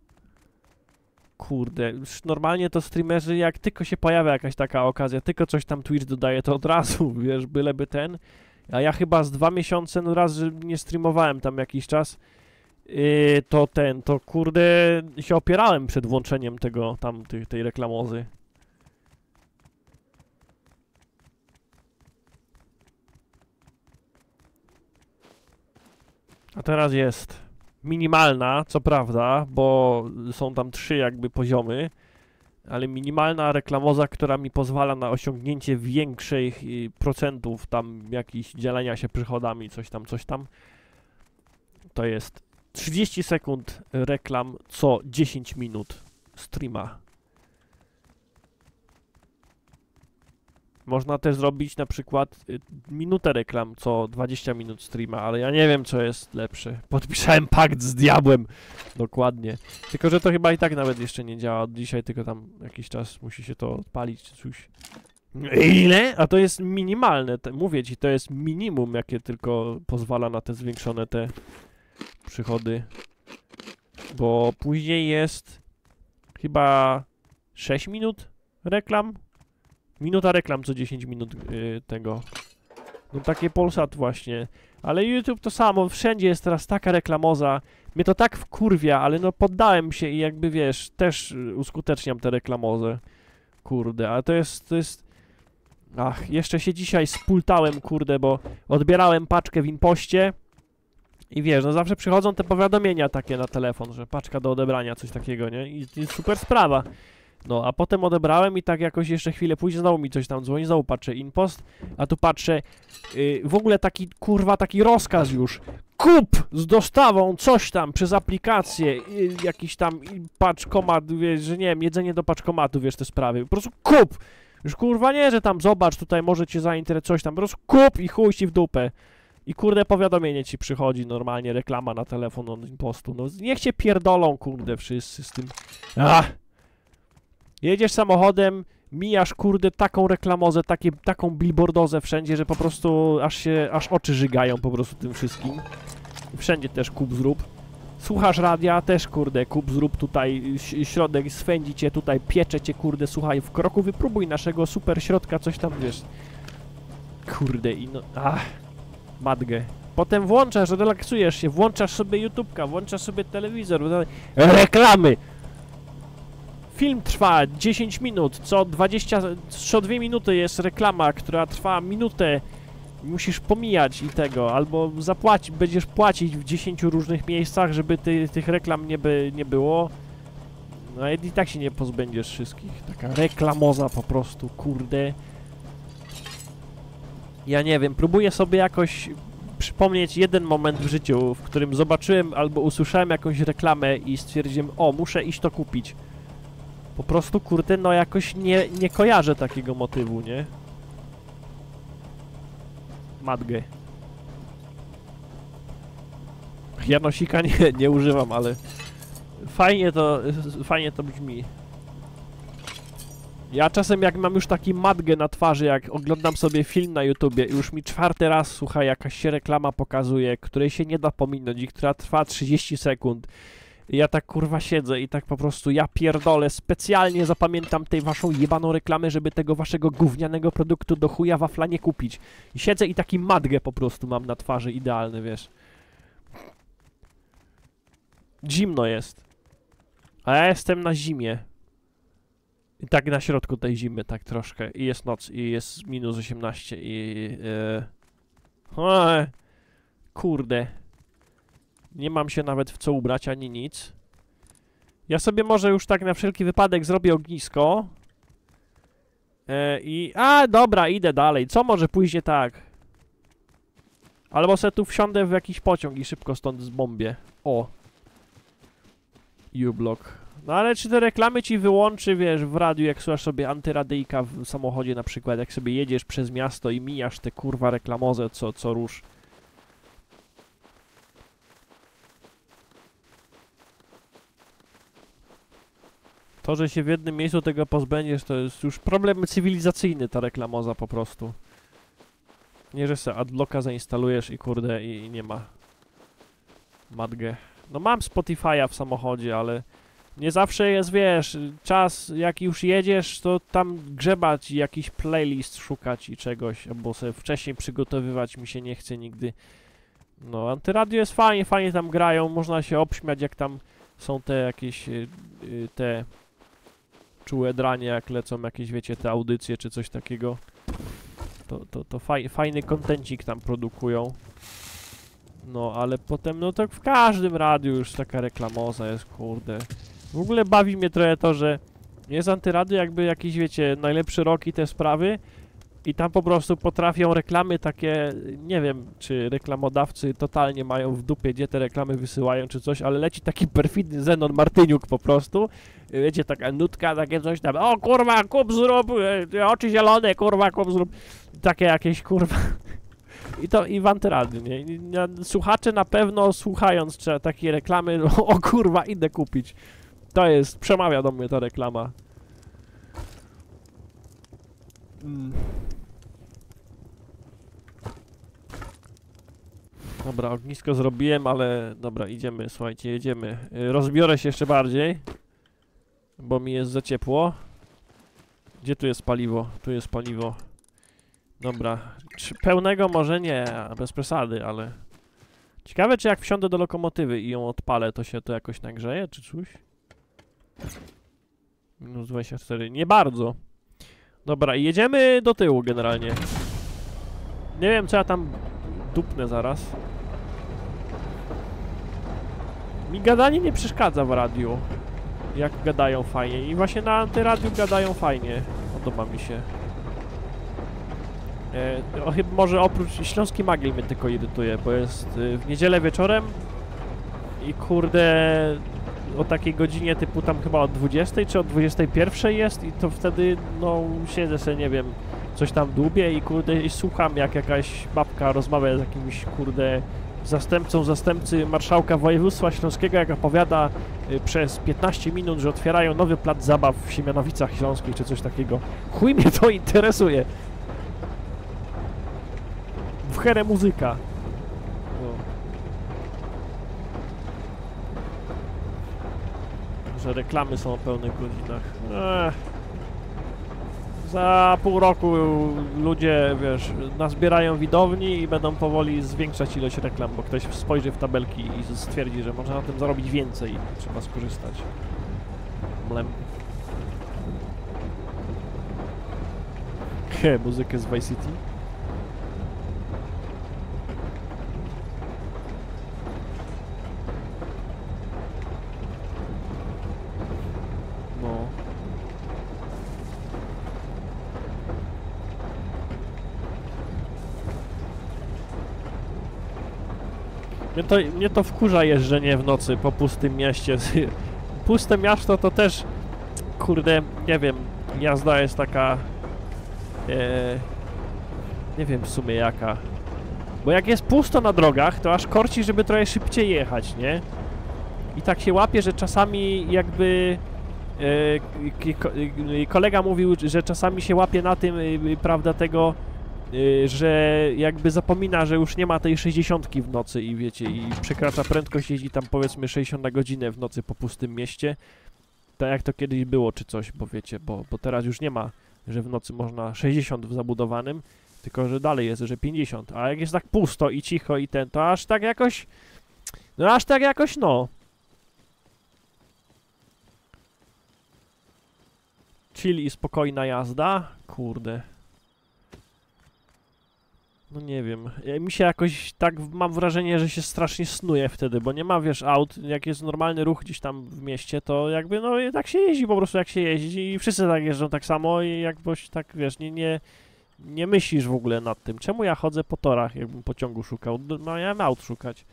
Kurde, już normalnie to streamerzy, jak tylko się pojawia jakaś taka okazja, tylko coś tam Twitch dodaje, to od razu, wiesz, byleby ten. A ja chyba z dwa miesiące, no raz, że nie streamowałem tam jakiś czas, yy, to ten, to kurde się opierałem przed włączeniem tego, tam, tej, tej reklamozy. A teraz jest minimalna, co prawda, bo są tam trzy jakby poziomy, ale minimalna reklamoza, która mi pozwala na osiągnięcie większych y, procentów tam jakichś dzielenia się przychodami, coś tam, coś tam, to jest trzydzieści sekund reklam co dziesięć minut streama. Można też zrobić na przykład y, minutę reklam co dwadzieścia minut streama, ale ja nie wiem, co jest lepsze. Podpisałem pakt z diabłem. Dokładnie. Tylko, że to chyba i tak nawet jeszcze nie działa od dzisiaj, tylko tam jakiś czas musi się to odpalić czy coś. Ile? A to jest minimalne. Te, mówię ci, to jest minimum, jakie tylko pozwala na te zwiększone te przychody. Bo później jest chyba sześć minut reklam. Minuta reklam co dziesięć minut yy, tego. No takie Polsat właśnie. Ale YouTube to samo, wszędzie jest teraz taka reklamoza. Mnie to tak wkurwia, ale no poddałem się i jakby wiesz, też y, uskuteczniam tę reklamozę. Kurde, ale to jest, to jest... Ach, jeszcze się dzisiaj spultałem, kurde, bo odbierałem paczkę w Impoście. I wiesz, no zawsze przychodzą te powiadomienia takie na telefon, że paczka do odebrania, coś takiego, nie? I to jest super sprawa. No, a potem odebrałem i tak jakoś jeszcze chwilę później znowu mi coś tam dzwoni, znowu patrzę Impost, a tu patrzę, yy, w ogóle taki, kurwa, taki rozkaz już. Kup z dostawą coś tam przez aplikację, yy, jakiś tam yy, paczkomat, wiesz, że nie wiem, jedzenie do paczkomatu, wiesz, te sprawy. Po prostu kup! Już kurwa nie, że tam zobacz, tutaj może cię zainteresować coś tam, po prostu kup i chuj ci w dupę. I kurde powiadomienie ci przychodzi normalnie, reklama na telefon od Impostu. No niech cię pierdolą, kurde, wszyscy z tym. Ach! Jedziesz samochodem, mijasz, kurde, taką reklamozę, takie, taką billboardozę wszędzie, że po prostu aż się, aż oczy żygają po prostu tym wszystkim. Wszędzie też kup zrób. Słuchasz radia, też, kurde, kup zrób tutaj, środek swędzi cię, tutaj piecze cię, kurde, słuchaj, w kroku wypróbuj naszego super środka, coś tam, wiesz. Kurde, i no, ach, matgę. Potem włączasz, relaksujesz się, włączasz sobie YouTube'ka, włączasz sobie telewizor, reklamy! Film trwa dziesięć minut, co dwadzieścia, co dwie minuty jest reklama, która trwa minutę. Musisz pomijać i tego, albo zapłacić, będziesz płacić w dziesięciu różnych miejscach, żeby ty, tych reklam nie, by, nie było. No i tak się nie pozbędziesz wszystkich. Taka reklamoza po prostu, kurde. Ja nie wiem, próbuję sobie jakoś przypomnieć jeden moment w życiu, w którym zobaczyłem albo usłyszałem jakąś reklamę i stwierdziłem, o, muszę iść to kupić. Po prostu, kurde, no jakoś nie, nie kojarzę takiego motywu, nie? Matgę. Janosika nie, nie używam, ale fajnie to, fajnie to brzmi. Ja czasem jak mam już taki matgę na twarzy, jak oglądam sobie film na YouTubie i już mi czwarty raz, słuchaj, jakaś się reklama pokazuje, której się nie da pominąć i która trwa trzydzieści sekund. I ja tak kurwa siedzę i tak po prostu ja pierdolę, specjalnie zapamiętam tej waszą jebaną reklamę, żeby tego waszego gównianego produktu do chuja wafla nie kupić. I siedzę i taki matgę po prostu mam na twarzy, idealny, wiesz. Zimno jest. A ja jestem na zimie. I tak na środku tej zimy, tak troszkę. I jest noc, i jest minus osiemnaście, i... Yy... O, kurde. Nie mam się nawet w co ubrać, ani nic. Ja sobie może już tak na wszelki wypadek zrobię ognisko. Yy, I... A, dobra, idę dalej. Co może pójść nie tak? Albo se tu wsiądę w jakiś pociąg i szybko stąd zbombię. O. U-block. No ale czy te reklamy ci wyłączy, wiesz, w radiu, jak słuchasz sobie antyradyjka w samochodzie na przykład, jak sobie jedziesz przez miasto i mijasz te kurwa reklamozę co, co rusz. To, że się w jednym miejscu tego pozbędziesz, to jest już problem cywilizacyjny, ta reklamoza po prostu. Nie, że se adblocka zainstalujesz i kurde, i, i nie ma. Matgę. No mam Spotify'a w samochodzie, ale Nie zawsze jest, wiesz, czas, jak już jedziesz, to tam grzebać i jakiś playlist szukać i czegoś, albo sobie wcześniej przygotowywać mi się nie chce nigdy. No, antyradio jest fajnie, fajnie tam grają, można się obśmiać, jak tam są te jakieś, y, y, te czułe dranie, jak lecą jakieś, wiecie, te audycje czy coś takiego. To, to, to faj, fajny kontencik tam produkują. No, ale potem, no to w każdym radiu już taka reklamoza jest, kurde. W ogóle bawi mnie trochę to, że jest antyradio jakby jakiś, wiecie, najlepszy rok i te sprawy i tam po prostu potrafią reklamy takie, nie wiem, czy reklamodawcy totalnie mają w dupie, gdzie te reklamy wysyłają, czy coś, ale leci taki perfidny Zenon Martyniuk po prostu, wiecie, taka nutka, takie coś tam, o kurwa, kup zrób, e, oczy zielone, kurwa, kup zrób, takie jakieś, kurwa, i to i w antyradiu, nie? I, na, słuchacze na pewno słuchając czy, takie reklamy, o, o kurwa, idę kupić, to jest, przemawia do mnie ta reklama. Mm. Dobra, ognisko zrobiłem, ale dobra, idziemy, słuchajcie, jedziemy. Y, rozbiorę się jeszcze bardziej, bo mi jest za ciepło. Gdzie tu jest paliwo? Tu jest paliwo. Dobra, czy pełnego może nie, bez przesady, ale... Ciekawe, czy jak wsiądę do lokomotywy i ją odpalę, to się to jakoś nagrzeje, czy coś? Minus dwadzieścia cztery, nie bardzo. Dobra, jedziemy do tyłu generalnie. Nie wiem, co ja tam dupnę zaraz. Mi gadanie nie przeszkadza w radiu. Jak gadają fajnie. I właśnie na antyradiu gadają fajnie. Podoba mi się. E, o, chyba może oprócz Śląski Magiel mnie tylko irytuje, bo jest y, w niedzielę wieczorem i kurde o takiej godzinie typu tam chyba o dwudziestej czy o dwudziestej pierwszej jest i to wtedy no siedzę sobie, nie wiem, coś tam dłubię i kurde i słucham jak jakaś babka rozmawia z jakimś kurde zastępcą zastępcy marszałka województwa śląskiego, jak opowiada y, przez piętnaście minut, że otwierają nowy plac zabaw w Siemianowicach Śląskich czy coś takiego. Chuj mnie to interesuje. W herę muzyka. No. Że reklamy są o pełnych godzinach. Ech. Za pół roku ludzie, wiesz, nazbierają widowni i będą powoli zwiększać ilość reklam, bo ktoś spojrzy w tabelki i stwierdzi, że można na tym zarobić więcej i trzeba skorzystać. Mlem. He, muzykę z Vice City. Mnie to, mnie to wkurza jeżdżenie w nocy po pustym mieście. Puste miasto to też, kurde, nie wiem, jazda jest taka, e, nie wiem w sumie jaka. Bo jak jest pusto na drogach, to aż korci, żeby trochę szybciej jechać, nie? I tak się łapie, że czasami jakby, e, kolega mówił, że czasami się łapie na tym, prawda, tego, że jakby zapomina, że już nie ma tej sześćdziesiątki w nocy i wiecie, i przekracza prędkość, jeździ tam powiedzmy sześćdziesiąt na godzinę w nocy po pustym mieście. Tak jak to kiedyś było czy coś, bo wiecie, bo, bo teraz już nie ma, że w nocy można sześćdziesiąt w zabudowanym, tylko że dalej jest, że pięćdziesiąt. A jak jest tak pusto i cicho i ten, to aż tak jakoś, no aż tak jakoś no. Chill i spokojna jazda? Kurde. No nie wiem, mi się jakoś tak, mam wrażenie, że się strasznie snuje wtedy, bo nie ma, wiesz, aut, jak jest normalny ruch gdzieś tam w mieście, to jakby, no tak się jeździ po prostu jak się jeździ i wszyscy tak jeżdżą tak samo i jakbyś tak, wiesz, nie, nie, nie myślisz w ogóle nad tym. Czemu ja chodzę po torach, jakbym pociągu szukał? No ja mam aut szukać.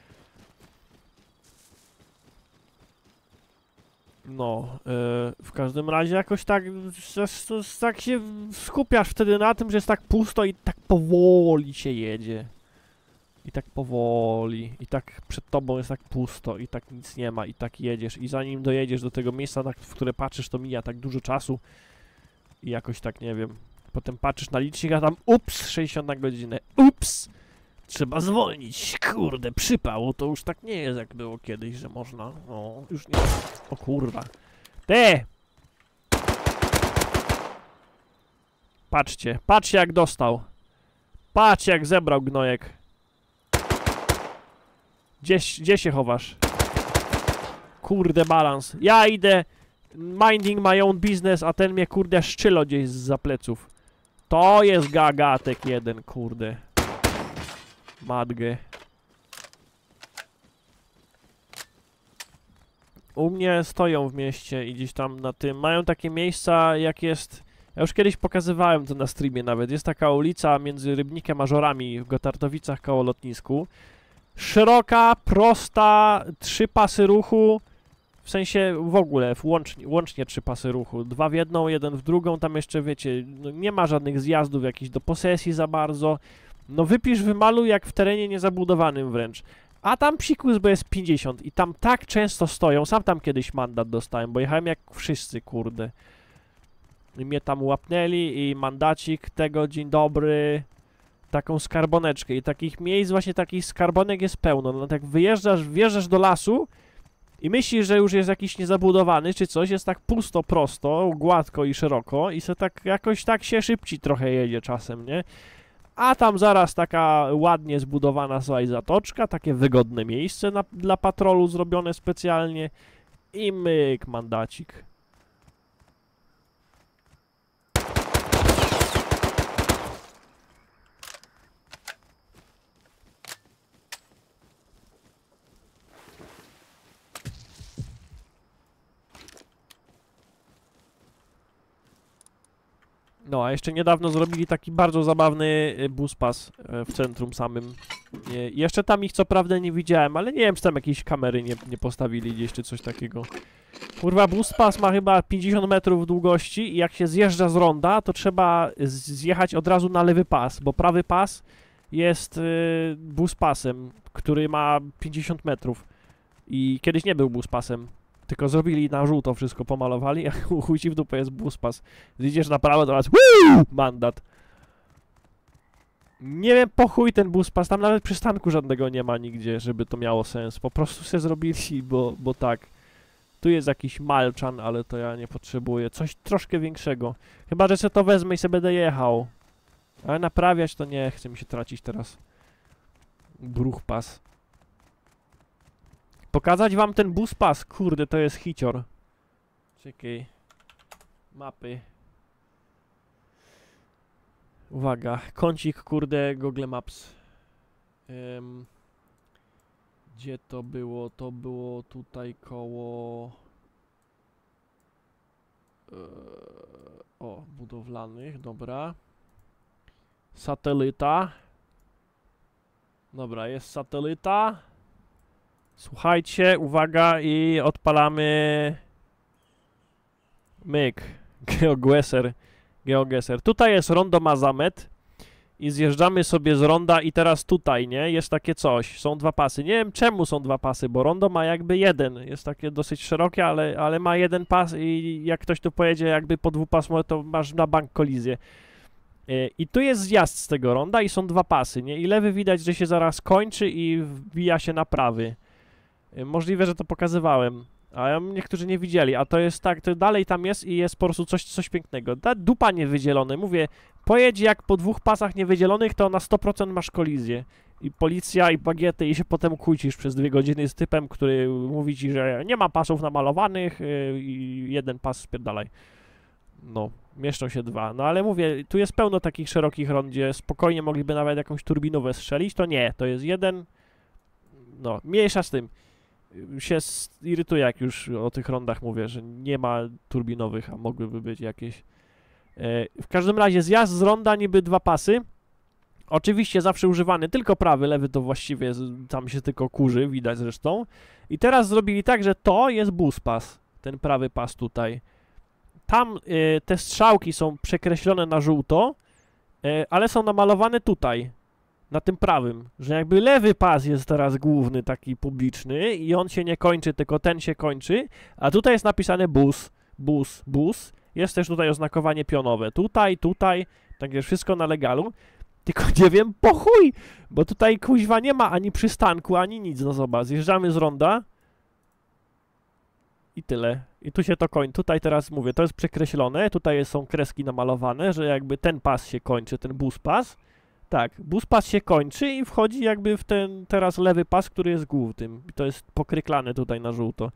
No, yy, w każdym razie jakoś tak, tak się skupiasz wtedy na tym, że jest tak pusto i tak powoli się jedzie. I tak powoli, i tak przed tobą jest tak pusto, i tak nic nie ma, i tak jedziesz. I zanim dojedziesz do tego miejsca, tak, w które patrzysz, to mija tak dużo czasu. I jakoś tak, nie wiem, potem patrzysz na licznik, a tam ups, sześćdziesiąt na godzinę, ups! Trzeba zwolnić, kurde, przypał, to już tak nie jest jak było kiedyś, że można, o, już nie, o kurwa. Te! Patrzcie, patrzcie jak dostał. Patrzcie jak zebrał gnojek. Gdzie, gdzie się chowasz? Kurde balans. Ja idę minding my own business, a ten mnie kurde szczylo gdzieś zza pleców. To jest gagatek jeden, kurde. Madge. U mnie stoją w mieście i gdzieś tam na tym. Mają takie miejsca jak jest... Ja już kiedyś pokazywałem to na streamie nawet. Jest taka ulica między Rybnikiem a Żorami w Gotartowicach koło lotnisku. Szeroka, prosta, trzy pasy ruchu. W sensie w ogóle, łącznie, łącznie trzy pasy ruchu. Dwa w jedną, jeden w drugą. Tam jeszcze wiecie, no nie ma żadnych zjazdów jakichś do posesji za bardzo. No wypisz, wymaluj jak w terenie niezabudowanym wręcz. A tam psikus, bo jest pięćdziesiąt i tam tak często stoją. Sam tam kiedyś mandat dostałem, bo jechałem jak wszyscy, kurde. I mnie tam łapnęli i mandacik tego, dzień dobry. Taką skarboneczkę i takich miejsc, właśnie takich skarbonek jest pełno. No tak wyjeżdżasz, wjeżdżasz do lasu i myślisz, że już jest jakiś niezabudowany czy coś, jest tak pusto, prosto, gładko i szeroko i se tak jakoś tak się szybciej trochę jedzie czasem, nie? A tam zaraz taka ładnie zbudowana słuchaj, zatoczka, takie wygodne miejsce na, dla patrolu zrobione specjalnie i myk, mandacik. No, a jeszcze niedawno zrobili taki bardzo zabawny buspas w centrum samym. Jeszcze tam ich co prawda nie widziałem, ale nie wiem, czy tam jakieś kamery nie, nie postawili gdzieś, czy coś takiego. Kurwa, buspas ma chyba pięćdziesiąt metrów długości i jak się zjeżdża z ronda, to trzeba zjechać od razu na lewy pas, bo prawy pas jest y, buspasem, który ma pięćdziesiąt metrów. I kiedyś nie był buspasem. Tylko zrobili na żółto wszystko, pomalowali, a chuj ci w dupę jest buspas. Idziesz na prawo, to raz wuu, mandat. Nie wiem, po chuj ten buspas, tam nawet przystanku żadnego nie ma nigdzie, żeby to miało sens. Po prostu się zrobili, bo, bo tak. Tu jest jakiś malczan, ale to ja nie potrzebuję. Coś troszkę większego. Chyba, że sobie to wezmę i sobie będę jechał. Ale naprawiać to nie chcę mi się tracić teraz. Bruchpas. Pokazać wam ten buspas, kurde, to jest hicior. Czekaj. Mapy. Uwaga, kącik, kurde, Google Maps. Um, gdzie to było? To było tutaj koło... Yy, o, budowlanych, dobra. Satelita. Dobra, jest satelita. Słuchajcie, uwaga i odpalamy myk, GeoGuessr, GeoGuessr. Tutaj jest rondo Mazamet i zjeżdżamy sobie z ronda i teraz tutaj, nie, jest takie coś, są dwa pasy. Nie wiem czemu są dwa pasy, bo rondo ma jakby jeden, jest takie dosyć szerokie, ale, ale ma jeden pas i jak ktoś tu pojedzie jakby po dwupasmowe, to masz na bank kolizję. I tu jest zjazd z tego ronda i są dwa pasy, nie, i lewy widać, że się zaraz kończy i wbija się na prawy. Możliwe, że to pokazywałem, a niektórzy nie widzieli, a to jest tak, to dalej tam jest i jest po prostu coś, coś pięknego. Ta dupa niewydzielone, mówię, pojedź jak po dwóch pasach niewydzielonych, to na sto procent masz kolizję. I policja, i bagiety, i się potem kłócisz przez dwie godziny z typem, który mówi ci, że nie ma pasów namalowanych yy, i jeden pas spierdalaj. No, mieszczą się dwa. No ale mówię, tu jest pełno takich szerokich rond, gdzie spokojnie mogliby nawet jakąś turbinówę strzelić, to nie, to jest jeden... No, mniejsza z tym. Się irytuje, jak już o tych rondach mówię, że nie ma turbinowych, a mogłyby być jakieś. E, w każdym razie zjazd z ronda niby dwa pasy. Oczywiście zawsze używany tylko prawy, lewy to właściwie tam się tylko kurzy, widać zresztą. I teraz zrobili tak, że to jest buspas, ten prawy pas tutaj. Tam e, te strzałki są przekreślone na żółto, e, ale są namalowane tutaj. Na tym prawym, że jakby lewy pas jest teraz główny, taki publiczny i on się nie kończy, tylko ten się kończy, a tutaj jest napisane bus, bus, bus, jest też tutaj oznakowanie pionowe, tutaj, tutaj, także wszystko na legalu Tylko nie wiem, po chuj, bo tutaj kuźwa nie ma ani przystanku, ani nic, no zobacz, zjeżdżamy z ronda i tyle. I tu się to kończy, tutaj teraz mówię, to jest przekreślone, tutaj są kreski namalowane, że jakby ten pas się kończy, ten bus pas. Tak, bus pas się kończy i wchodzi jakby w ten teraz lewy pas, który jest głównym. I to jest pokryklane tutaj na żółto.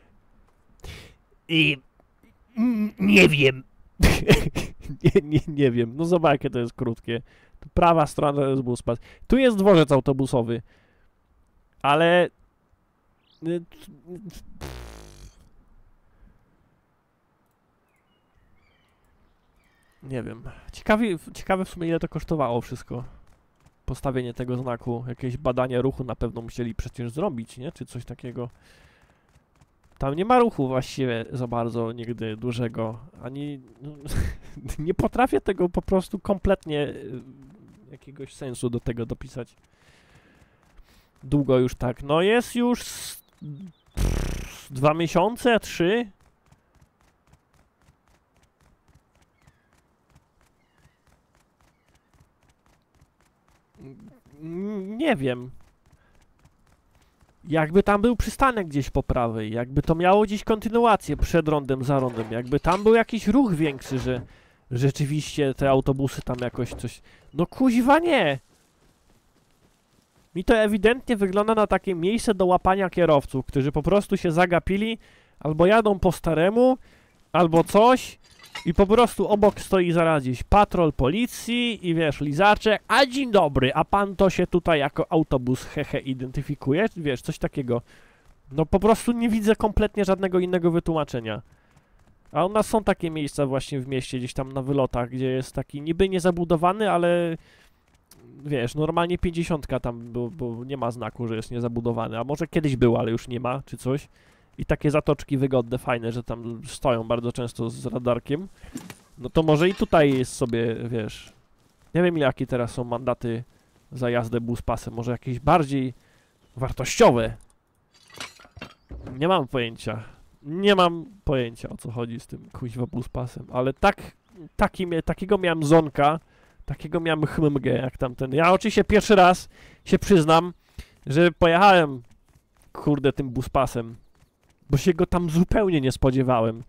I... mm, nie wiem. nie, nie, nie wiem, no zobacz jakie to jest krótkie. Tu prawa strona to jest bus pas. Tu jest dworzec autobusowy. Ale... y, Nie wiem. Ciekawe, ciekawe w sumie ile to kosztowało wszystko. Postawienie tego znaku. Jakieś badanie ruchu na pewno musieli przecież zrobić, nie? Czy coś takiego. Tam nie ma ruchu właściwie za bardzo nigdy dużego. Ani... No, nie potrafię tego po prostu kompletnie y, jakiegoś sensu do tego dopisać. Długo już tak. No jest już... Z, pff, dwa miesiące? Trzy? Nie wiem. Jakby tam był przystanek gdzieś po prawej, jakby to miało gdzieś kontynuację przed rondem, za rondem, jakby tam był jakiś ruch większy, że rzeczywiście te autobusy tam jakoś coś... No kuźwa nie! Mi to ewidentnie wygląda na takie miejsce do łapania kierowców, którzy po prostu się zagapili, albo jadą po staremu, albo coś i po prostu obok stoi zaraz gdzieś patrol policji i wiesz, lizaczek, a dzień dobry, a pan to się tutaj jako autobus hehe identyfikuje, wiesz, coś takiego. No po prostu nie widzę kompletnie żadnego innego wytłumaczenia. A u nas są takie miejsca właśnie w mieście, gdzieś tam na wylotach, gdzie jest taki niby niezabudowany, ale wiesz, normalnie pięćdziesiątka tam, bo, bo nie ma znaku, że jest niezabudowany, a może kiedyś był, ale już nie ma, czy coś. I takie zatoczki wygodne, fajne, że tam stoją bardzo często z radarkiem. No to może i tutaj jest sobie, wiesz... Nie wiem, jakie teraz są mandaty za jazdę buspasem. Może jakieś bardziej wartościowe. Nie mam pojęcia. Nie mam pojęcia, o co chodzi z tym kuźwa buspasem. Ale tak, taki, takiego miałem zonka, takiego miałem chmymgę, jak tamten. Ja oczywiście pierwszy raz się przyznam, że pojechałem, kurde, tym buspasem. Bo się go tam zupełnie nie spodziewałem.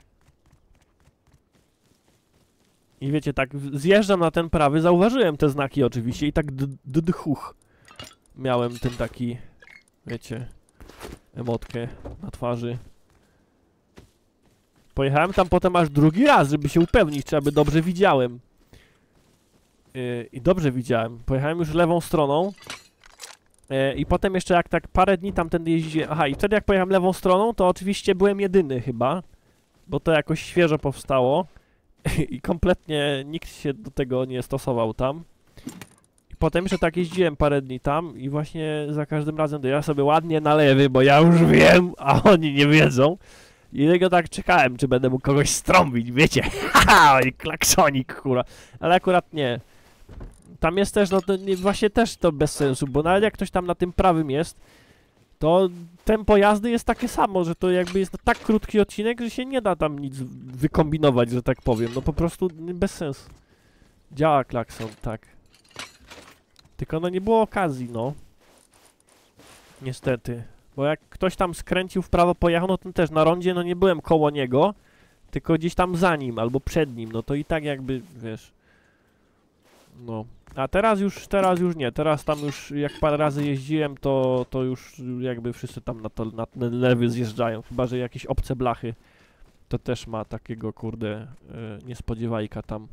I wiecie, tak zjeżdżam na ten prawy, zauważyłem te znaki oczywiście i tak d-d-d-huch. Miałem ten taki, wiecie, emotkę na twarzy. Pojechałem tam potem aż drugi raz, żeby się upewnić, czy aby dobrze widziałem. Yy, I dobrze widziałem. Pojechałem już lewą stroną. I potem jeszcze jak tak parę dni tamtędy jeździłem... Aha, i wtedy jak pojechałem lewą stroną, to oczywiście byłem jedyny chyba. Bo to jakoś świeżo powstało. I kompletnie nikt się do tego nie stosował tam. I potem jeszcze tak jeździłem parę dni tam i właśnie za każdym razem to ja sobie ładnie na lewy, bo ja już wiem, a oni nie wiedzą. I tego tak czekałem, czy będę mógł kogoś strąbić, wiecie. Haha, klaksonik, kurwa. Ale akurat nie. Tam jest też, no to nie, właśnie też to bez sensu, bo nawet jak ktoś tam na tym prawym jest, to tempo jazdy jest takie samo, że to jakby jest tak krótki odcinek, że się nie da tam nic wykombinować, że tak powiem. No po prostu bez sensu. Działa klakson, tak. Tylko no nie było okazji, no. Niestety. Bo jak ktoś tam skręcił w prawo, pojechał, no to też na rondzie, no nie byłem koło niego, tylko gdzieś tam za nim albo przed nim, no to i tak jakby, wiesz... No. A teraz już, teraz już nie, teraz tam już jak parę razy jeździłem, to, to już jakby wszyscy tam na, to, na ten lewy zjeżdżają, chyba że jakieś obce blachy, to też ma takiego kurde yy, niespodziewajka tam.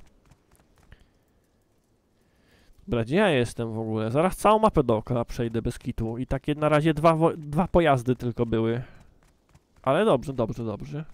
Dobra, gdzie ja jestem w ogóle? Zaraz całą mapę dookoła przejdę bez kitu i takie na razie dwa, dwa pojazdy tylko były. Ale dobrze, dobrze, dobrze.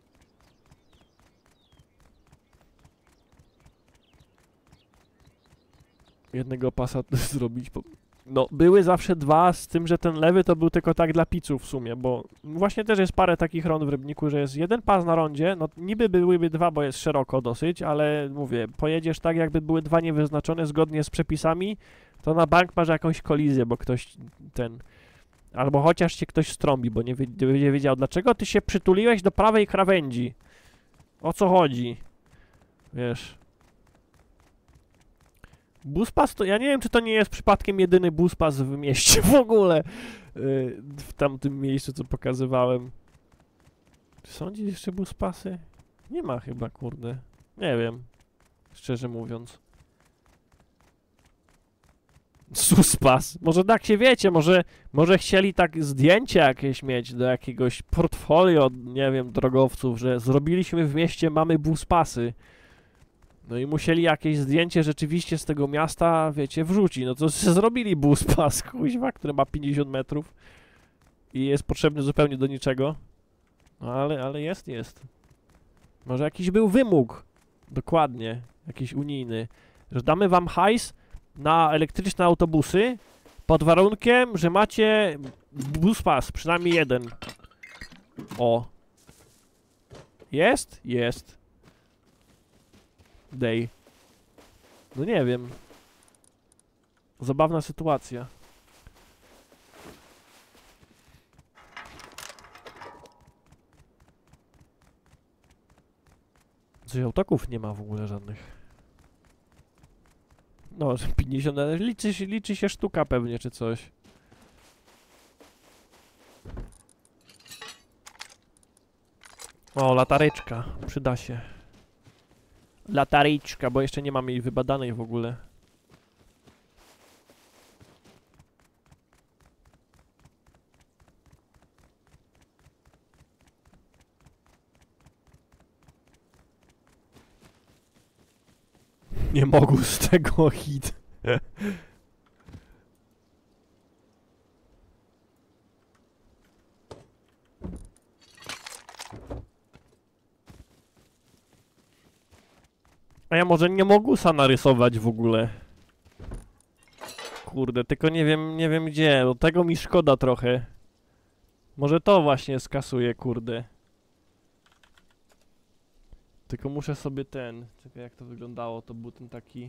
Jednego pasa zrobić, bo... No, były zawsze dwa, z tym, że ten lewy to był tylko tak dla piców w sumie, bo właśnie też jest parę takich rond w Rybniku, że jest jeden pas na rondzie, no niby byłyby dwa, bo jest szeroko dosyć, ale mówię, pojedziesz tak, jakby były dwa niewyznaczone zgodnie z przepisami, to na bank masz jakąś kolizję, bo ktoś ten... Albo chociaż cię ktoś strąbi, bo nie będzie wiedział, dlaczego ty się przytuliłeś do prawej krawędzi. O co chodzi? Wiesz... Buspas to, ja nie wiem, czy to nie jest przypadkiem jedyny buspas w mieście w ogóle. Yy, w tamtym miejscu, co pokazywałem. Czy są gdzieś jeszcze buspasy? Nie ma chyba, kurde. Nie wiem. Szczerze mówiąc. Suspas. Może tak się wiecie, może, może chcieli tak zdjęcie jakieś mieć do jakiegoś portfolio, nie wiem, drogowców, że zrobiliśmy w mieście, mamy buspasy. No i musieli jakieś zdjęcie rzeczywiście z tego miasta, wiecie, wrzucić. No to zrobili buspas, kuźwa, który ma pięćdziesiąt metrów i jest potrzebny zupełnie do niczego. No ale, ale jest, jest. Może jakiś był wymóg. Dokładnie. Jakiś unijny. Że damy wam hajs na elektryczne autobusy pod warunkiem, że macie buspas, przynajmniej jeden. O. Jest? Jest. Dej. No nie wiem. Zabawna sytuacja. Coś autoków nie ma w ogóle żadnych. No, pięćdziesiąt, liczy, się- liczy się sztuka pewnie, czy coś. O, latareczka. Przyda się. Latareczka, bo jeszcze nie mam jej wybadanej w ogóle. Nie mogł z tego hit. A ja może nie Mogusa narysować w ogóle. Kurde, tylko nie wiem, nie wiem gdzie, bo tego mi szkoda trochę. Może to właśnie skasuję, kurde. Tylko muszę sobie ten... Czekaj, jak to wyglądało, to był ten taki...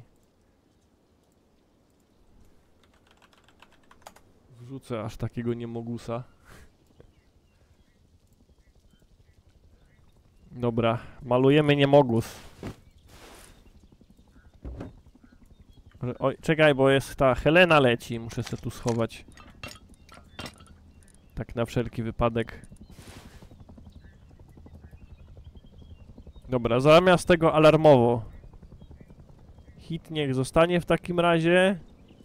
Wrzucę aż takiego niemogusa. Dobra, malujemy niemogus. Oj, czekaj, bo jest ta Helena leci, muszę się tu schować. Tak na wszelki wypadek. Dobra, zamiast tego alarmowo. Hit niech zostanie w takim razie.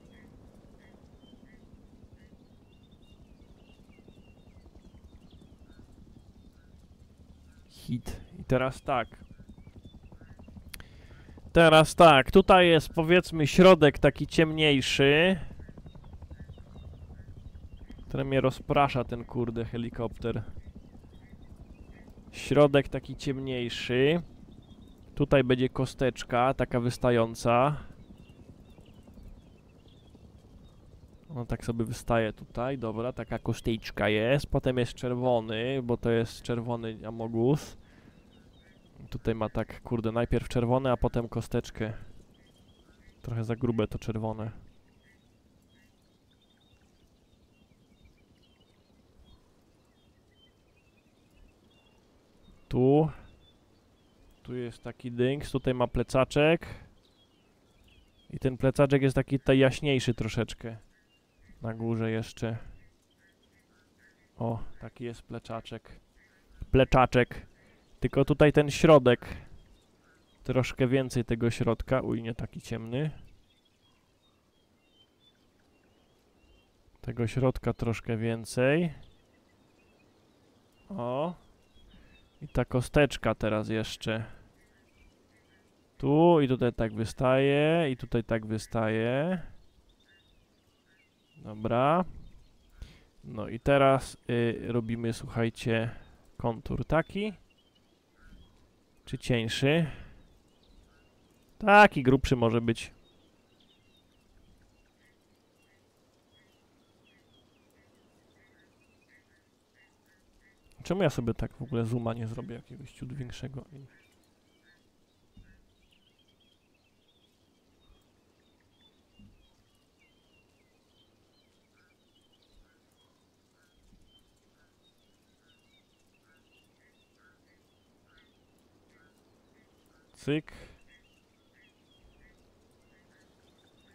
Hit. I teraz tak. Teraz tak, tutaj jest powiedzmy środek taki ciemniejszy. Który mnie rozprasza ten kurde helikopter. Środek taki ciemniejszy. Tutaj będzie kosteczka, taka wystająca. No tak sobie wystaje tutaj, dobra, taka kosteczka jest. Potem jest czerwony, bo to jest czerwony amogus. Tutaj ma tak, kurde, najpierw czerwony, a potem kosteczkę. Trochę za grube to czerwone. Tu. Tu jest taki dynks, tutaj ma plecaczek. I ten plecaczek jest taki tutaj jaśniejszy troszeczkę. Na górze jeszcze. O, taki jest pleczaczek. Pleczaczek. Tylko tutaj ten środek. Troszkę więcej tego środka. Uj, nie taki ciemny. Tego środka troszkę więcej. O. I ta kosteczka teraz jeszcze. Tu i tutaj tak wystaje. I tutaj tak wystaje. Dobra. No i teraz y, robimy, słuchajcie, kontur taki. Czy cieńszy? Taki grubszy może być. Czemu ja sobie tak w ogóle zooma nie zrobię jakiegoś ciut większego? Cyk.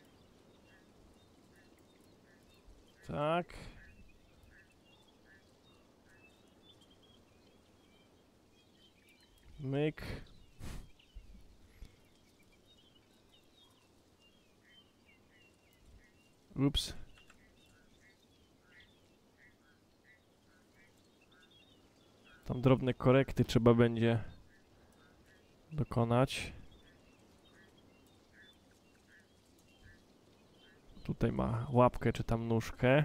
Tak. Myk. Ups. Tam drobne korekty trzeba będzie dokonać. Tutaj ma łapkę czy tam nóżkę.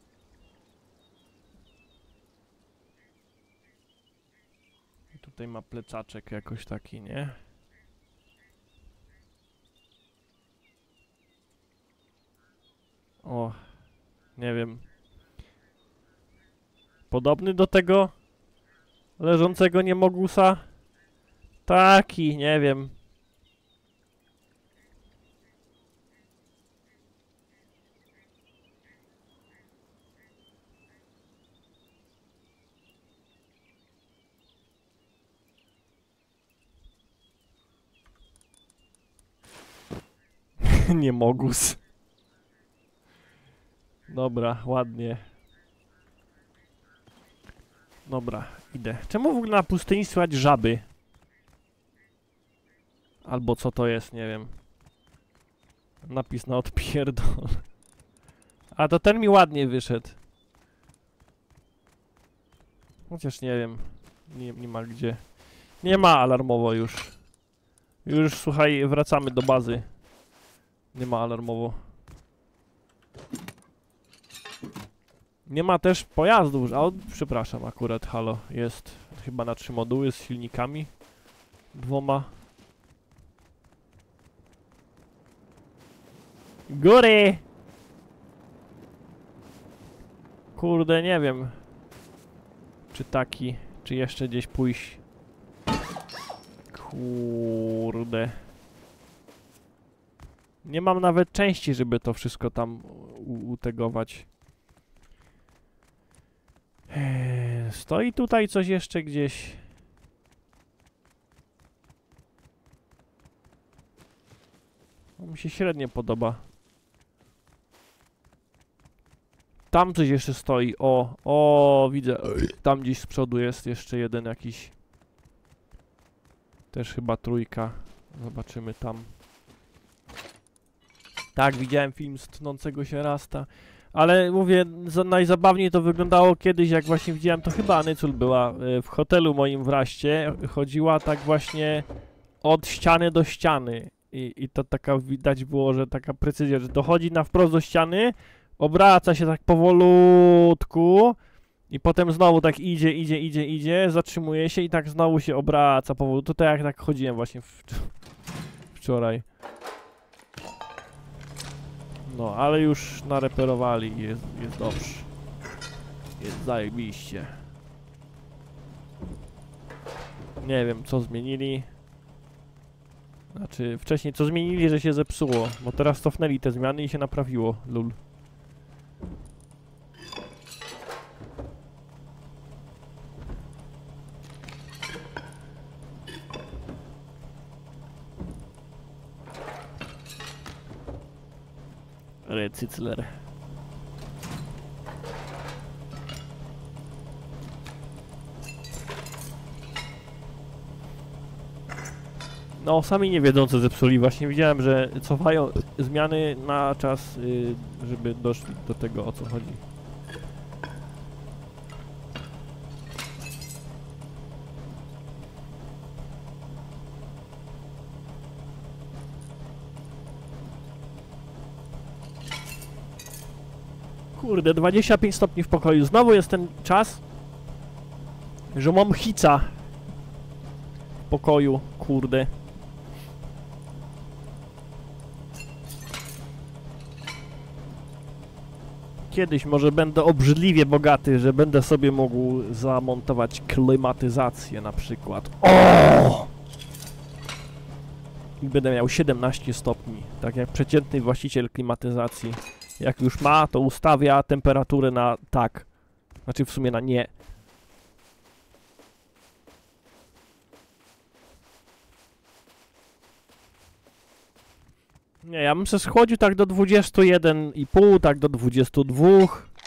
I tutaj ma plecaczek jakoś taki, nie? O, nie wiem. Podobny do tego leżącego Niemogusa? Taki, nie wiem. Niemogus. Dobra, ładnie. Dobra, idę. Czemu w ogóle na pustyni słychać żaby? Albo co to jest, nie wiem. Napis na odpierdol. A to ten mi ładnie wyszedł. Chociaż nie wiem. Nie, nie ma gdzie. Nie ma alarmowo już. Już, słuchaj, wracamy do bazy. Nie ma alarmowo. Nie ma też pojazdów, a przepraszam, akurat, halo, jest chyba na trzy moduły z silnikami. Dwoma. Góry! Kurde, nie wiem. Czy taki, czy jeszcze gdzieś pójść. Kurde. Nie mam nawet części, żeby to wszystko tam utegować. Eee, stoi tutaj coś jeszcze gdzieś. No, mi się średnio podoba. Tam coś jeszcze stoi. O, o, widzę. Tam gdzieś z przodu jest jeszcze jeden jakiś. Też chyba trójka. Zobaczymy tam. Tak, widziałem film z tnącego się rasta. Ale mówię, za, najzabawniej to wyglądało kiedyś, jak właśnie widziałem, to chyba Anycul była y, w hotelu moim w Raście. Chodziła tak właśnie od ściany do ściany. I, i to taka widać było, że taka precyzja, że dochodzi na wprost do ściany, obraca się tak powolutku i potem znowu tak idzie, idzie, idzie, idzie, zatrzymuje się i tak znowu się obraca powolutku. To jak tak chodziłem właśnie w, wczoraj. No, ale już nareperowali i jest, jest dobrze. Jest zajebiście. Nie wiem, co zmienili. Znaczy, wcześniej co zmienili, że się zepsuło. Bo teraz cofnęli te zmiany i się naprawiło. Lul. Recycler. No, sami nie wiedzą, co zepsuli. Właśnie widziałem, że cofają zmiany na czas, yy, żeby doszli do tego, o co chodzi. Kurde, dwadzieścia pięć stopni w pokoju. Znowu jest ten czas, że mam hica w pokoju, kurde. Kiedyś może będę obrzydliwie bogaty, że będę sobie mógł zamontować klimatyzację na przykład. O! I będę miał siedemnaście stopni, tak jak przeciętny właściciel klimatyzacji. Jak już ma, to ustawia temperaturę na tak. Znaczy w sumie na nie. Nie, ja bym se schodził tak do dwudziestu jeden i pół, tak do dwudziestu dwóch.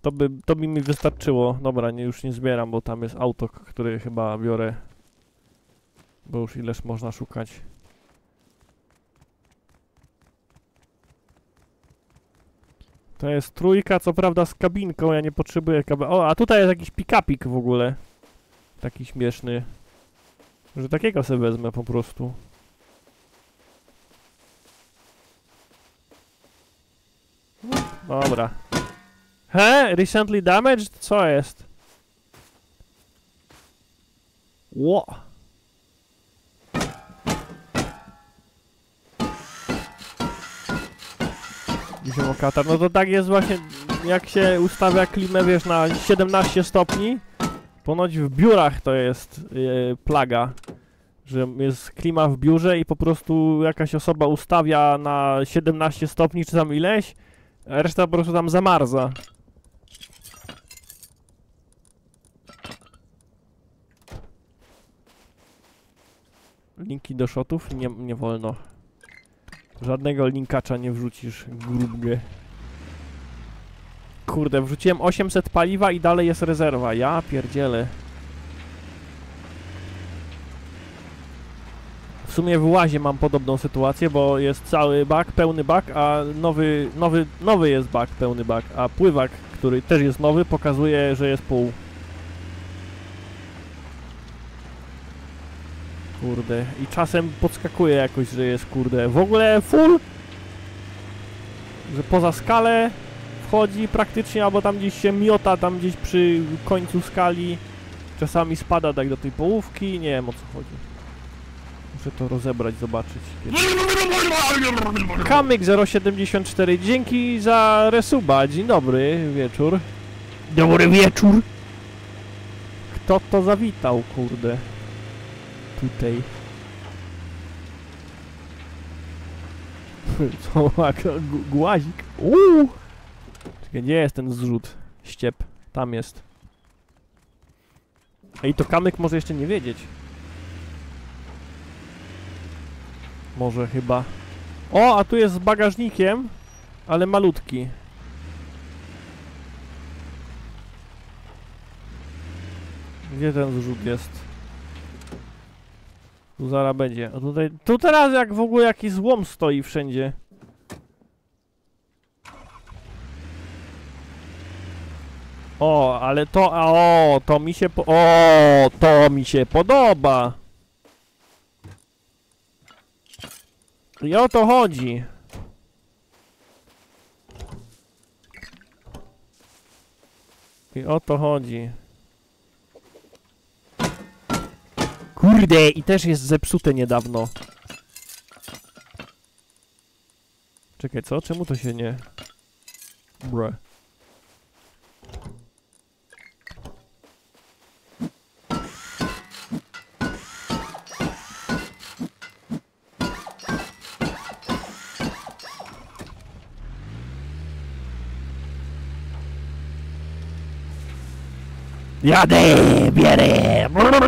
To by, to by mi wystarczyło. Dobra, nie, już nie zbieram, bo tam jest auto, które chyba biorę. Bo już ileż można szukać. To jest trójka, co prawda z kabinką, ja nie potrzebuję kabiny. O, a tutaj jest jakiś pick-upik w ogóle. Taki śmieszny. Że takiego sobie wezmę po prostu. Dobra. He? Recently damaged? Co jest? Ło. Zimokatar. No to tak jest właśnie, jak się ustawia klimę, wiesz, na siedemnaście stopni. Ponoć w biurach to jest yy, plaga. Że jest klima w biurze i po prostu jakaś osoba ustawia na siedemnaście stopni czy tam ileś, a reszta po prostu tam zamarza. Linki do shotów? Nie, nie wolno. Żadnego linkacza nie wrzucisz, grubnie. Kurde, wrzuciłem osiemset paliwa i dalej jest rezerwa. Ja pierdzielę. W sumie w łazie mam podobną sytuację, bo jest cały bak, pełny bak, a nowy, nowy, nowy jest bak, pełny bak, a pływak, który też jest nowy, pokazuje, że jest pół. Kurde, i czasem podskakuje jakoś, że jest, kurde, w ogóle full, że poza skalę wchodzi praktycznie, albo tam gdzieś się miota, tam gdzieś przy końcu skali, czasami spada tak do tej połówki, nie wiem o co chodzi. Muszę to rozebrać, zobaczyć. Kamyk zero siedemdziesiąt cztery, dzięki za resuba, dzień dobry, wieczór. Dobry wieczór. Kto to zawitał, kurde? Tutaj. Co, jak głazik. Uuu! Czekaj, gdzie jest ten zrzut? Ściep. Tam jest. Ej, to Kamyk może jeszcze nie wiedzieć. Może chyba. O, a tu jest z bagażnikiem, ale malutki. Gdzie ten zrzut jest? Tu zaraz będzie. A tutaj, tu teraz jak w ogóle jakiś złom stoi wszędzie. O, ale to, a o, to mi się po, o, to mi się podoba. I o to chodzi. I o to chodzi. Kurde, i też jest zepsute niedawno. Czekaj, co? Czemu to się nie... Bre. Jadę, bierę!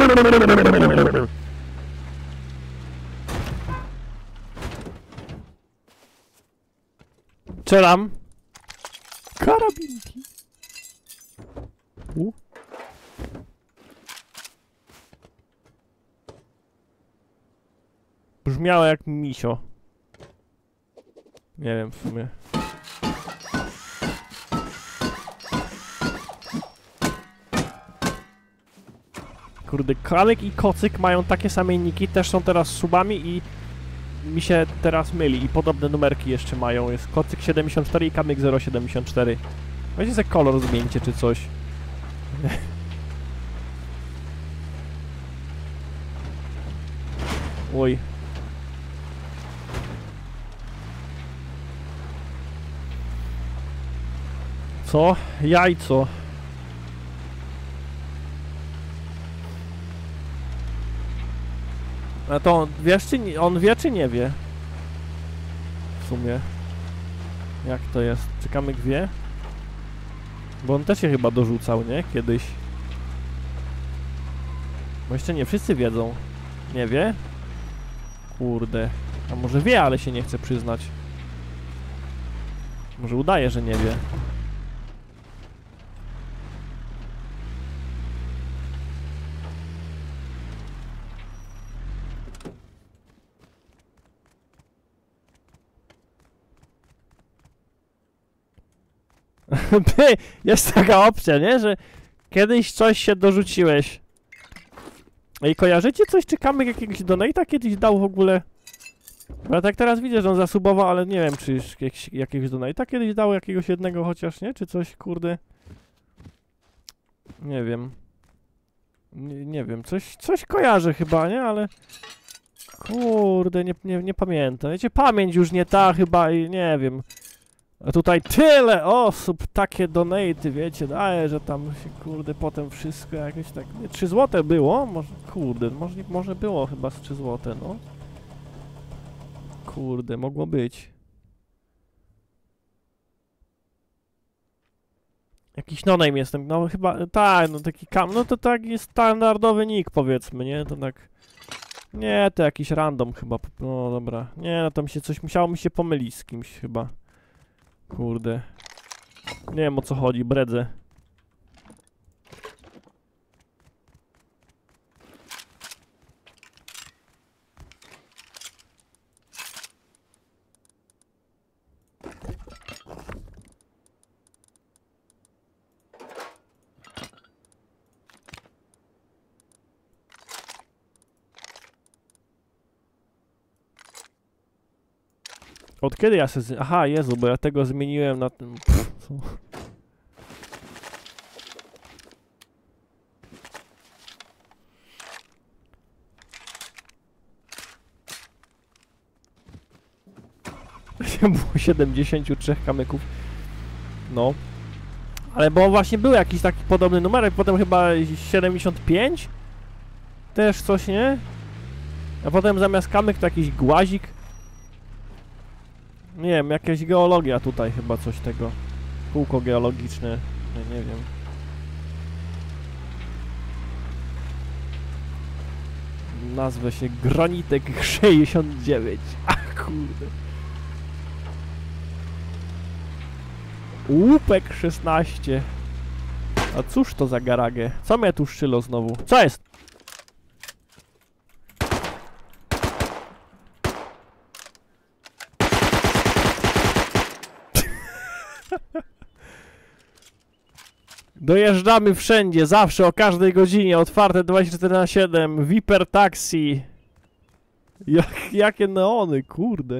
Czelam. Karabinki. U. Brzmiało jak misio. Nie wiem w sumie. Kurde, Kamyk i Kocyk mają takie same niki, też są teraz subami i mi się teraz myli i podobne numerki jeszcze mają. Jest Kocyk siedemdziesiąt cztery i Kamyk zero siedemdziesiąt cztery. Weźcie sobie kolor zmieńcie czy coś. Oj. Co? Jajco. A to on wiesz czy nie, on wie czy nie wie? W sumie. Jak to jest? Czy Kamyk wie? Bo on też się chyba dorzucał, nie? Kiedyś. Bo jeszcze nie wszyscy wiedzą. Nie wie? Kurde. A może wie, ale się nie chce przyznać. Może udaje, że nie wie. Jest taka opcja, nie? Że kiedyś coś się dorzuciłeś. I kojarzycie coś, czy Kamyk jakiegoś donate'a kiedyś dał w ogóle? Bo ja tak teraz widzę, że on zasubował, ale nie wiem, czy już jakiegoś, jakiegoś donate'a kiedyś dał, jakiegoś jednego chociaż, nie? Czy coś, kurde... Nie wiem. Nie, nie wiem, coś, coś kojarzę chyba, nie? Ale... Kurde, nie, nie, nie pamiętam. Wiecie, pamięć już nie ta chyba i nie wiem. A tutaj tyle osób, takie donaty, wiecie, daje, że tam się, kurde, potem wszystko jakieś tak... Nie, trzy złote było? Może, kurde, może, może było chyba z trzy złote, no. Kurde, mogło być. Jakiś no-name jestem, no chyba, tak, no taki kam... No to taki standardowy nick, powiedzmy, nie? To tak... Nie, to jakiś random chyba, no dobra. Nie, no tam się coś, musiało mi się pomylić z kimś chyba. Kurde. Nie wiem o co chodzi, bredzę. Od kiedy ja się z... Aha, Jezu, bo ja tego zmieniłem na tym... Pff, co? Było siedemdziesiąt trzy kamyków. No. Ale bo właśnie był jakiś taki podobny numerek, potem chyba siedemdziesiąt pięć? Też coś, nie? A potem zamiast kamyk to jakiś głazik. Nie wiem, jakaś geologia tutaj chyba coś tego. Kółko geologiczne. Nie, nie wiem. Nazwę się Granitek sześćdziesiąt dziewięć. Ach kurde. Łupek szesnaście. A cóż to za garagę? Co mnie tu szczylo znowu? Co jest? Dojeżdżamy wszędzie, zawsze, o każdej godzinie, otwarte dwadzieścia cztery na siedem, Viper Taxi. Jak, jakie neony, kurde.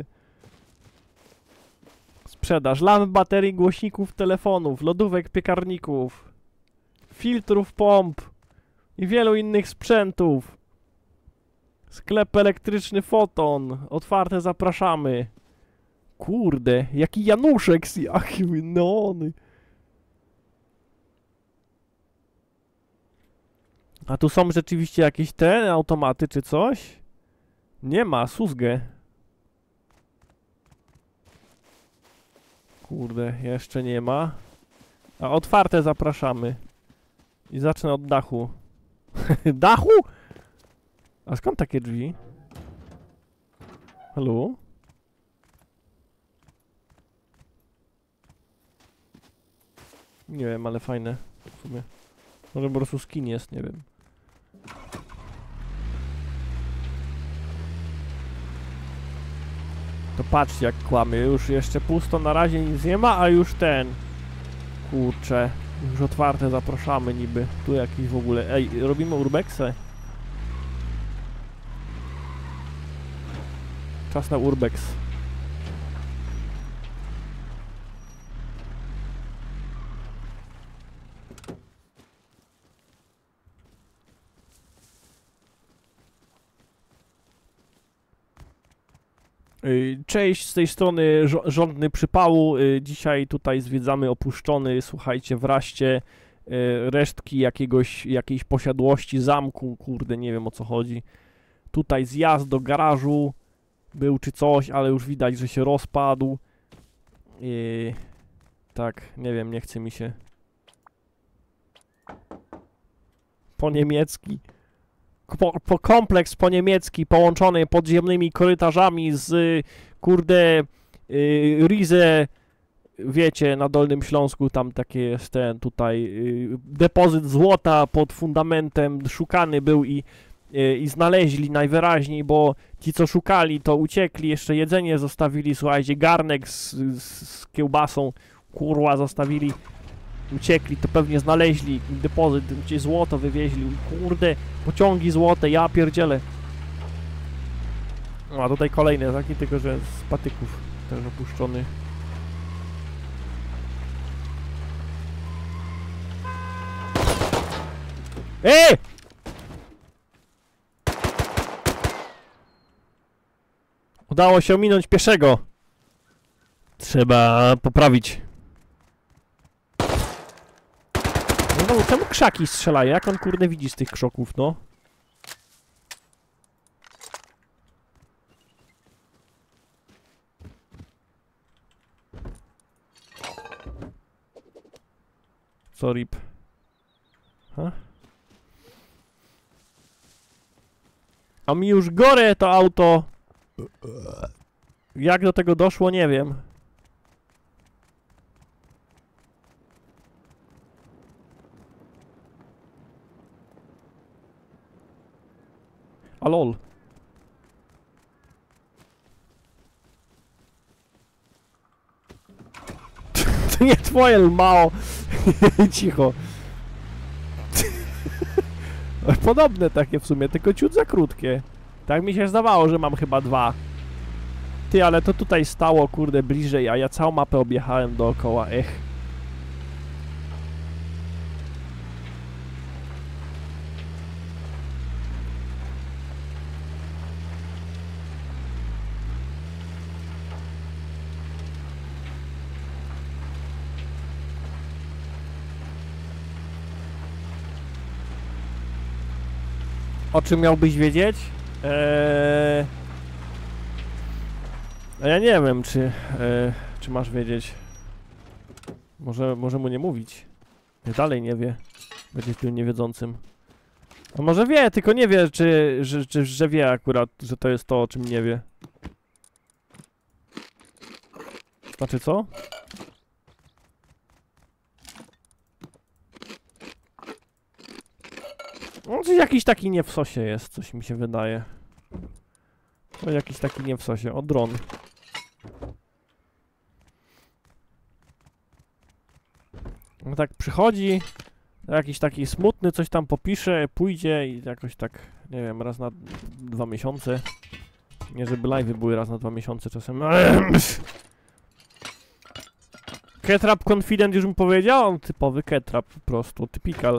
Sprzedaż lamp, baterii, głośników, telefonów, lodówek, piekarników, filtrów pomp i wielu innych sprzętów. Sklep elektryczny Foton, otwarte zapraszamy. Kurde, jaki Januszek z jakie neony. A tu są rzeczywiście jakieś te automaty czy coś? Nie ma, susgę. Kurde, jeszcze nie ma. A otwarte zapraszamy. I zacznę od dachu. Dachu? A skąd takie drzwi? Halo? Nie wiem, ale fajne w sumie. Może po prostu skin jest, nie wiem. To patrzcie jak kłamie, już jeszcze pusto, na razie nic nie ma, a już ten... Kurczę, już otwarte, zapraszamy niby. Tu jakiś w ogóle... Ej, robimy urbexę? Czas na urbex. Cześć, z tej strony Rządny Przypału. Dzisiaj tutaj zwiedzamy opuszczony, słuchajcie, w Raście resztki jakiegoś, jakiejś posiadłości, zamku, kurde, nie wiem o co chodzi. Tutaj zjazd do garażu był czy coś, ale już widać, że się rozpadł. I... Tak, nie wiem, nie chce mi się. Po niemiecki. Po, po kompleks po niemiecki połączony podziemnymi korytarzami z kurde y, Rize, wiecie, na Dolnym Śląsku tam takie jest ten tutaj y, depozyt złota pod fundamentem szukany był i, y, i znaleźli najwyraźniej, bo ci co szukali to uciekli, jeszcze jedzenie zostawili, słuchajcie, garnek z, z, z kiełbasą, kurwa, zostawili uciekli, to pewnie znaleźli depozyt, gdzie złoto wywieźli. Kurde, pociągi złote, ja pierdzielę. No, a tutaj kolejny taki, tylko że z patyków też opuszczony. Ej! Udało się ominąć pieszego. Trzeba poprawić. No, no czemu krzaki strzelają? Jak on kurde widzi z tych krzoków, no? Co rip? Ha? A mi już gorę to auto. Jak do tego doszło, nie wiem. A lol. To nie twoje, Mao. Cicho. Podobne takie w sumie, tylko ciut za krótkie. Tak mi się zdawało, że mam chyba dwa. Ty, ale to tutaj stało, kurde, bliżej, a ja całą mapę objechałem dookoła, ech. O czym miałbyś wiedzieć? Eee... A ja nie wiem, czy, e, czy masz wiedzieć. Może, może mu nie mówić. Nie, dalej nie wie. Będzie tym niewiedzącym. A może wie, tylko nie wie, czy, że, czy, że wie akurat, że to jest to, o czym nie wie. Znaczy co? No, coś jakiś taki nie w sosie jest, coś mi się wydaje. To jakiś taki nie w sosie. O, dron. No tak przychodzi, jakiś taki smutny, coś tam popisze, pójdzie i jakoś tak, nie wiem, raz na dwa miesiące. Nie, żeby live'y były raz na dwa miesiące czasem. Ketrap Confident już mi powiedział? On typowy Ketrap po prostu, typical.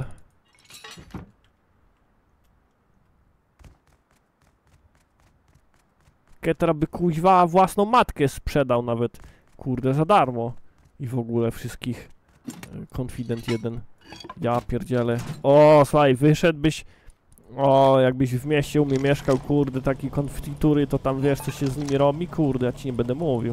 Ketrap by kuźwa własną matkę sprzedał nawet, kurde, za darmo. I w ogóle wszystkich. Confident jeden. Ja pierdzielę. O, słuchaj, wyszedłbyś. O, jakbyś w mieście u mnie mieszkał, kurde, taki konfitury, to tam wiesz, co się z nimi robi, kurde, ja ci nie będę mówił.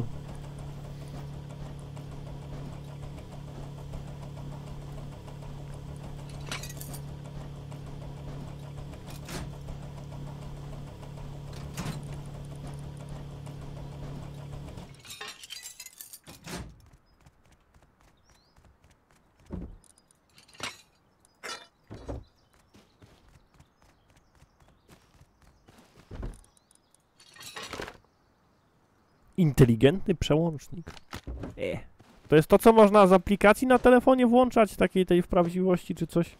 Inteligentny przełącznik. E. To jest to, co można z aplikacji na telefonie włączać, takiej tej w prawdziwości, czy coś?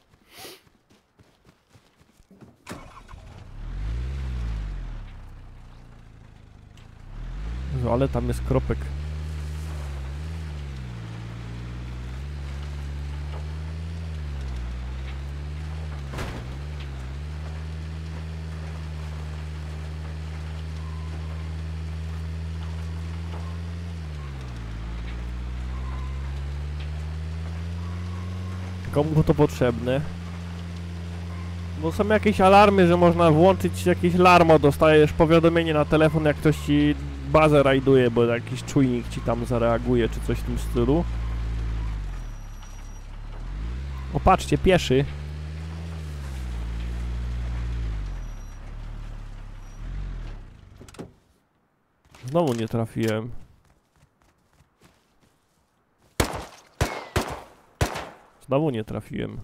No, ale tam jest kropek. Komu to potrzebne? Bo są jakieś alarmy, że można włączyć jakieś larmo, dostajesz powiadomienie na telefon, jak ktoś ci bazę rajduje, bo jakiś czujnik ci tam zareaguje, czy coś w tym stylu. O, patrzcie, pieszy. Znowu nie trafiłem. Znowu nie trafiłem.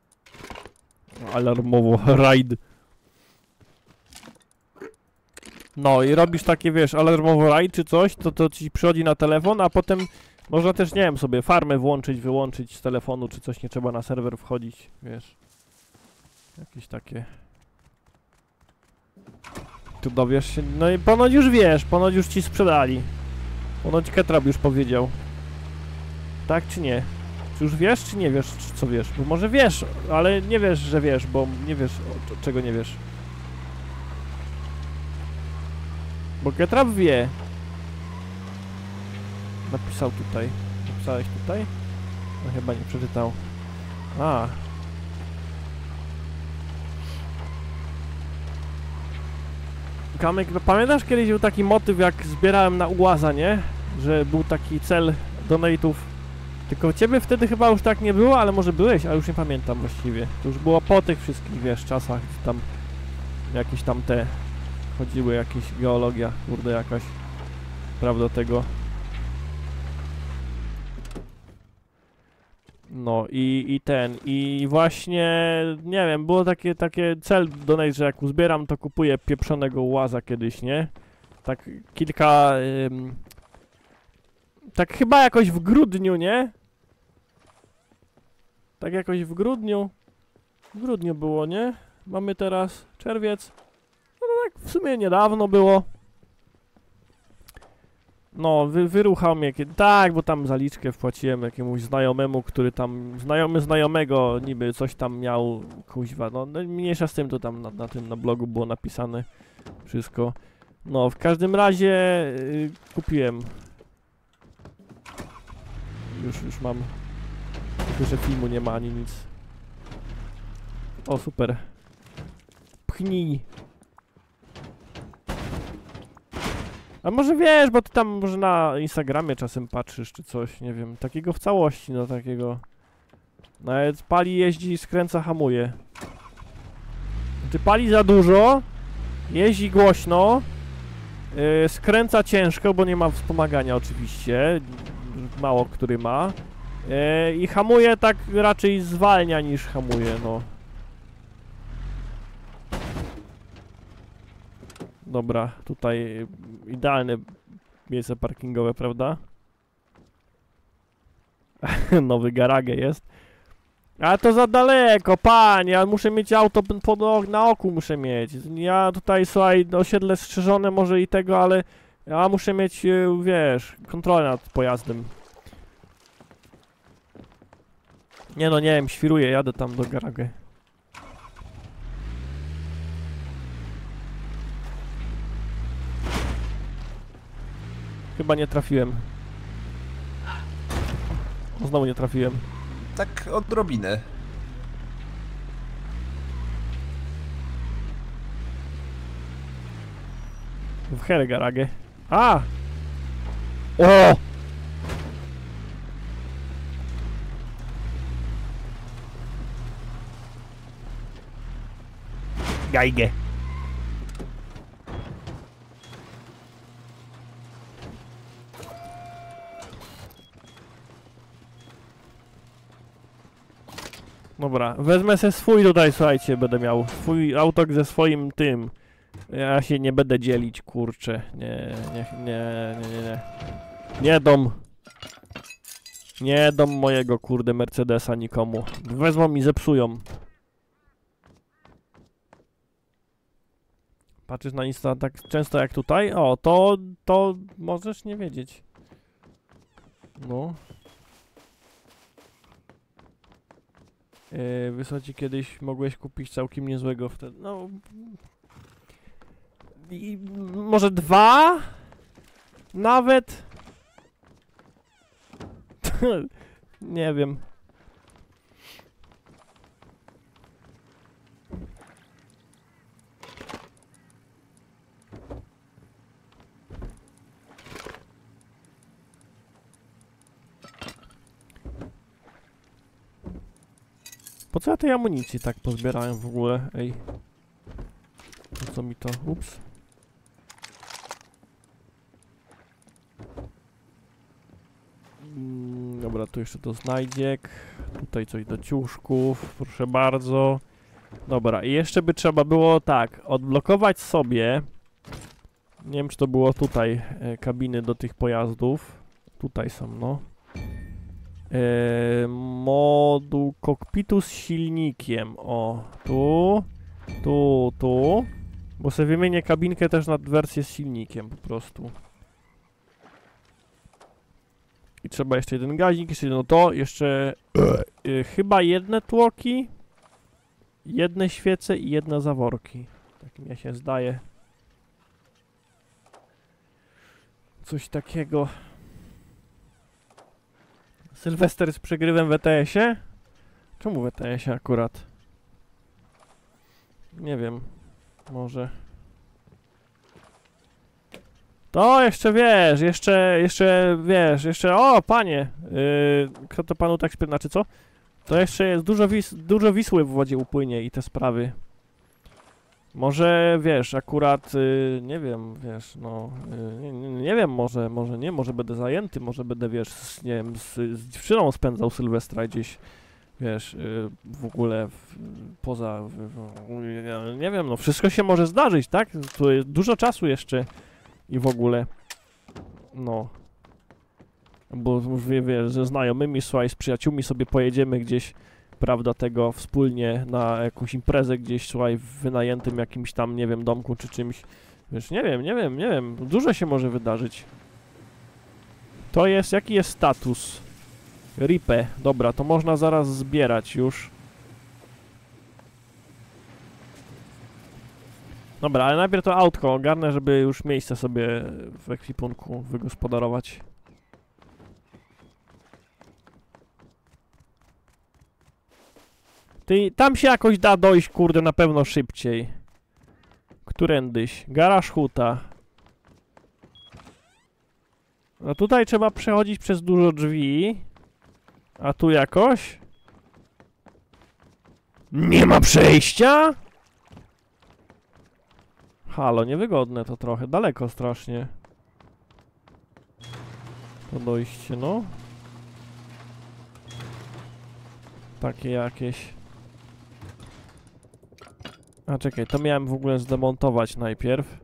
Alarmowo, raid. No i robisz takie, wiesz, alarmowo raid czy coś, to to ci przychodzi na telefon, a potem można też, nie wiem, sobie farmę włączyć, wyłączyć z telefonu, czy coś, nie trzeba na serwer wchodzić, wiesz. Jakieś takie... Tu dowiesz się, no i ponoć już wiesz, ponoć już ci sprzedali. Ponoć Ketrab już powiedział. Tak czy nie? Czy już wiesz, czy nie wiesz, czy co wiesz? Bo może wiesz, ale nie wiesz, że wiesz, bo nie wiesz, o, czego nie wiesz. Bo Ketrab wie. Napisał tutaj. Napisałeś tutaj? No chyba nie przeczytał. A. Kamek, pamiętasz kiedyś był taki motyw, jak zbierałem na ułaza, nie? Że był taki cel donate'ów. Tylko ciebie wtedy chyba już tak nie było, ale może byłeś, ale już nie pamiętam właściwie. To już było po tych wszystkich, wiesz, czasach, gdzie tam jakieś tam te chodziły, jakieś geologia, kurde jakaś, prawda tego. No i, i ten, i właśnie, nie wiem, było takie, takie cel donate, że jak uzbieram, to kupuję pieprzonego łaza kiedyś, nie? Tak kilka, ym, tak chyba jakoś w grudniu, nie? Tak jakoś w grudniu, w grudniu było, nie? Mamy teraz czerwiec, no to tak w sumie niedawno było. No, wy, wyruchał mnie, kiedy... tak, bo tam zaliczkę wpłaciłem jakiemuś znajomemu, który tam, znajomy znajomego niby coś tam miał, kuźwa, no, no mniejsza z tym, to tam na, na tym, na blogu było napisane wszystko. No, w każdym razie yy, kupiłem. Już, już mam, tylko że filmu nie ma ani nic. O, super. Pchnij. A może wiesz, bo ty tam może na Instagramie czasem patrzysz, czy coś, nie wiem, takiego w całości, no takiego... Nawet pali, jeździ, skręca, hamuje. Ty pali za dużo, jeździ głośno, yy, skręca ciężko, bo nie ma wspomagania oczywiście, mało który ma, yy, i hamuje tak raczej zwalnia niż hamuje, no. Dobra, tutaj idealne miejsce parkingowe, prawda? Nowy garage jest. A to za daleko, panie, ja muszę mieć auto pod, na oku muszę mieć. Ja tutaj, słuchaj, osiedle strzeżone może i tego, ale ja muszę mieć, wiesz, kontrolę nad pojazdem. Nie no, nie wiem, świruję, jadę tam do garażu. Chyba nie trafiłem. O, znowu nie trafiłem. Tak odrobinę. W herę garagę. A! O! Gajgę. Dobra, wezmę se swój tutaj, słuchajcie, będę miał swój autok ze swoim tym. Ja się nie będę dzielić, kurczę. Nie, nie, nie, nie, nie, nie. Nie dom. Nie dom mojego, kurde, Mercedesa nikomu. Wezmą i zepsują. Patrzysz na Insta tak często jak tutaj? O, to, to możesz nie wiedzieć. No. Yy, Wysoci, kiedyś mogłeś kupić całkiem niezłego wtedy, no... I, może dwa? Nawet? Nie wiem. Po co ja tej amunicji tak pozbierałem w ogóle? Ej. Po co mi to? Ups. Mm, dobra, tu jeszcze to znajdziek. Tutaj coś do ciuszków, proszę bardzo. Dobra, i jeszcze by trzeba było tak, odblokować sobie Nie wiem, czy to było tutaj e, kabiny do tych pojazdów. Tutaj są, no. E, moduł kokpitu z silnikiem. O, tu, tu, tu. Bo sobie wymienię kabinkę też na wersję z silnikiem po prostu. I trzeba jeszcze jeden gazik, jeszcze jedno to, jeszcze e, chyba jedne tłoki, jedne świece i jedne zaworki. Tak mi się zdaje. Coś takiego. Sylwester z przegrywem w E T S-ie? Czemu w E T S-ie akurat? Nie wiem. Może. To jeszcze wiesz, jeszcze, jeszcze wiesz, jeszcze, o panie, yy, kto to panu tak śpiewa, znaczy co? To jeszcze jest dużo, wis dużo Wisły w wodzie upłynie i te sprawy. Może, wiesz, akurat, yy, nie wiem, wiesz, no, yy, nie, nie wiem, może, może nie, może będę zajęty, może będę, wiesz, z, nie wiem, z, z dziewczyną spędzał Sylwestra gdzieś, wiesz, yy, w ogóle w, poza, w, w, nie wiem, no, wszystko się może zdarzyć, tak? Tu jest dużo czasu jeszcze i w ogóle, no, bo wie, wiesz, ze znajomymi, słuchaj, z przyjaciółmi sobie pojedziemy gdzieś, prawda, tego wspólnie na jakąś imprezę gdzieś, słuchaj, w wynajętym jakimś tam, nie wiem, domku czy czymś. Wiesz, nie wiem, nie wiem, nie wiem. Dużo się może wydarzyć. To jest, jaki jest status? Ripę. Dobra, to można zaraz zbierać już. Dobra, ale najpierw to autko ogarnę, żeby już miejsce sobie w ekwipunku wygospodarować. Ty, tam się jakoś da dojść, kurde, na pewno szybciej. Którędyś? Garaż huta. No tutaj trzeba przechodzić przez dużo drzwi. A tu jakoś? Nie ma przejścia? Halo, niewygodne to trochę. Daleko strasznie. To dojście, no. Takie jakieś. A czekaj, to miałem w ogóle zdemontować najpierw.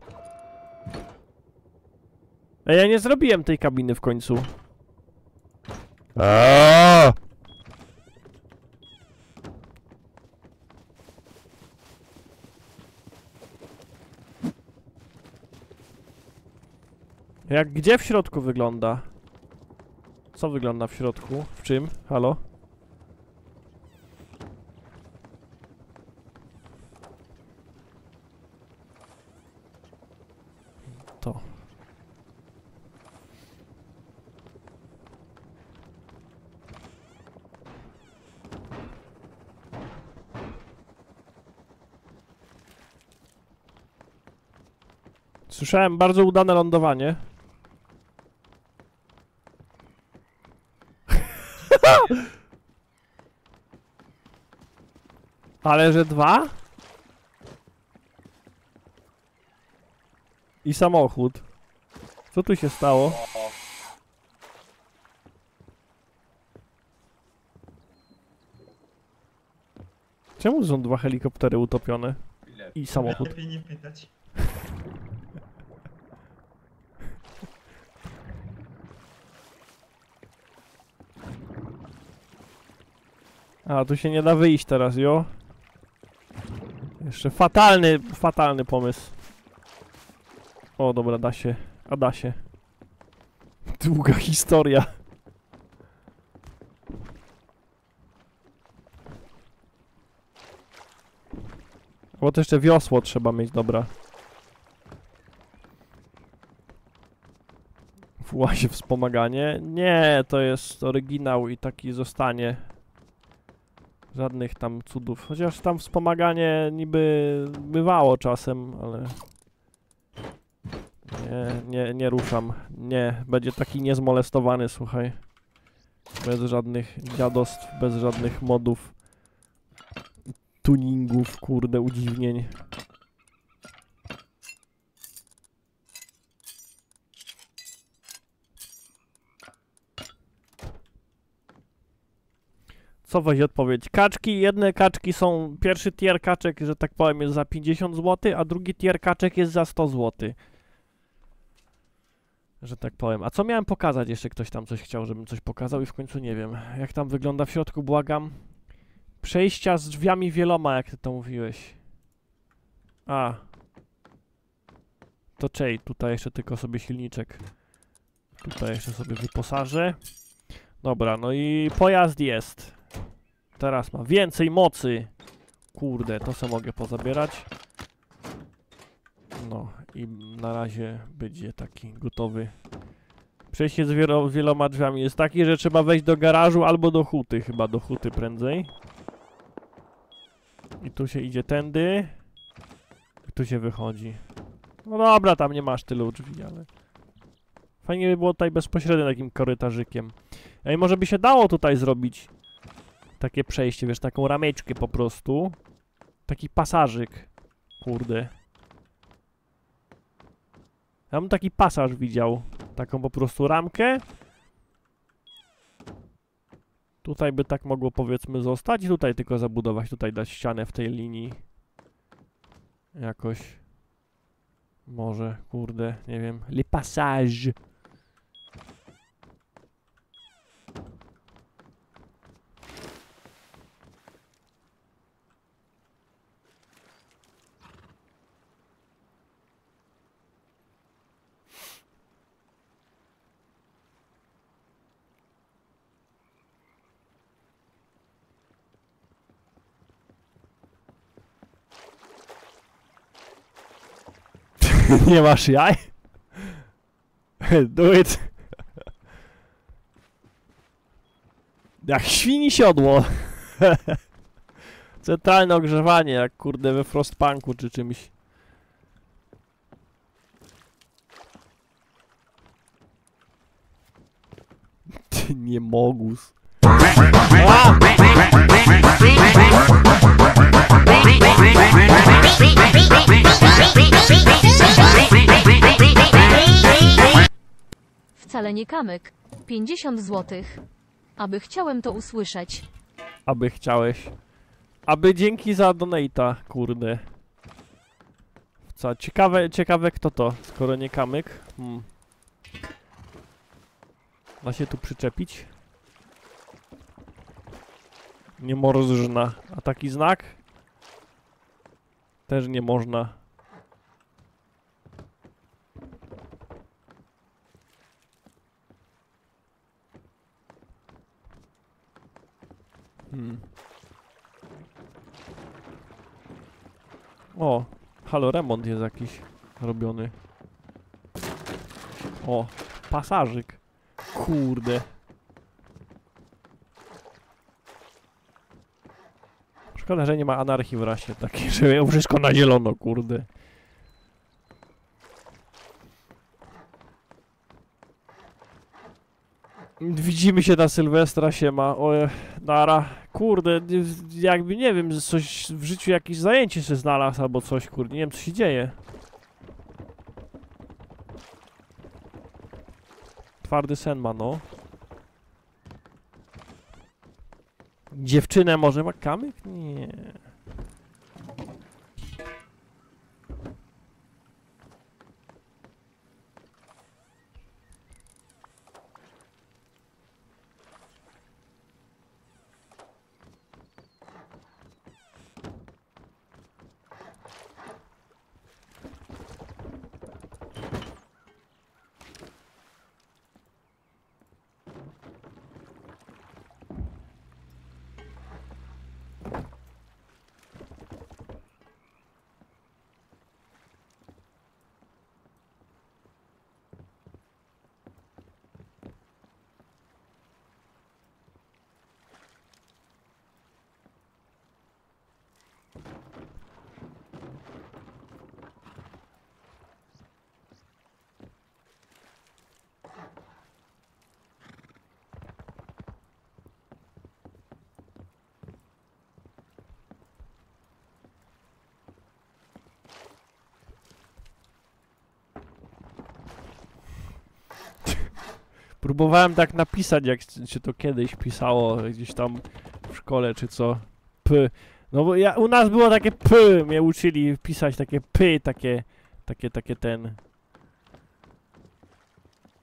Ej, ja nie zrobiłem tej kabiny w końcu. Aaaa! Jak gdzie w środku wygląda? Co wygląda w środku? W czym? Halo? To. Słyszałem bardzo udane lądowanie. Ale że dwa? I samochód. Co tu się stało? Czemu są dwa helikoptery utopione? I samochód. Lepiej nie pytać. A, tu się nie da wyjść teraz, jo? Jeszcze fatalny, fatalny pomysł. O, dobra, da się. A da się. Długa historia. Bo to jeszcze wiosło trzeba mieć, dobra. W łazie wspomaganie. Nie, to jest oryginał i taki zostanie. Żadnych tam cudów. Chociaż tam wspomaganie niby bywało czasem, ale... Nie, nie, nie ruszam. Nie, będzie taki niezmolestowany, słuchaj. Bez żadnych dziadostw, bez żadnych modów. Tuningów, kurde, udziwnień. Co weź odpowiedź? Kaczki, jedne kaczki są, pierwszy tier kaczek, że tak powiem, jest za pięćdziesiąt złotych, a drugi tier kaczek jest za sto złotych. Że tak powiem. A co miałem pokazać? Jeszcze ktoś tam coś chciał, żebym coś pokazał i w końcu nie wiem. Jak tam wygląda w środku, błagam. Przejścia z drzwiami wieloma, jak ty to mówiłeś. A. To czej, tutaj jeszcze tylko sobie silniczek. Tutaj jeszcze sobie wyposażę. Dobra, no i pojazd jest. Teraz ma więcej mocy. Kurde, to co mogę pozabierać. No i na razie będzie taki gotowy. Przejście z wielo wieloma drzwiami jest takie, że trzeba wejść do garażu albo do huty. Chyba do huty prędzej. I tu się idzie tędy. I tu się wychodzi. No dobra, tam nie masz tylu drzwi, ale... Fajnie by było tutaj bezpośrednio takim korytarzykiem. Ej, może by się dało tutaj zrobić takie przejście, wiesz, taką rameczkę po prostu. Taki pasażyk. Kurde. Ja bym taki pasaż widział. Taką po prostu ramkę. Tutaj by tak mogło, powiedzmy, zostać. I tutaj tylko zabudować. Tutaj dać ścianę w tej linii. Jakoś. Może, kurde, nie wiem. Le passage. Nie masz jaj? Do it. Jak świni siodło. Centralne ogrzewanie, jak kurde we Frostpunku czy czymś. Ty nie mogus. A! Wcale nie kamyk. pięćdziesiąt złotych. Aby chciałem to usłyszeć. Aby chciałeś. Aby dzięki za donate'a, kurde. Co, ciekawe, ciekawe kto to, skoro nie kamyk. Hmm. Da się tu przyczepić? Nie można. A taki znak? Też nie można. Hmm. O, halo, remont jest jakiś robiony. O, pasażyk. Kurde. Szkoda, że nie ma anarchii w rasie takiej, że ją wszystko na zielono, kurde. Widzimy się na Sylwestra, siema. O, nara. Kurde, jakby, nie wiem, coś w życiu, jakieś zajęcie się znalazł albo coś, kurde, nie wiem, co się dzieje. Twardy sen ma, no. Dziewczynę może ma kamyk? Nie. Próbowałem tak napisać, jak się to kiedyś pisało gdzieś tam w szkole, czy co. P. No bo ja, u nas było takie P, mnie uczyli pisać takie P, takie, takie, takie ten.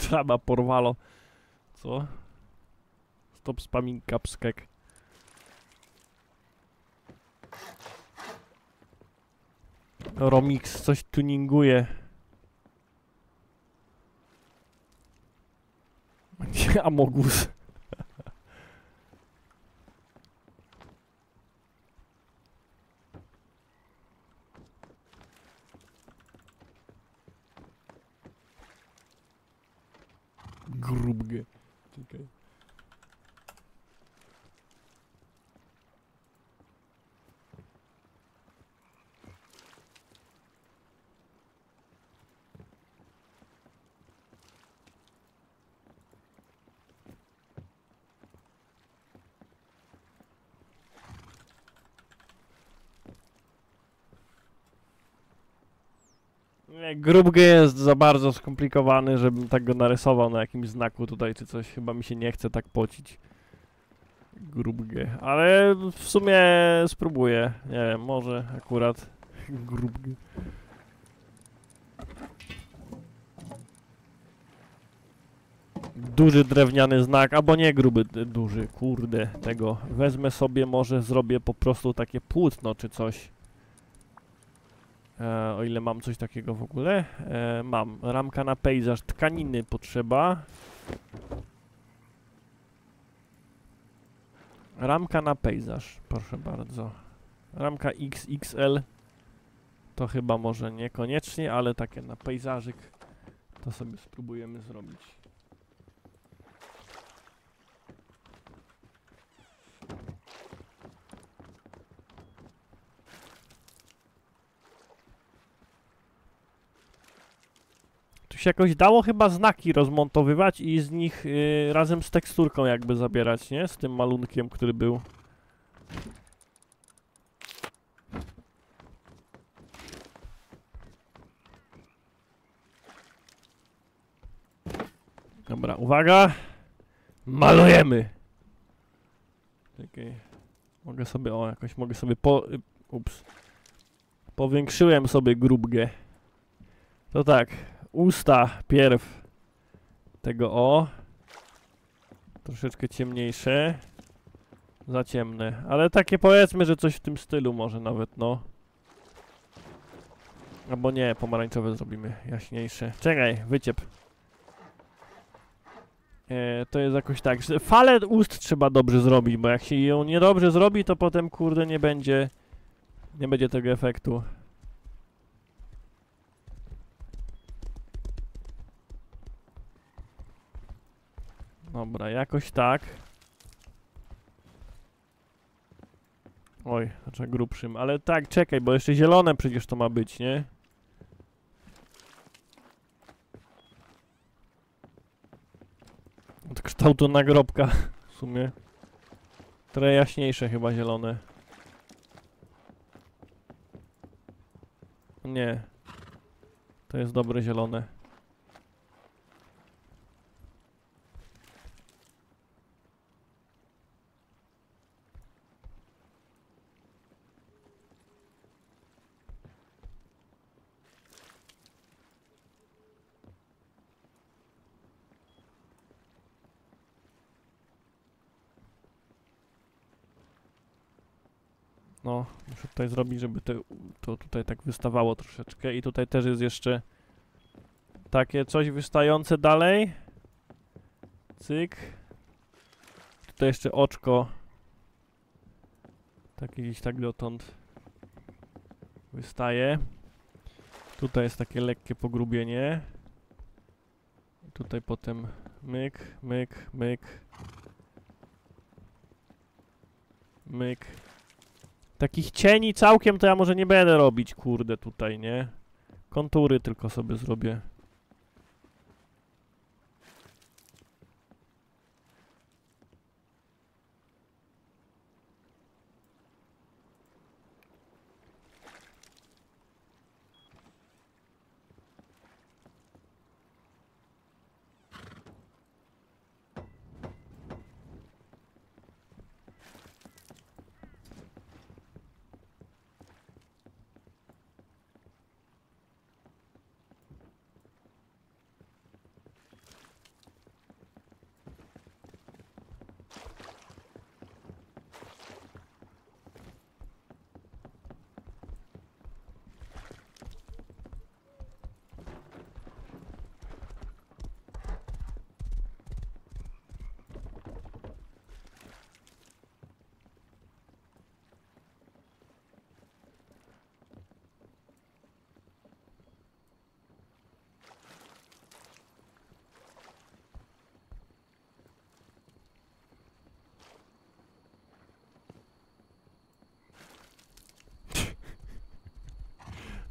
Trzeba porwalo. Co? Stop spamming kapskek. Romix coś tuninguje. Amogus. Grubge. Czekaj. Nie, Grubge jest za bardzo skomplikowany, żebym tak go narysował na jakimś znaku tutaj czy coś. Chyba mi się nie chce tak pocić. Grubge. Ale w sumie spróbuję. Nie wiem, może akurat Grubge. Duży drewniany znak, albo nie gruby, duży, kurde, tego. Wezmę sobie, może zrobię po prostu takie płótno czy coś. E, o ile mam coś takiego w ogóle. E, mam. Ramka na pejzaż. Tkaniny potrzeba. Ramka na pejzaż. Proszę bardzo. Ramka X X L. To chyba może niekoniecznie, ale takie na pejzażyk. To sobie spróbujemy zrobić. Tu się jakoś dało chyba znaki rozmontowywać i z nich yy, razem z teksturką jakby zabierać, nie? Z tym malunkiem, który był. Dobra, uwaga! Malujemy! Czekaj. Mogę sobie, o, jakoś mogę sobie po... y, ups. Powiększyłem sobie grubgę. To tak. Usta pierw tego o. Troszeczkę ciemniejsze. Za ciemne. Ale takie powiedzmy, że coś w tym stylu może nawet, no. Albo nie, pomarańczowe zrobimy. Jaśniejsze. Czekaj, wyciep. E, to jest jakoś tak, że falę ust trzeba dobrze zrobić, bo jak się ją niedobrze zrobi, to potem kurde nie będzie... Nie będzie tego efektu. Dobra, jakoś tak. Oj, znaczy grubszym, ale tak, czekaj, bo jeszcze zielone przecież to ma być, nie? Od kształtu nagrobka w sumie. Trochę jaśniejsze chyba zielone. Nie. To jest dobre zielone. No, muszę tutaj zrobić, żeby te, to tutaj tak wystawało troszeczkę. I tutaj też jest jeszcze takie coś wystające dalej. Cyk. Tutaj jeszcze oczko. Tak gdzieś tak dotąd wystaje. Tutaj jest takie lekkie pogrubienie. I tutaj potem myk, myk, myk. Myk. Takich cieni całkiem to ja może nie będę robić, kurde, tutaj, nie? Kontury tylko sobie zrobię.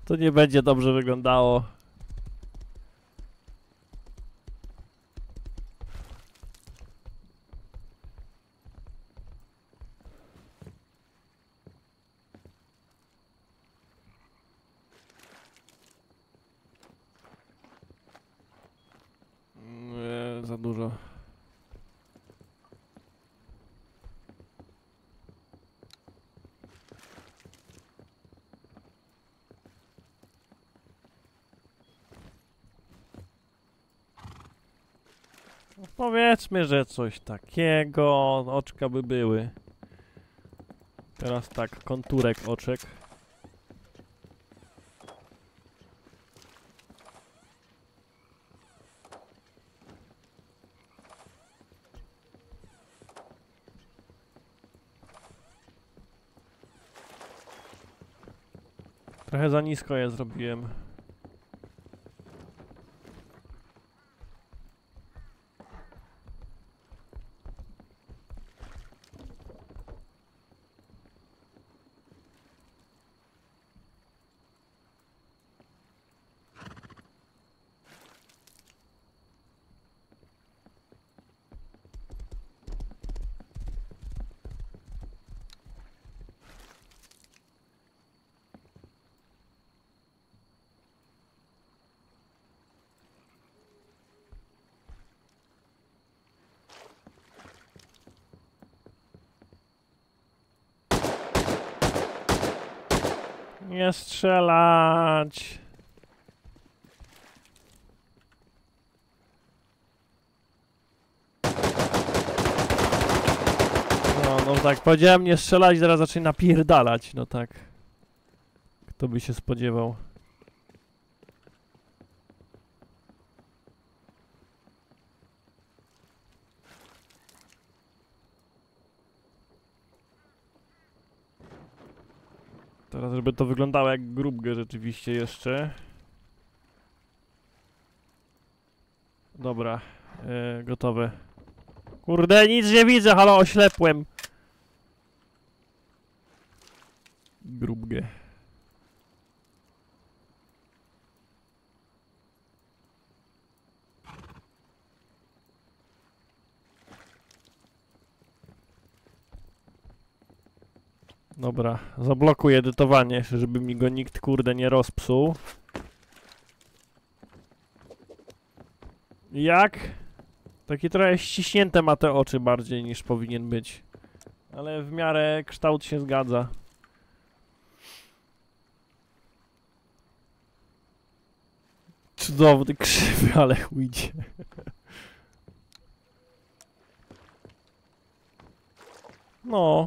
To nie będzie dobrze wyglądało. Nie, za dużo. No powiedzmy, że coś takiego. Oczka by były. Teraz tak, konturek oczek. Trochę za nisko je zrobiłem. Nie strzelać! No, no tak, powiedziałem nie strzelać, zaraz zacznie napierdalać, no tak. Kto by się spodziewał? Teraz, żeby to wyglądało jak grubkę rzeczywiście jeszcze. Dobra, yy, gotowe. Kurde, nic nie widzę, halo, oślepłem. Grubkę. Dobra, zablokuję edytowanie jeszcze, żeby mi go nikt, kurde, nie rozpsuł. Jak? Takie trochę ściśnięte ma te oczy bardziej niż powinien być. Ale w miarę kształt się zgadza. Cudowny, krzywy, ale ujdzie. No.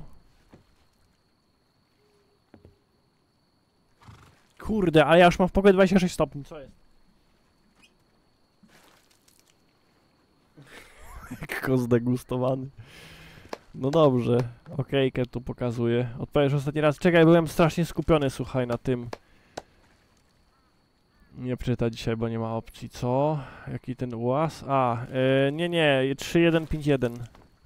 Kurde, a ja już mam w pokoju dwadzieścia sześć stopni, co jest? Lekko zdegustowany. No dobrze, okejkę tu pokazuję. Odpowiesz ostatni raz. Czekaj, byłem strasznie skupiony, słuchaj, na tym. Nie przeczyta dzisiaj, bo nie ma opcji. Co? Jaki ten ułaz? A, yy, nie, nie, trzy jeden pięć jeden.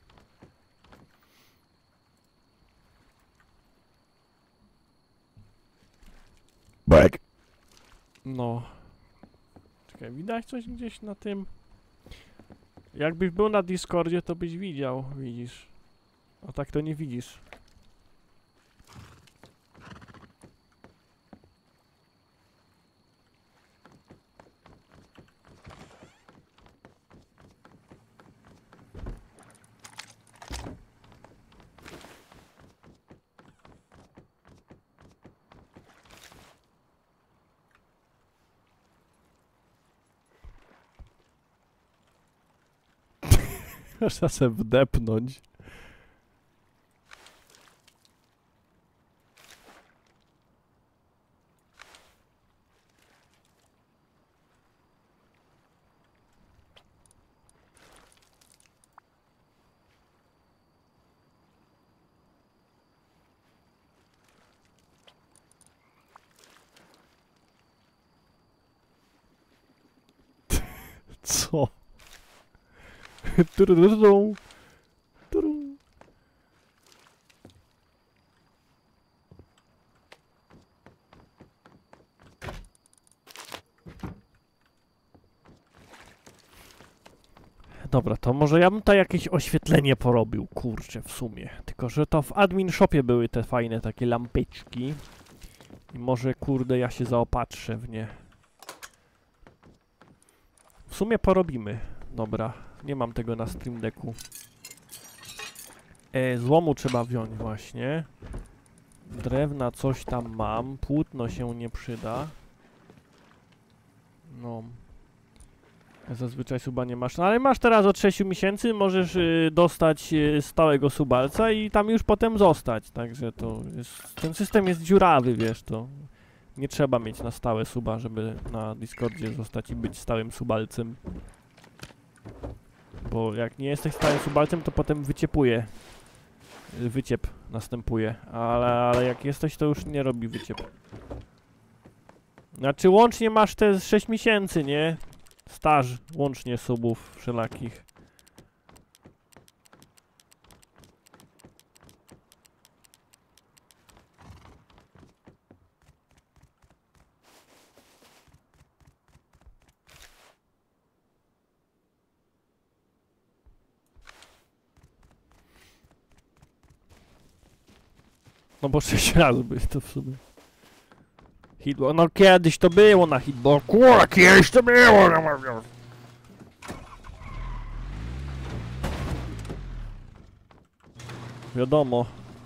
Back. No. Czekaj, widać coś gdzieś na tym? Jakbyś był na Discordzie, to byś widział, widzisz. A tak to nie widzisz. Można sobie wdepnąć. Co? Turururum. Turum. Dobra, to może ja bym tutaj jakieś oświetlenie porobił, kurczę, w sumie. Tylko, że to w admin shopie były te fajne takie lampeczki. I może, kurde, ja się zaopatrzę w nie. W sumie porobimy. Dobra, nie mam tego na Stream Decku. E, złomu trzeba wziąć właśnie. Drewna coś tam mam. Płótno się nie przyda. No. Zazwyczaj suba nie masz. No ale masz teraz od sześciu miesięcy. Możesz y, dostać y, stałego subalca i tam już potem zostać. Także to jest... Ten system jest dziurawy, wiesz, to... Nie trzeba mieć na stałe suba, żeby na Discordzie zostać i być stałym subalcem. Bo jak nie jesteś stałym subalcem, to potem wyciepuje. Wyciep następuje. Ale, ale jak jesteś, to już nie robi wyciep. Znaczy łącznie masz te sześć miesięcy, nie? Staż łącznie subów wszelakich. No bo sześć razy by to w sumie. Hitbo, no kiedyś to było na hitbo. Kurwa, kiedyś to było! Wiadomo.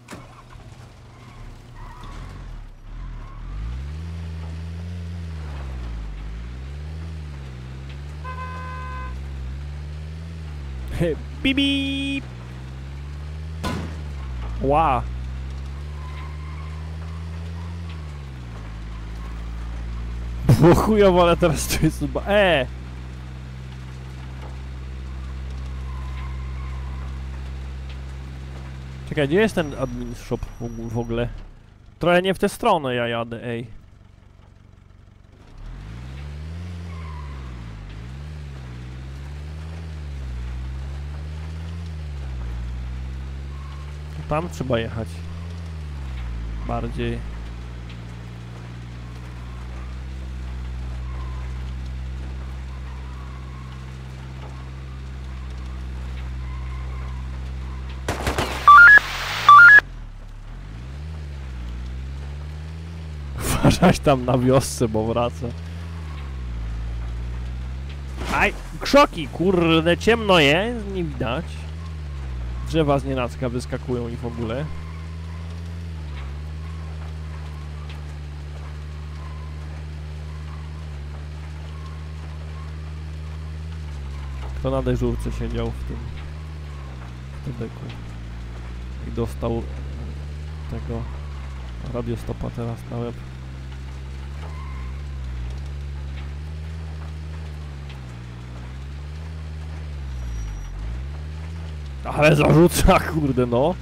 Hej, bibi! Ła! Było chujowo, ale teraz to jest chyba... E! Czekaj, gdzie jest ten admin shop w ogóle? Trochę nie w tę stronę ja jadę, ej. Tam trzeba jechać. Bardziej. Uważać tam na wiosce, bo wraca. Aj, krzoki, kurde, ciemno jest, nie widać. Drzewa z nienacka wyskakują i w ogóle. Kto na dyżurce siedział w tym deku i dostał tego radiostopa teraz na łeb. Ale zarzuca, kurde, no.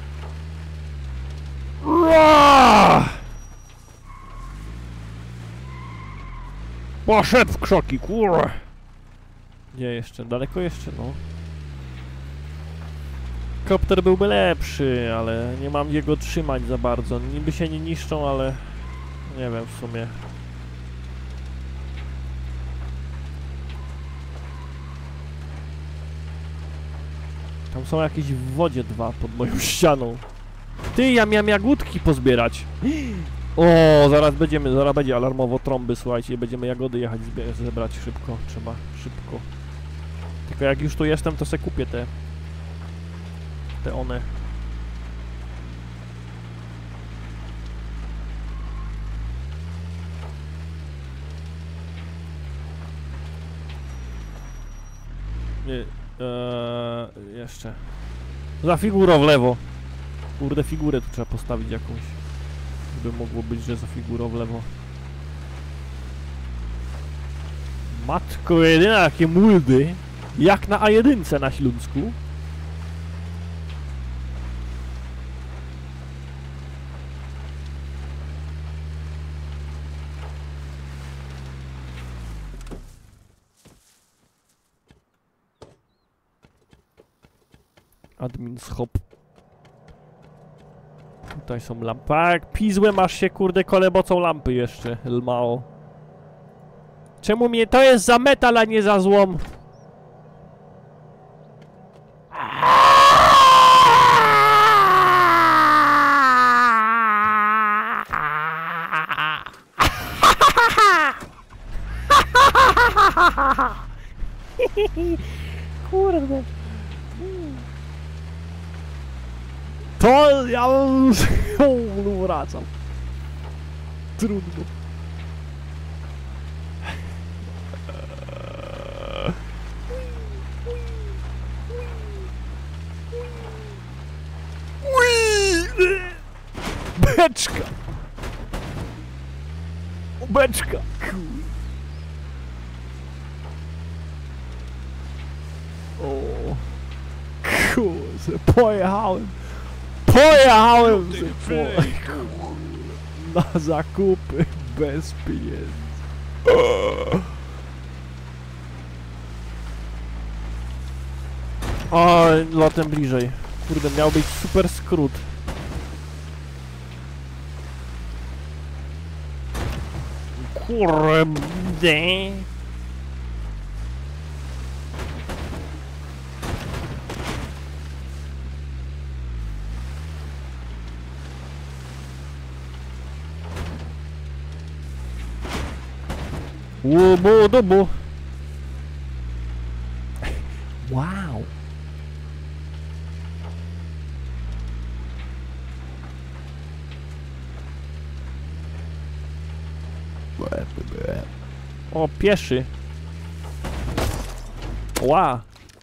Poszedł w krzoki, kurwa! Gdzie jeszcze? Daleko jeszcze, no. Kopter byłby lepszy, ale nie mam jego trzymać za bardzo. Niby się nie niszczą, ale nie wiem w sumie. Tam są jakieś w wodzie dwa pod moją ścianą. Ty, ja miałem jagódki pozbierać. O, zaraz będziemy, zaraz będzie alarmowo trąby, słuchajcie, będziemy jagody jechać zebrać szybko, trzeba, szybko. Tylko jak już tu jestem, to se kupię te, te one. Nie, eee, jeszcze. Za figurą w lewo. Kurde, figurę tu trzeba postawić jakąś. By mogło być, że za figurą w lewo. Matko jedyna, jakie muldy. Jak na A jeden na Śląsku. Admin schop. Tutaj są lampy. A jak pizłe masz się, kurde, kolebocą lampy jeszcze, lmao. Czemu mnie... To jest za metal, a nie za złom. Kurde. To ja bym wracał. Trudno. Beczka! Beczka! O, kurde, pojechałem! Pojechałem se po... na zakupy bez pieniędzy. O, lotem bliżej. Kurde, miał być super skrót. Kurde. Łubu dubu. Wow. O, pieszy. Ła.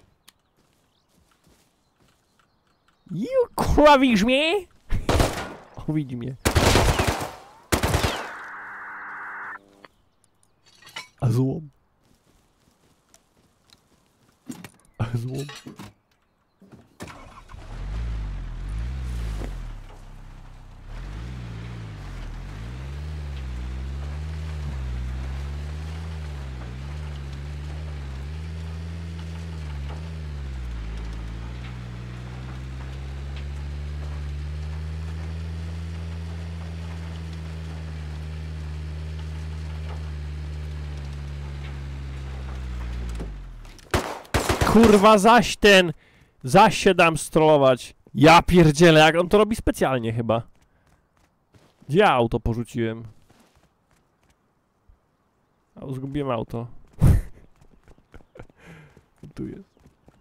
You krawisz mnie? O, widzi mnie. A złom. A złom. Kurwa, zaś ten! Zaś się dam strollować. Ja pierdzielę, jak on to robi specjalnie chyba. Gdzie ja auto porzuciłem? A, zgubiłem auto. Tu jest.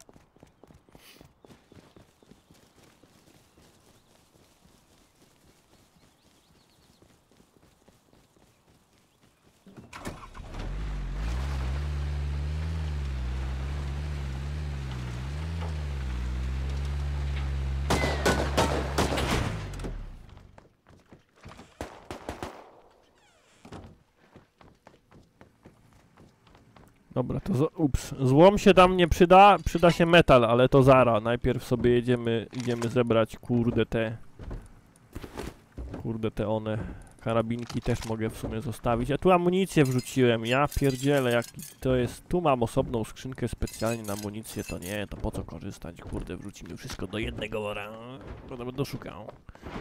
Dobra, to z ups. Złom się tam nie przyda, przyda się metal, ale to zara. Najpierw sobie jedziemy, idziemy zebrać, kurde, te... Kurde, te one. Karabinki też mogę w sumie zostawić. A tu amunicję wrzuciłem, ja pierdzielę, jak to jest... Tu mam osobną skrzynkę specjalnie na amunicję, to nie, to po co korzystać, kurde, wrzucimy wszystko do jednego wora. Potem będę szukał.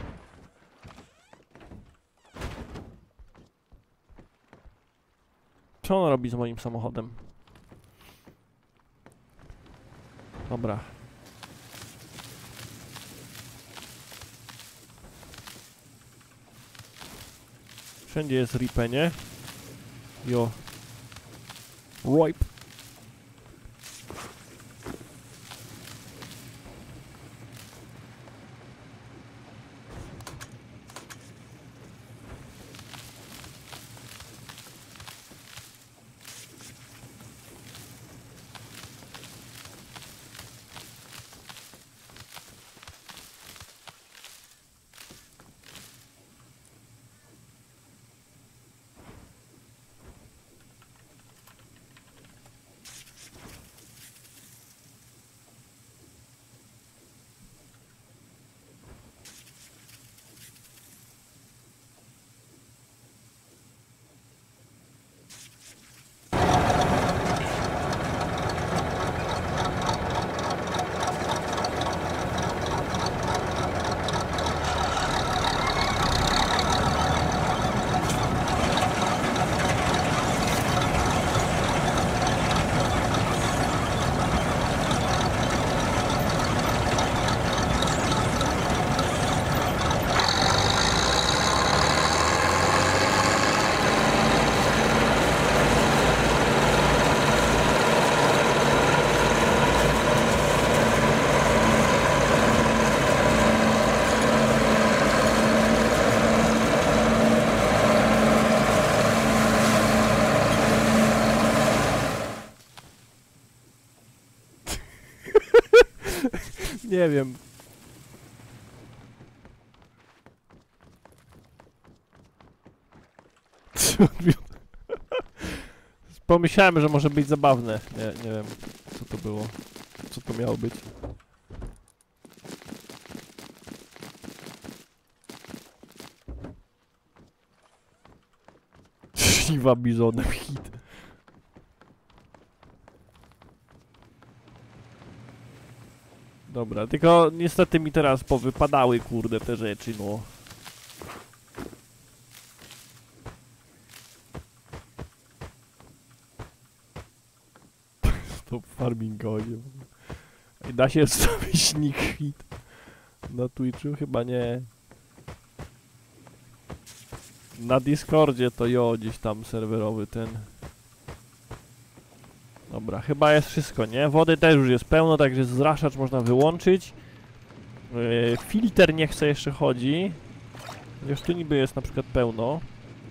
Co on robi z moim samochodem? Dobra. Wszędzie jest ripę, nie? Jo. Ripe. Nie wiem. Pomyślałem, że może być zabawne. Nie, nie wiem, co to było. Co to miało być. Siwa bizonem hit. Dobra, tylko niestety mi teraz powypadały, kurde, te rzeczy, no. Stop farmingowie. Da się wstawić nick hit na Twitchu? Chyba nie. Na Discordzie to jo, gdzieś tam serwerowy ten. Dobra, chyba jest wszystko, nie? Wody też już jest pełno, także zraszacz można wyłączyć. Yy, filtr nie chce jeszcze chodzi. Już tu niby jest na przykład pełno.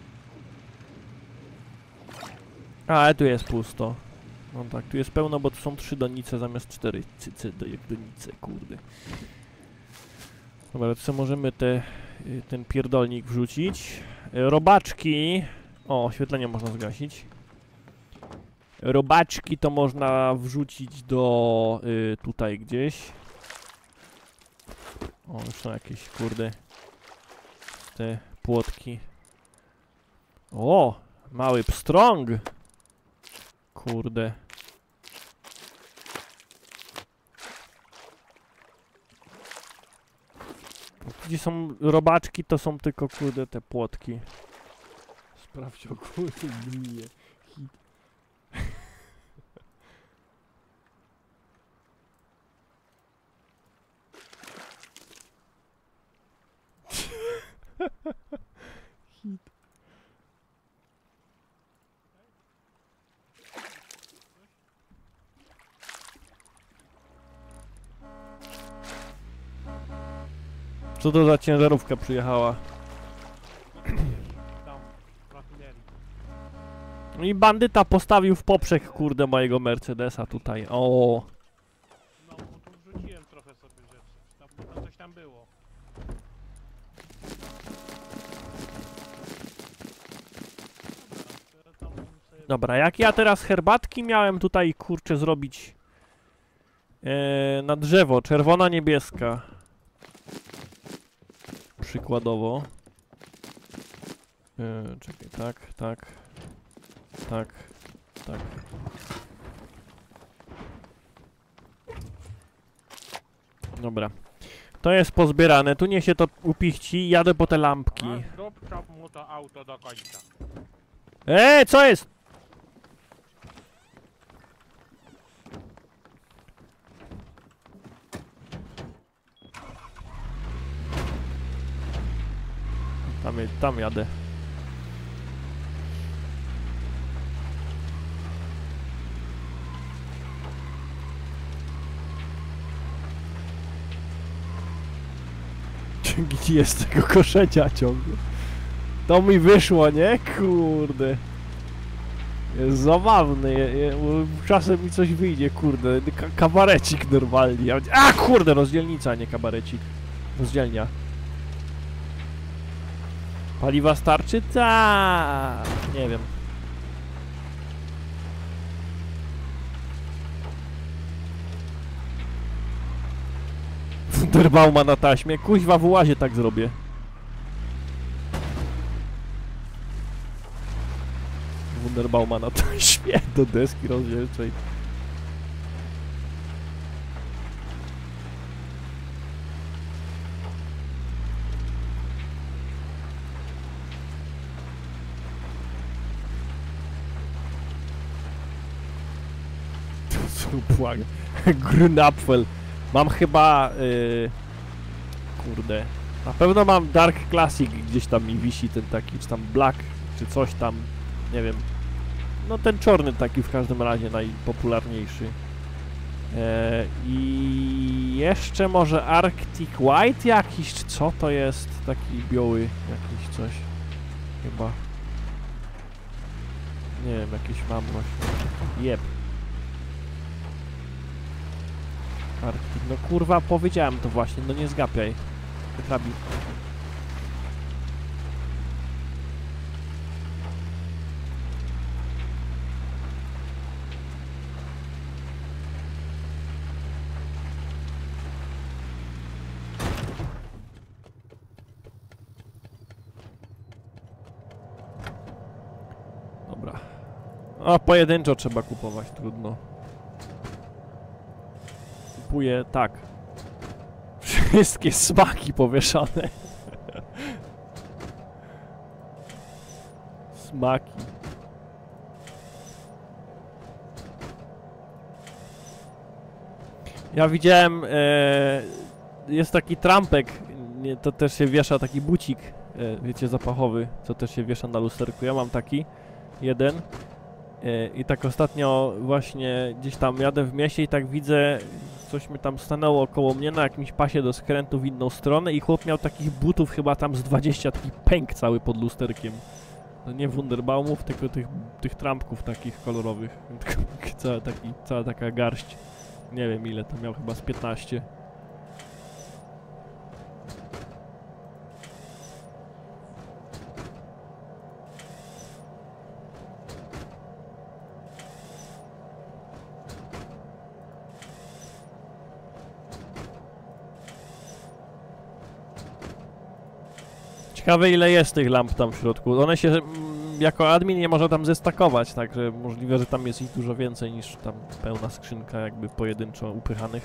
A, ale tu jest pusto. No tak, tu jest pełno, bo tu są trzy donice zamiast cztery cycy do jak donice, kurde. Dobra, to co możemy te, ten pierdolnik wrzucić. Robaczki. O, oświetlenie można zgasić. Robaczki to można wrzucić do y, tutaj gdzieś. O, już są jakieś, kurde, te płotki. O, mały pstrąg. Kurde. Gdzie są robaczki, to są tylko, kurde, te płotki. Sprawdź o kurde gnije. Hit. Hit. Co to za ciężarówka przyjechała? No i bandyta postawił w poprzek, kurde, mojego Mercedesa tutaj. O. No, bo tu wrzuciłem trochę sobie rzeczy. Tam, tam coś tam było. Dobra, jak ja teraz herbatki miałem tutaj, kurczę, zrobić e, na drzewo, czerwona, niebieska. Przykładowo. E, czekaj, tak, tak, tak, tak. Dobra. To jest pozbierane, tu niech się to upichci, jadę po te lampki. Dopczap mu to auto do końca. Eee, co jest? Tam, tam jadę. Gdzie jest tego koszenia ciągle? To mi wyszło, nie? Kurde. Jest zabawny. Je, je, czasem mi coś wyjdzie, kurde. Ka kabarecik normalnie. A kurde, rozdzielnica, nie kabarecik. Rozdzielnia. Paliwa starczy? Ta. Nie wiem. Wunderbauma na taśmie. Kuźwa, w łazie tak zrobię. Wunderbauma na taśmie do deski rozdzielczej. Błagam. Grünapfel. Mam chyba... Yy, kurde. Na pewno mam Dark Classic, gdzieś tam mi wisi ten taki, czy tam Black, czy coś tam. Nie wiem. No ten czarny taki w każdym razie najpopularniejszy. E, I jeszcze może Arctic White jakiś, czy co to jest? Taki biały jakiś coś. Chyba. Nie wiem, jakiś mam właśnie. Jeb. Arktyk. No kurwa, powiedziałem to właśnie, no nie zgapiaj. Trabi. Dobra. O, pojedynczo trzeba kupować, trudno. Kupuję tak. Wszystkie smaki powieszane. Smaki. Ja widziałem, e, jest taki trampek, nie, to też się wiesza, taki bucik, e, wiecie, zapachowy, co też się wiesza na lusterku. Ja mam taki, jeden. E, I tak ostatnio właśnie gdzieś tam jadę w mieście i tak widzę, coś mi tam stanęło koło mnie na jakimś pasie do skrętu w inną stronę i chłop miał takich butów chyba tam z dwadzieścia, taki pęk cały pod lusterkiem. No nie Wunderbaumów, tylko tych, tych trampków takich kolorowych. Cała, taki, cała taka garść. Nie wiem ile, to miał chyba z piętnaście. Ciekawe ile jest tych lamp tam w środku. One się mm, jako admin nie może tam zestakować, także możliwe, że tam jest ich dużo więcej niż tam pełna skrzynka jakby pojedynczo upychanych.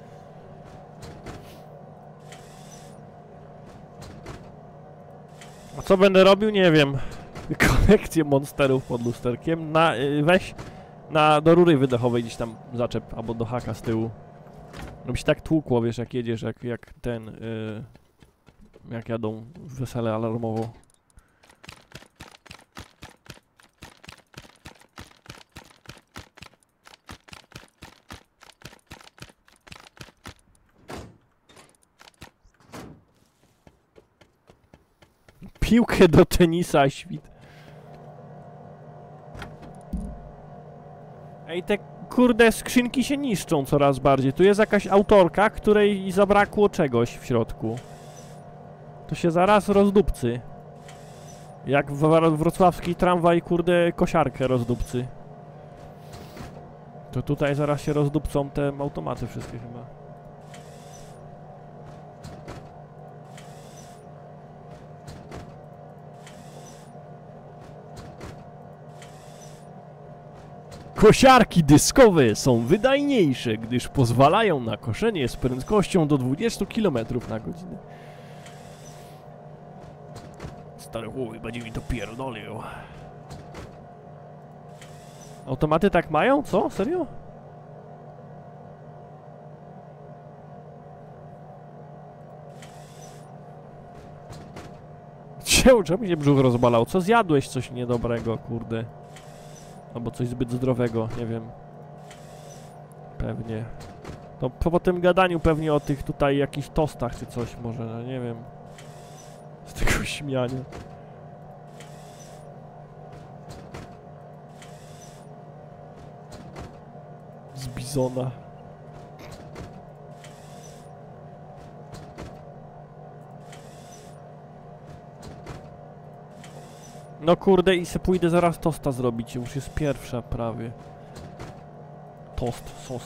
A co będę robił? Nie wiem. Kolekcję monsterów pod lusterkiem. Na, y, weź na, do rury wydechowej gdzieś tam zaczep, albo do haka z tyłu. No by się tak tłukło, wiesz, jak jedziesz, jak, jak ten... Y, jak jadą w wesele alarmowo. Piłkę do tenisa, świt. Ej, te kurde skrzynki się niszczą coraz bardziej. Tu jest jakaś autorka, której zabrakło czegoś w środku. To się zaraz rozdupcy. Jak w wrocławski tramwaj, kurde, kosiarkę rozdupcy. To tutaj zaraz się rozdupcą te automaty wszystkie chyba. Kosiarki dyskowe są wydajniejsze, gdyż pozwalają na koszenie z prędkością do dwudziestu kilometrów na godzinę. Stary chuj, będzie mi to pierdolił. Automaty tak mają? Co? Serio? Czemu, czemu się brzuch rozbalał? Co zjadłeś? Coś niedobrego, kurde. Albo coś zbyt zdrowego, nie wiem. Pewnie. To po, po tym gadaniu pewnie o tych tutaj jakichś tostach czy coś może, no nie wiem. Z tego śmiania. Z bizona. No kurde i se pójdę zaraz tosta zrobić, już jest pierwsza prawie. Tost, sost.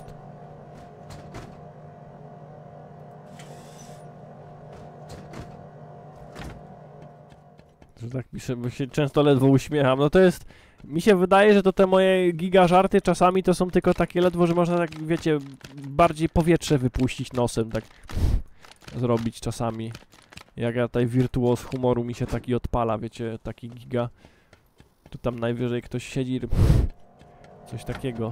Że tak piszę, bo się często ledwo uśmiecham. No to jest... Mi się wydaje, że to te moje giga żarty czasami to są tylko takie ledwo, że można tak, wiecie, bardziej powietrze wypuścić nosem, tak zrobić czasami. Jak ja tutaj wirtuoz humoru mi się taki odpala, wiecie, taki giga. Tu tam najwyżej ktoś siedzi, coś takiego.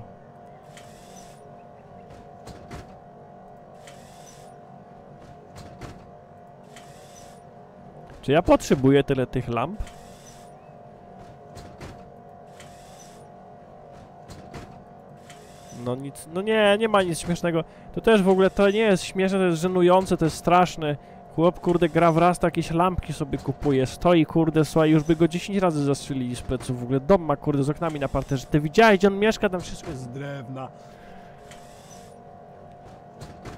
Czy ja potrzebuję tyle tych lamp? No nic, no nie, nie ma nic śmiesznego. To też w ogóle, to nie jest śmieszne, to jest żenujące, to jest straszne. Chłop, kurde, gra w raz, to jakieś lampki sobie kupuje, stoi, kurde, słuchaj, już by go dziesięć razy zastrzelili z pleców, w ogóle dom ma, kurde, z oknami na parterze. Ty widziałeś, gdzie on mieszka? Tam wszystko jest z drewna.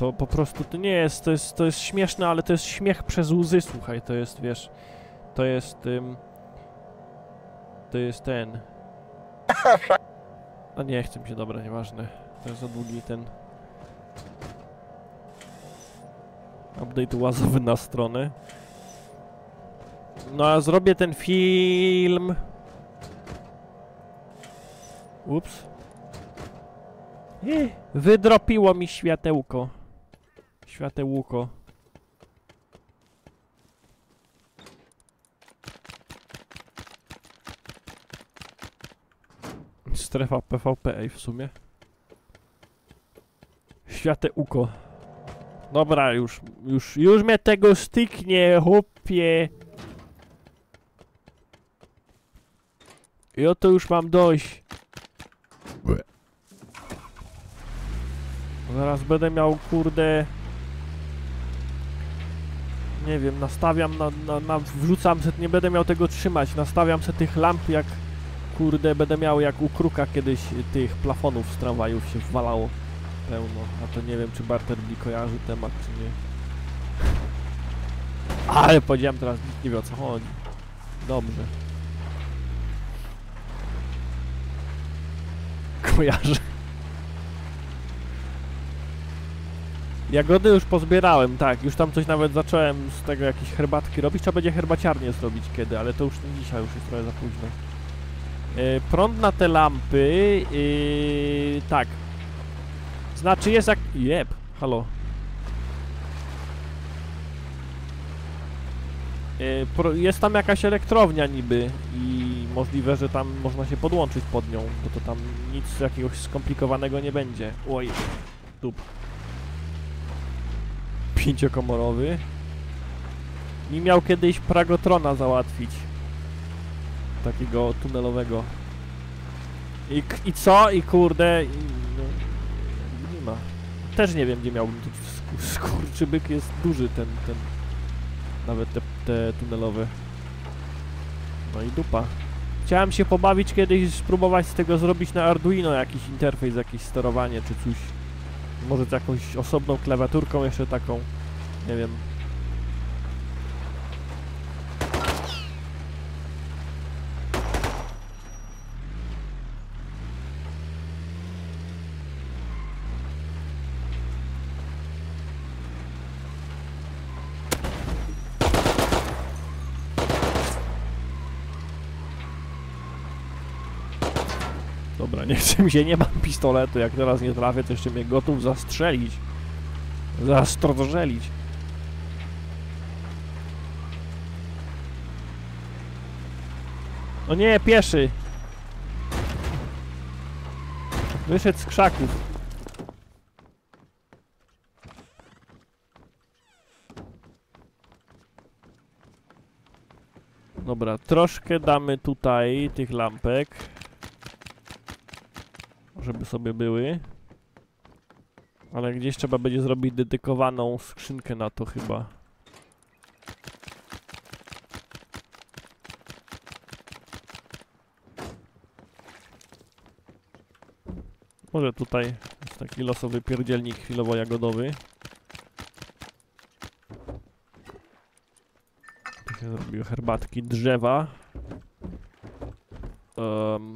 To po prostu, to nie jest, to jest, to jest śmieszne, ale to jest śmiech przez łzy, słuchaj, to jest, wiesz, to jest, ym, to jest ten... A nie, chcę mi się, dobra, nieważne, to jest za długi ten... Update łazowy na stronę. No a zrobię ten film... Ups. Ech, wydropiło mi światełko. Światełko. Strefa P V P, ej, w sumie. Światełko. Dobra, już, już, już mnie tego styknie, chłopie. I oto już mam dość. Zaraz będę miał, kurde... Nie wiem, nastawiam na, na, na... Wrzucam se, nie będę miał tego trzymać. Nastawiam se tych lamp jak... Kurde, będę miał jak u Kruka kiedyś tych plafonów z tramwajów się wwalało pełno. A to nie wiem, czy Barterby kojarzy temat, czy nie. Ale powiedziałem teraz, nikt nie wie, o co chodzi. Dobrze. Kojarzę. Jagody już pozbierałem, tak, już tam coś nawet zacząłem z tego jakieś herbatki robić, trzeba będzie herbaciarnię zrobić kiedy, ale to już nie dzisiaj, już jest trochę za późno. Yy, prąd na te lampy, yy, tak. Znaczy jest jak... Jeb, halo. Yy, pro, jest tam jakaś elektrownia niby i możliwe, że tam można się podłączyć pod nią, bo to tam nic jakiegoś skomplikowanego nie będzie. Oj, tup. Pięciokomorowy. Mi miał kiedyś Pragotrona załatwić. Takiego tunelowego. I, i co? I kurde... I, no, nie ma. Też nie wiem, gdzie miałbym. Skurczybyk jest duży ten, ten... Nawet te, te tunelowe. No i dupa. Chciałem się pobawić kiedyś, spróbować z tego zrobić na Arduino jakiś interfejs, jakieś sterowanie czy coś. Może z jakąś osobną klawiaturką jeszcze taką. Nie wiem. Dobra, nie chce mi się, nie mam pistoletu. Jak teraz nie trafię, to jeszcze mnie gotów zastrzelić. Zastrożelić. O nie, pieszy! Wyszedł z krzaków. Dobra, troszkę damy tutaj tych lampek. Żeby sobie były. Ale gdzieś trzeba będzie zrobić dedykowaną skrzynkę na to chyba. Może tutaj jest taki losowy pierdzielnik chwilowo jagodowy. Tu się zrobiły herbatki drzewa. Um.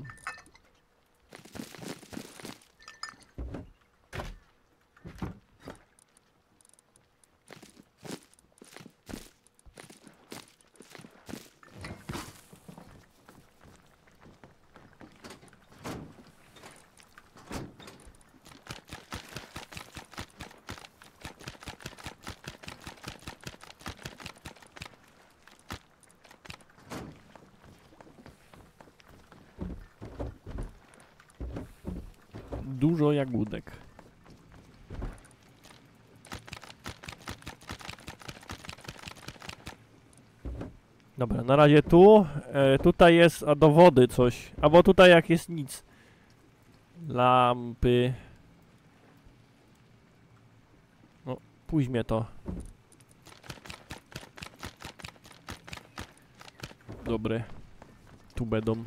Dużo jagódek. Dobra, na razie tu. E, tutaj jest, a do wody coś. Albo tutaj jak jest nic. Lampy. No, pójdź mnie to. Dobre. Tu będą.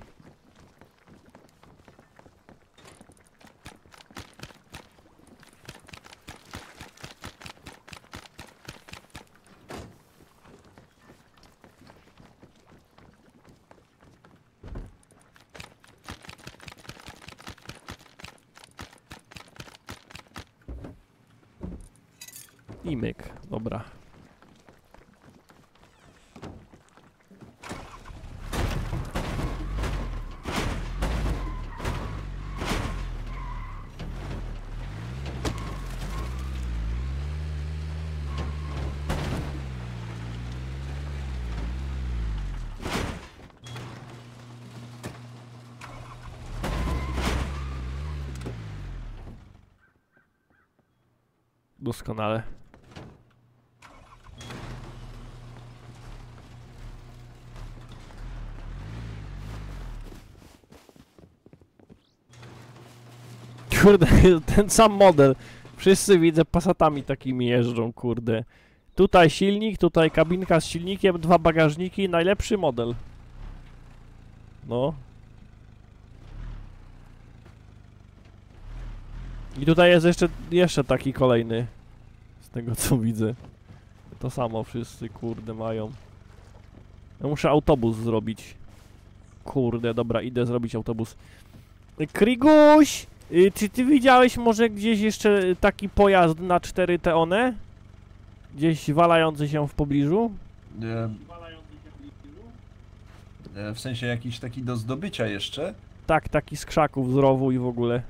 I myk, dobra. Doskonale. Kurde, ten sam model. Wszyscy widzę Passatami takimi jeżdżą, kurde. Tutaj silnik, tutaj kabinka z silnikiem, dwa bagażniki, najlepszy model. No. I tutaj jest jeszcze, jeszcze taki kolejny. Z tego co widzę. To samo wszyscy, kurde, mają. Ja muszę autobus zrobić. Kurde, dobra, idę zrobić autobus. Kriguś! Y, czy ty widziałeś może gdzieś jeszcze taki pojazd na cztery T one? Gdzieś walający się w pobliżu? E, e, w sensie jakiś taki do zdobycia jeszcze? Tak, taki z krzaków, z rowu i w ogóle.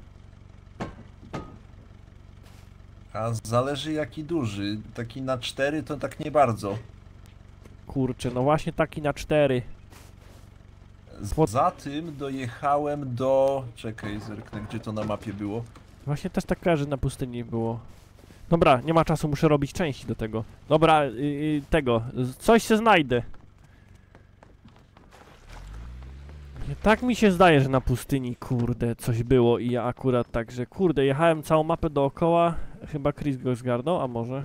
A zależy jaki duży. Taki na cztery to tak nie bardzo. Kurczę, no właśnie taki na cztery. Z- Za tym dojechałem do... Czekaj, zerknę gdzie to na mapie było. Właśnie też tak kojarzę, na pustyni było. Dobra, nie ma czasu, muszę robić części do tego. Dobra, y, y, tego, z- coś się znajdę. Tak mi się zdaje, że na pustyni, kurde, coś było i ja akurat tak, że kurde, jechałem całą mapę dookoła. Chyba Chris go zgarnął, a może?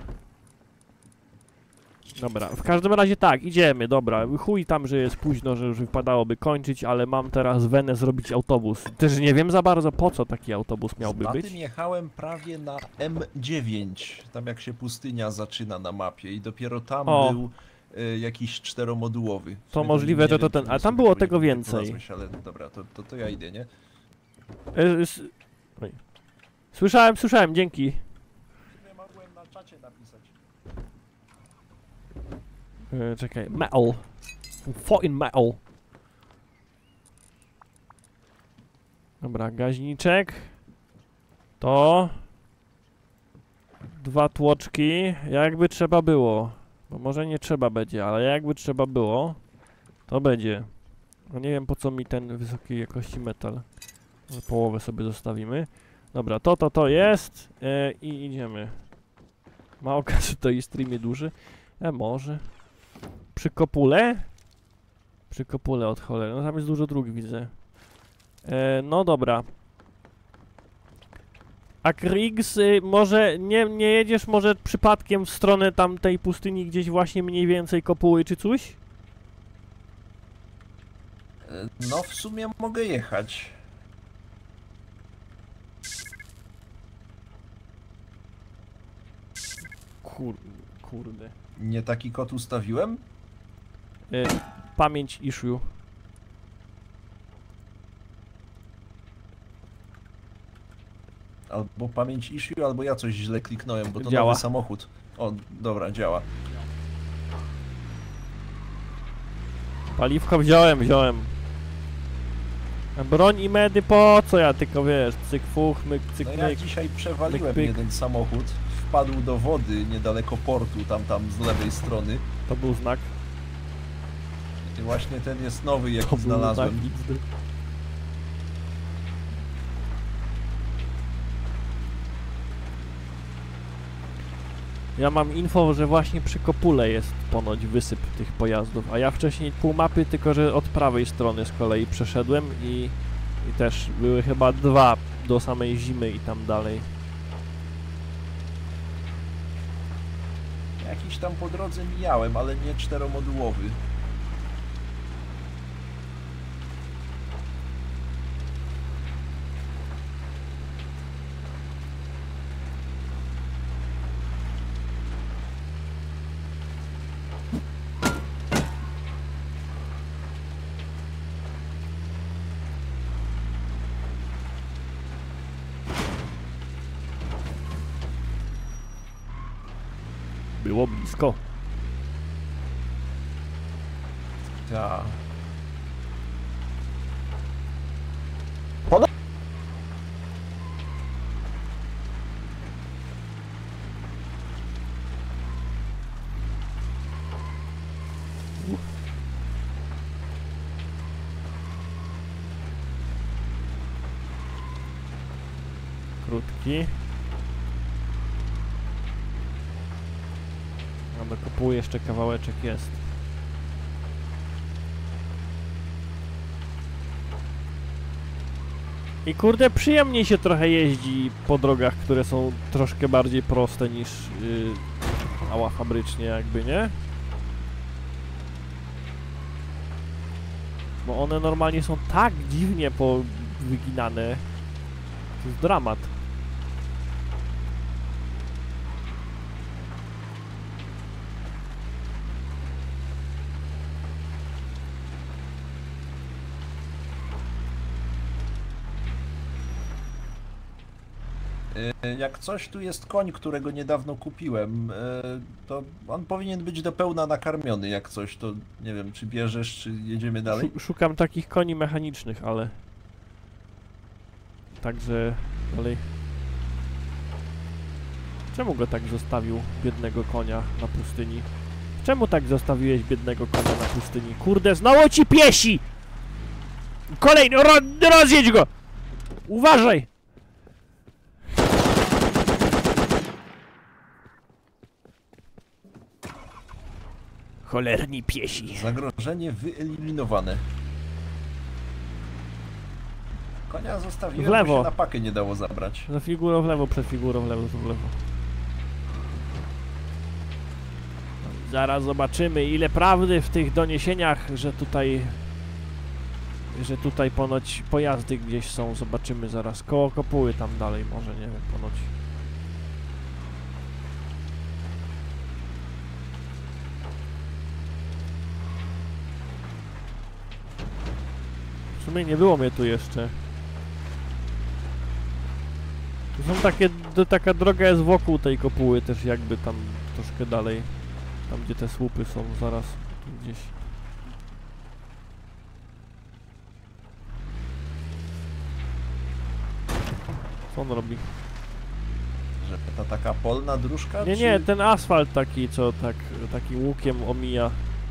Dobra, w każdym razie tak, idziemy, dobra. Chuj tam, że jest późno, że już wypadałoby kończyć, ale mam teraz wenę zrobić autobus. Też nie wiem za bardzo, po co taki autobus miałby Na być. tym jechałem prawie na M dziewięć. Tam jak się pustynia zaczyna na mapie i dopiero tam O. był e, jakiś czteromodułowy. W To sumie możliwe, nie że to wiem, ten- czy a my tam sobie było jak tego to więcej. nazwać, ale dobra, to, to, to ja idę, nie? E, s- oj. Słyszałem, słyszałem, dzięki. Nie mogłem na czacie napisać. E, czekaj, metal. Fucking metal. Dobra, gaźniczek. To. Dwa tłoczki. Jakby trzeba było. Bo może nie trzeba będzie, ale jakby trzeba było, to będzie. No nie wiem po co mi ten wysokiej jakości metal. Może połowę sobie zostawimy. Dobra, to, to, to jest. E, I idziemy. Ma okazję to i streamie duży. E, może. Przy kopule? Przy kopule od cholery. No tam jest dużo dróg, widzę. E, no dobra. A Kriegs, y, może nie, nie jedziesz może przypadkiem w stronę tamtej pustyni, gdzieś właśnie mniej więcej kopuły czy coś? E, No w sumie mogę jechać. Kur, kurde. Nie taki kot ustawiłem? Y, pamięć issue. Albo pamięć issue, albo ja coś źle kliknąłem, bo to Działa. nowy samochód. O, dobra, działa. Paliwko wziąłem, wziąłem. A broń i medy po co ja tylko wiesz, cyk fuch, myk, cyk No ja myk. dzisiaj przewaliłem pyk. jeden samochód, wpadł do wody niedaleko portu, tam tam z lewej strony. To był znak. I właśnie ten jest nowy, jaki To był znak znalazłem. X D. Ja mam info, że właśnie przy kopule jest ponoć wysyp tych pojazdów, a ja wcześniej pół mapy, tylko że od prawej strony z kolei przeszedłem i, i też były chyba dwa do samej zimy i tam dalej. Jakiś tam po drodze mijałem, ale nie czteromodułowy. Było blisko. Ja. Krótki. A do kopuły jeszcze kawałeczek jest. I kurde, przyjemniej się trochę jeździ po drogach, które są troszkę bardziej proste niż yy, ała fabrycznie jakby, nie? Bo one normalnie są tak dziwnie powyginane. To jest dramat. Y, Jak coś, tu jest koń, którego niedawno kupiłem. y, To on powinien być do pełna nakarmiony, jak coś. To nie wiem, czy bierzesz, czy jedziemy dalej? Szu- Szukam takich koni mechanicznych, ale... Także... dalej... Czemu go tak zostawił, biednego konia, na pustyni? Czemu tak zostawiłeś biednego konia na pustyni? Kurde, znało ci piesi! Kolejny, ro rozjedź go! Uważaj! Cholerni piesi. Zagrożenie wyeliminowane. Konia zostawiłem, W lewo. bo się na pakę nie dało zabrać. Za figurą w lewo, przed figurą w lewo, tu w lewo. Zaraz zobaczymy, ile prawdy w tych doniesieniach, że tutaj... że tutaj ponoć pojazdy gdzieś są. Zobaczymy zaraz. Koło kopuły tam dalej może, nie wiem, ponoć. W sumie nie było mnie tu jeszcze. Tu są takie, to, taka droga jest wokół tej kopuły też jakby tam troszkę dalej. Tam gdzie te słupy są zaraz tu gdzieś. Co on robi? Że ta taka polna dróżka? Nie, czy... nie, ten asfalt taki, co tak, takim łukiem omija.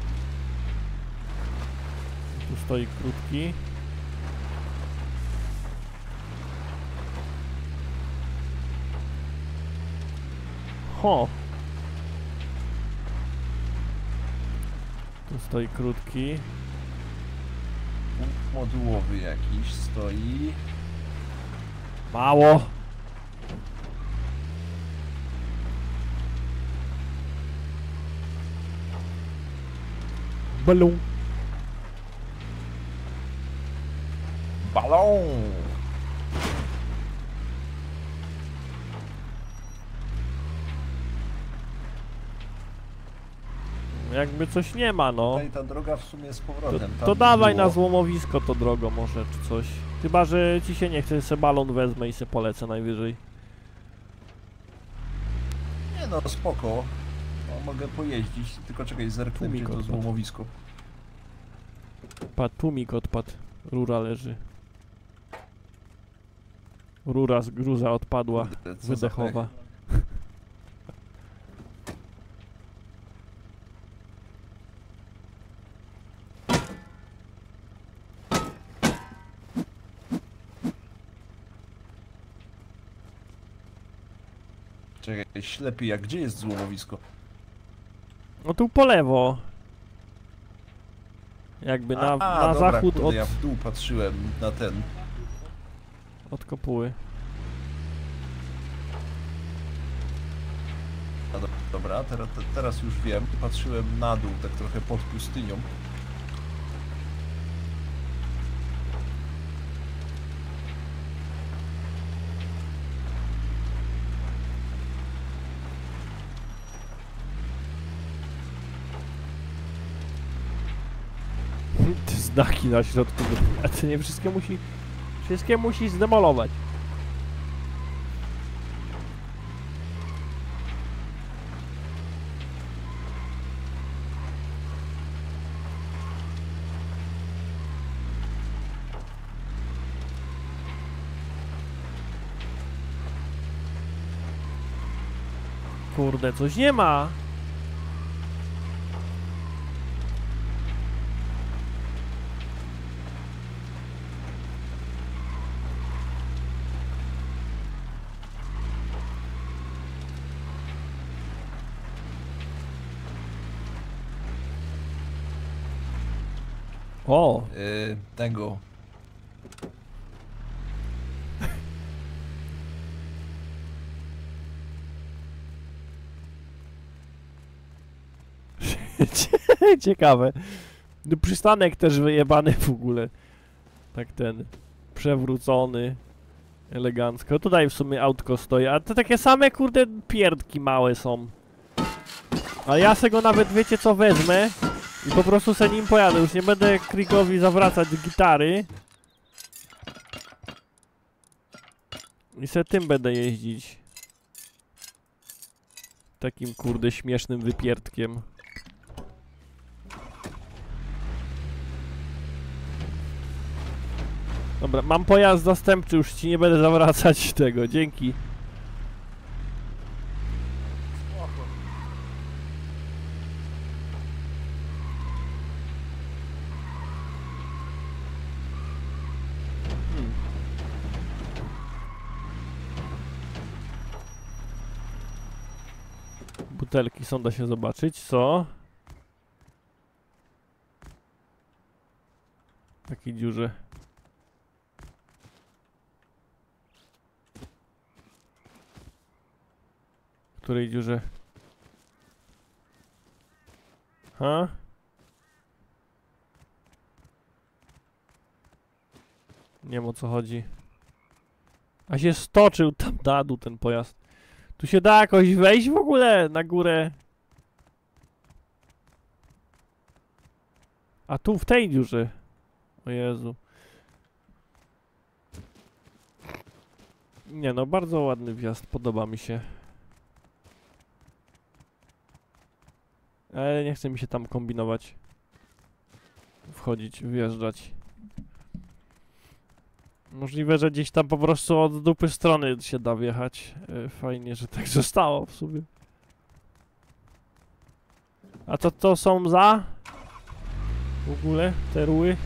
Tu stoi krótki. Ho! Tu stoi krótki. Modułowy jakiś stoi. Mało! Balon. Balon! Jakby coś nie ma, no. Tutaj ta droga w sumie z To, powrotem. to Tam dawaj było. na złomowisko to drogo może, czy coś. Chyba, że ci się nie chce, se balon wezmę i se polecę najwyżej. Nie no, spoko. No, mogę pojeździć, tylko czekaj, zerknę gdzie Tłumik to odpadł. złomowisko. Padł, tłumik odpadł. Rura leży. Rura z gruza odpadła. Kurde, co za Wydechowa. Czekaj, ślepy jak, gdzie jest złomowisko? No tu po lewo. Jakby na, A, na dobra, zachód kurde, od, ja w dół patrzyłem na ten. od kopuły. A do, dobra, teraz, te, teraz już wiem. Patrzyłem na dół, tak trochę pod pustynią. Te znaki na środku. A ty nie wszystkie musi... Wszystkie musi zdemolować. Kurde, coś nie ma. O! Yy, tego. Ciekawe. No, przystanek też wyjebany w ogóle. Tak ten. Przewrócony. Elegancko. Tutaj w sumie autko stoi. A to takie same kurde pierdki małe są. A ja se go nawet wiecie co wezmę. I po prostu se nim pojadę. Już nie będę Krikowi zawracać gitary. I se tym będę jeździć. Takim kurde śmiesznym wypierdkiem. Dobra, mam pojazd zastępczy, już ci nie będę zawracać tego, dzięki. Hmm. Butelki są, da się zobaczyć, co? W takiej dziurze. W której dziurze? Ha? Nie wiem o co chodzi. A się stoczył tam na dół ten pojazd. Tu się da jakoś wejść w ogóle na górę. A tu w tej dziurze. O Jezu. Nie no, bardzo ładny wjazd, podoba mi się. Ale nie chce mi się tam kombinować. Wchodzić, wjeżdżać. Możliwe, że gdzieś tam po prostu od dupy strony się da wjechać. E, fajnie, że tak zostało w sumie. A co to są za? W ogóle te ruły?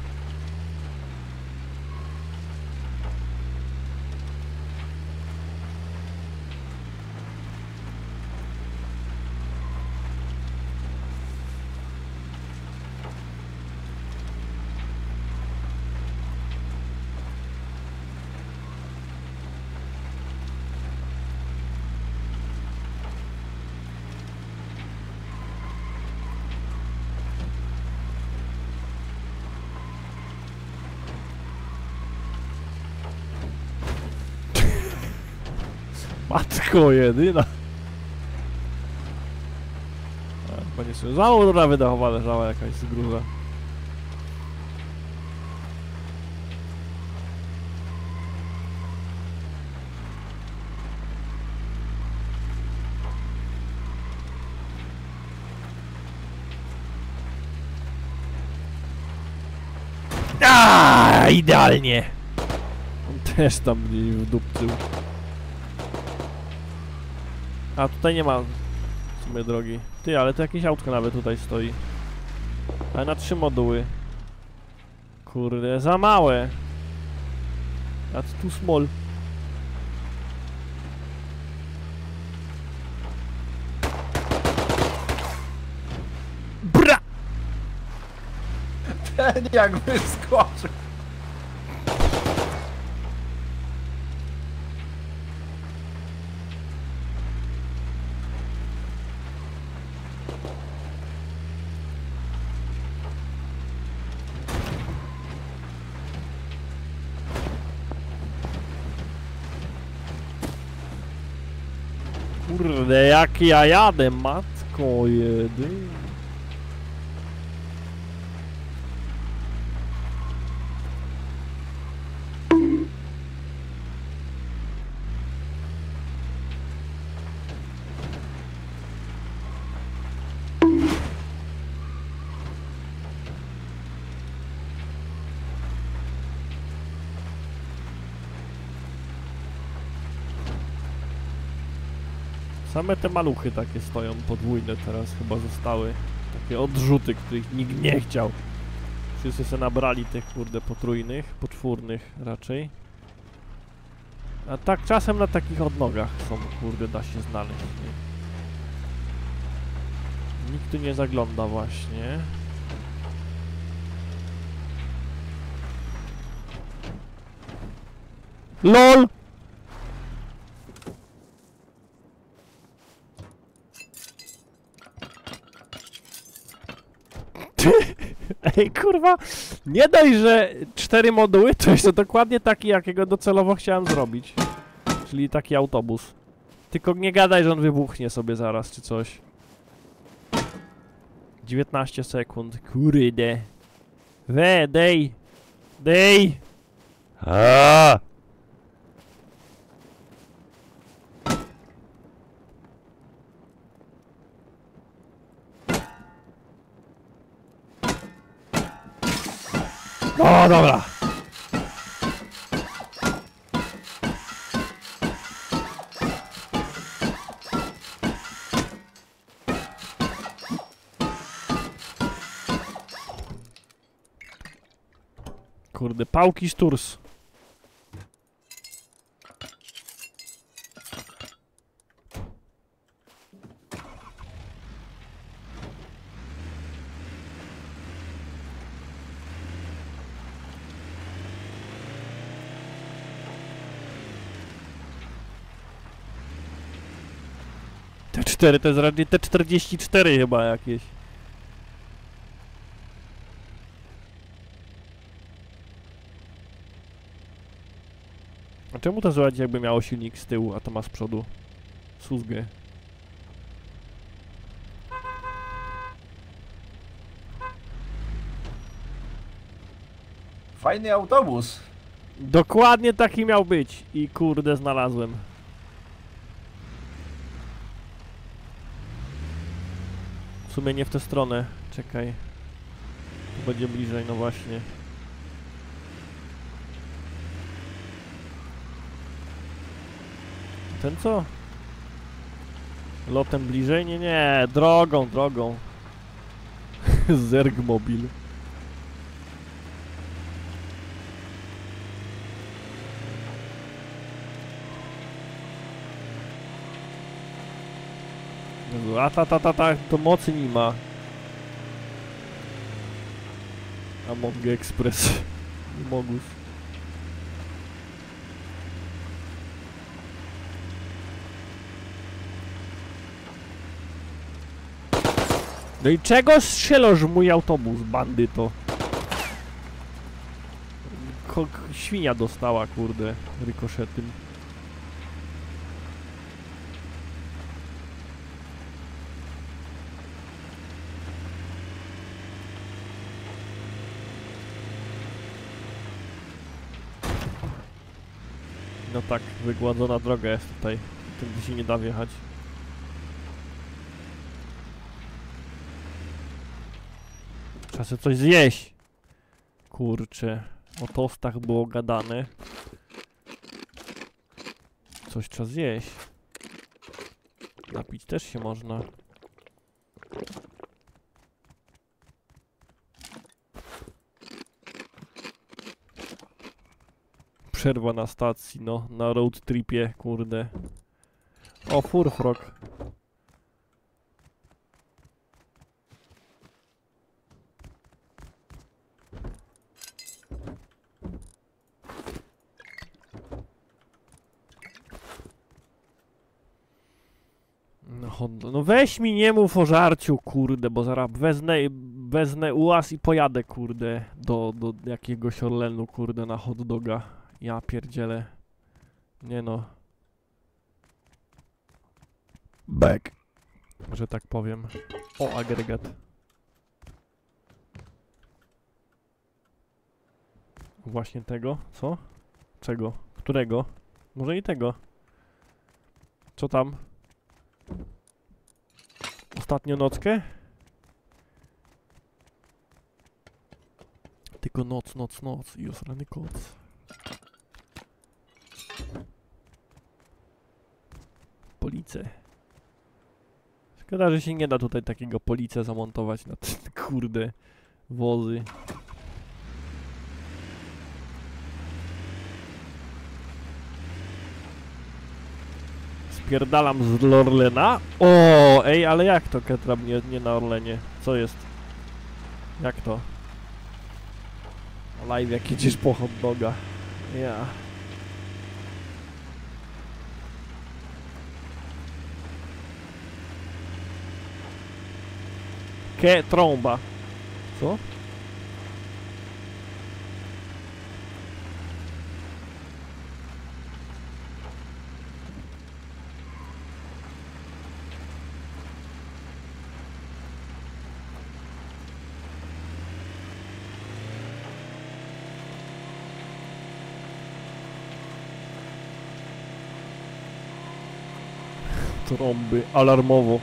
Matko jedyna. Panie sobie, załoga wydechowa leżała jakaś z gruza. Aaaa, idealnie. On też tam gdzieś wdupcył. A tutaj nie ma w sumie drogi. Ty, ale to jakieś autko nawet tutaj stoi. Ale na trzy moduły. Kurde, za małe. That's too small. Bra! Ten jak wyskoczył. Kurde, jak ja jadę, matko jedyna. Same te maluchy takie stoją, podwójne teraz chyba zostały. Takie odrzuty, których nikt nie chciał. Wszyscy se nabrali tych kurde potrójnych, poczwórnych raczej. A tak czasem na takich odnogach są, kurde, da się znaleźć. Nie? Nikt tu nie zagląda właśnie. LOL! Ej, kurwa, nie dość, że cztery moduły, to jest to dokładnie taki, jakiego docelowo chciałem zrobić. Czyli taki autobus. Tylko nie gadaj, że on wybuchnie sobie zaraz, czy coś. dziewiętnaście sekund, kurde. We, dej! Dej! Aaaa! No dobra. Kurde, pałki szturs. T cztery to jest raczej T czterdzieści cztery chyba jakieś. A czemu to zwać jakby miało silnik z tyłu, a to ma z przodu słuzgę? Fajny autobus. Dokładnie taki miał być i kurde znalazłem. W sumie nie w tę stronę, czekaj. Tu będzie bliżej, no właśnie. Ten co? Lotem bliżej? Nie, nie, drogą, drogą. Zergmobil. Jezu, a ta, ta, ta, ta, to mocy nie ma. Among Express. Mogus. No i czego strzelasz w mój autobus, bandyto? Ko świnia dostała, kurde, rykoszetem. No tak, wygładzona droga jest tutaj. Tędy się nie da wjechać. Trzeba sobie coś zjeść. Kurczę. O tostach było gadane. Coś trzeba zjeść. Napić też się można. Przerwa na stacji, no. Na road tripie, kurde. O, furfrog. No, no weź mi nie mów o żarciu, kurde, bo zaraz wezmę, wezmę ułaz i pojadę, kurde, do, do jakiegoś Orlenu, kurde, na hot doga. Ja pierdzielę. Nie no. Back. Że tak powiem. O, agregat. Właśnie tego? Co? Czego? Którego? Może i tego. Co tam? Ostatnią nockę? Tylko noc, noc, noc i osrany koc. Police. Szkoda, że się nie da tutaj takiego policja zamontować na te kurde wozy. Spierdalam z Lorlena. O, ej, ale jak to Ketrab nie, nie na Orlenie? Co jest? Jak to? Live jak idziesz po hot doga. Ja. Ke trąba. Co? Trąby, alarmowo.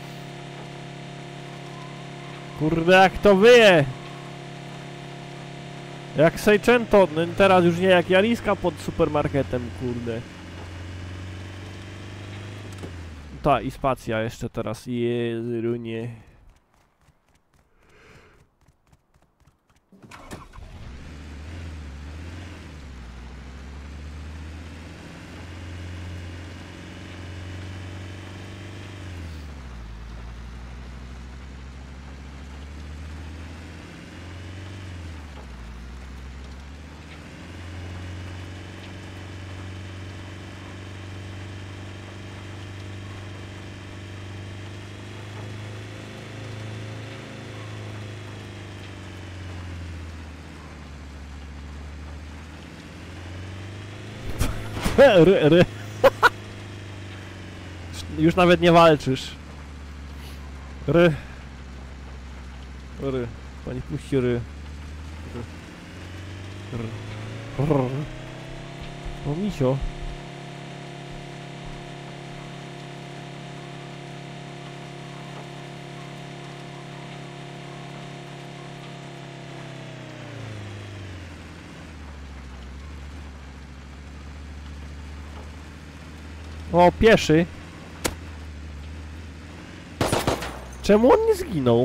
Kurde, jak to wyje! Jak Seicento, no teraz już nie jak Jariska pod supermarketem, kurde. Ta, i spacja jeszcze teraz, jezunie. Ry, ry. Już nawet nie walczysz. Ry. Ry. Pani puści ry. Ry. Ry. Ry. O, misio. O, pieszy. Czemu on nie zginął?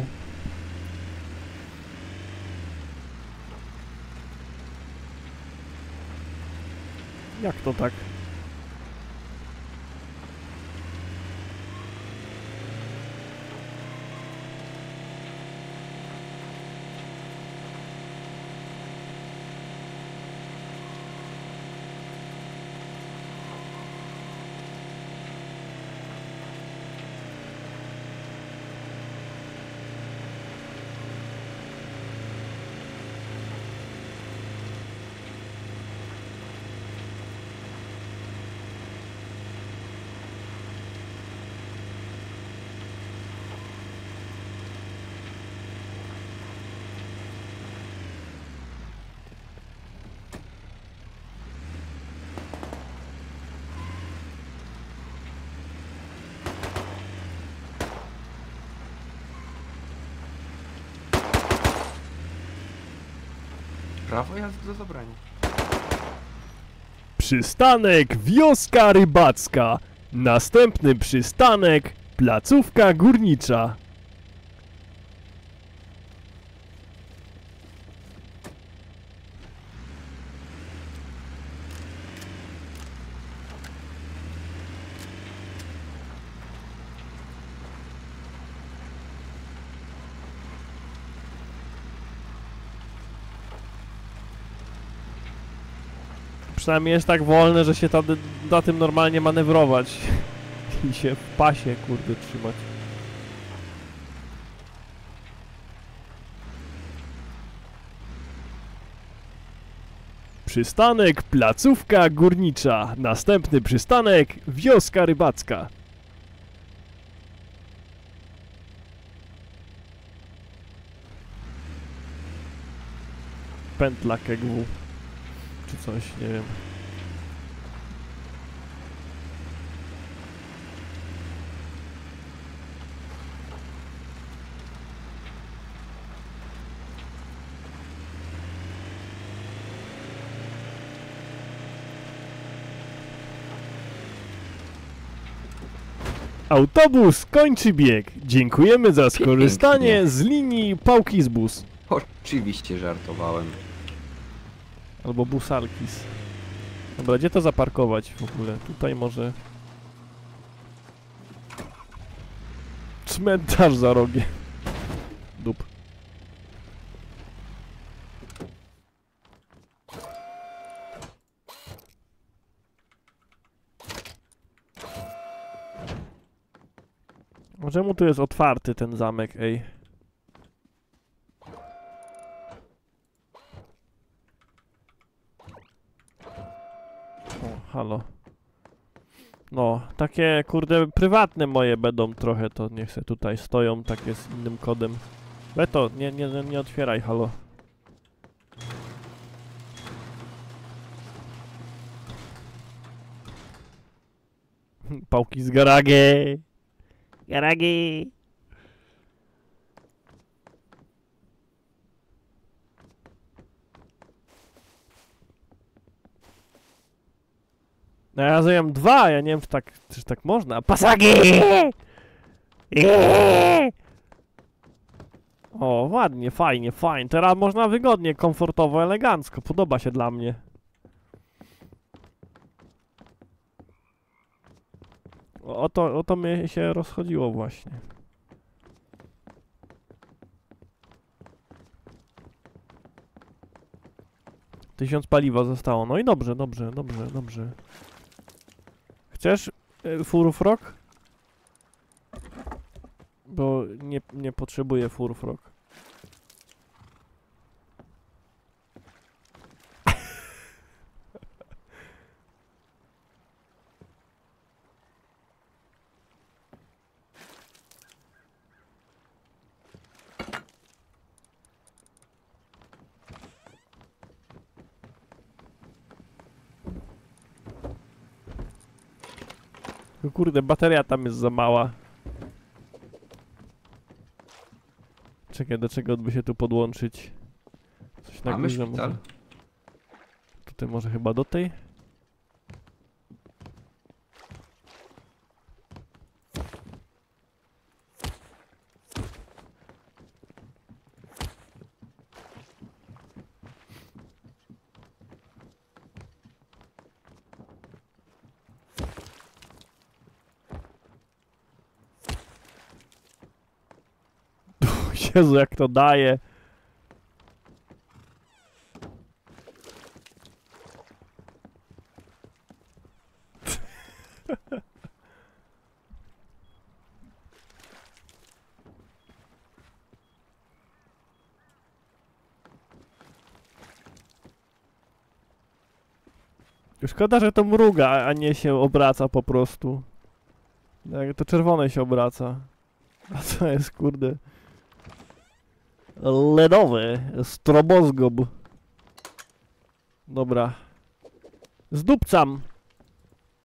Jak to tak? Prawo jazdy do zabrania. Przystanek Wioska Rybacka. Następny przystanek Placówka Górnicza. Przynajmniej jest tak wolne, że się ta, da tym normalnie manewrować i się w pasie, kurde, trzymać. Przystanek Placówka Górnicza. Następny przystanek Wioska Rybacka. Pętla K G W. Czy coś, nie wiem. Autobus kończy bieg. Dziękujemy za skorzystanie Pięknie. z linii Pałkizbus. Oczywiście żartowałem. Albo Busalkis. Dobra, gdzie to zaparkować w ogóle? Tutaj może... Cmentarz za rogiem. Dup. Czemu tu jest otwarty ten zamek, ej? O, halo. No, takie kurde prywatne moje będą trochę, to niech se tutaj stoją takie z innym kodem. Beto, nie, nie, nie otwieraj, halo. Pałki z garagi. Garagi. No ja zająłem dwa, ja nie wiem czy tak, czy tak można. Pasagi! Eee! O, ładnie, fajnie, fajnie. Teraz można wygodnie, komfortowo, elegancko. Podoba się dla mnie. O to, o to mnie się rozchodziło właśnie. Tysiąc paliwa zostało. No i dobrze, dobrze, dobrze, dobrze. Chcesz y, furfrog? Bo nie, nie potrzebuję furfrog. Kurde, bateria tam jest za mała. Czekaj, do czego by się tu podłączyć? Coś na Mamy górze szpital? może. Tutaj może chyba do tej? Jezu, jak to daje. Szkoda, że to mruga, a nie się obraca po prostu. Jak to czerwone się obraca. A co jest, kurde? Ledowy, strobozgob. Dobra. Zdupcam.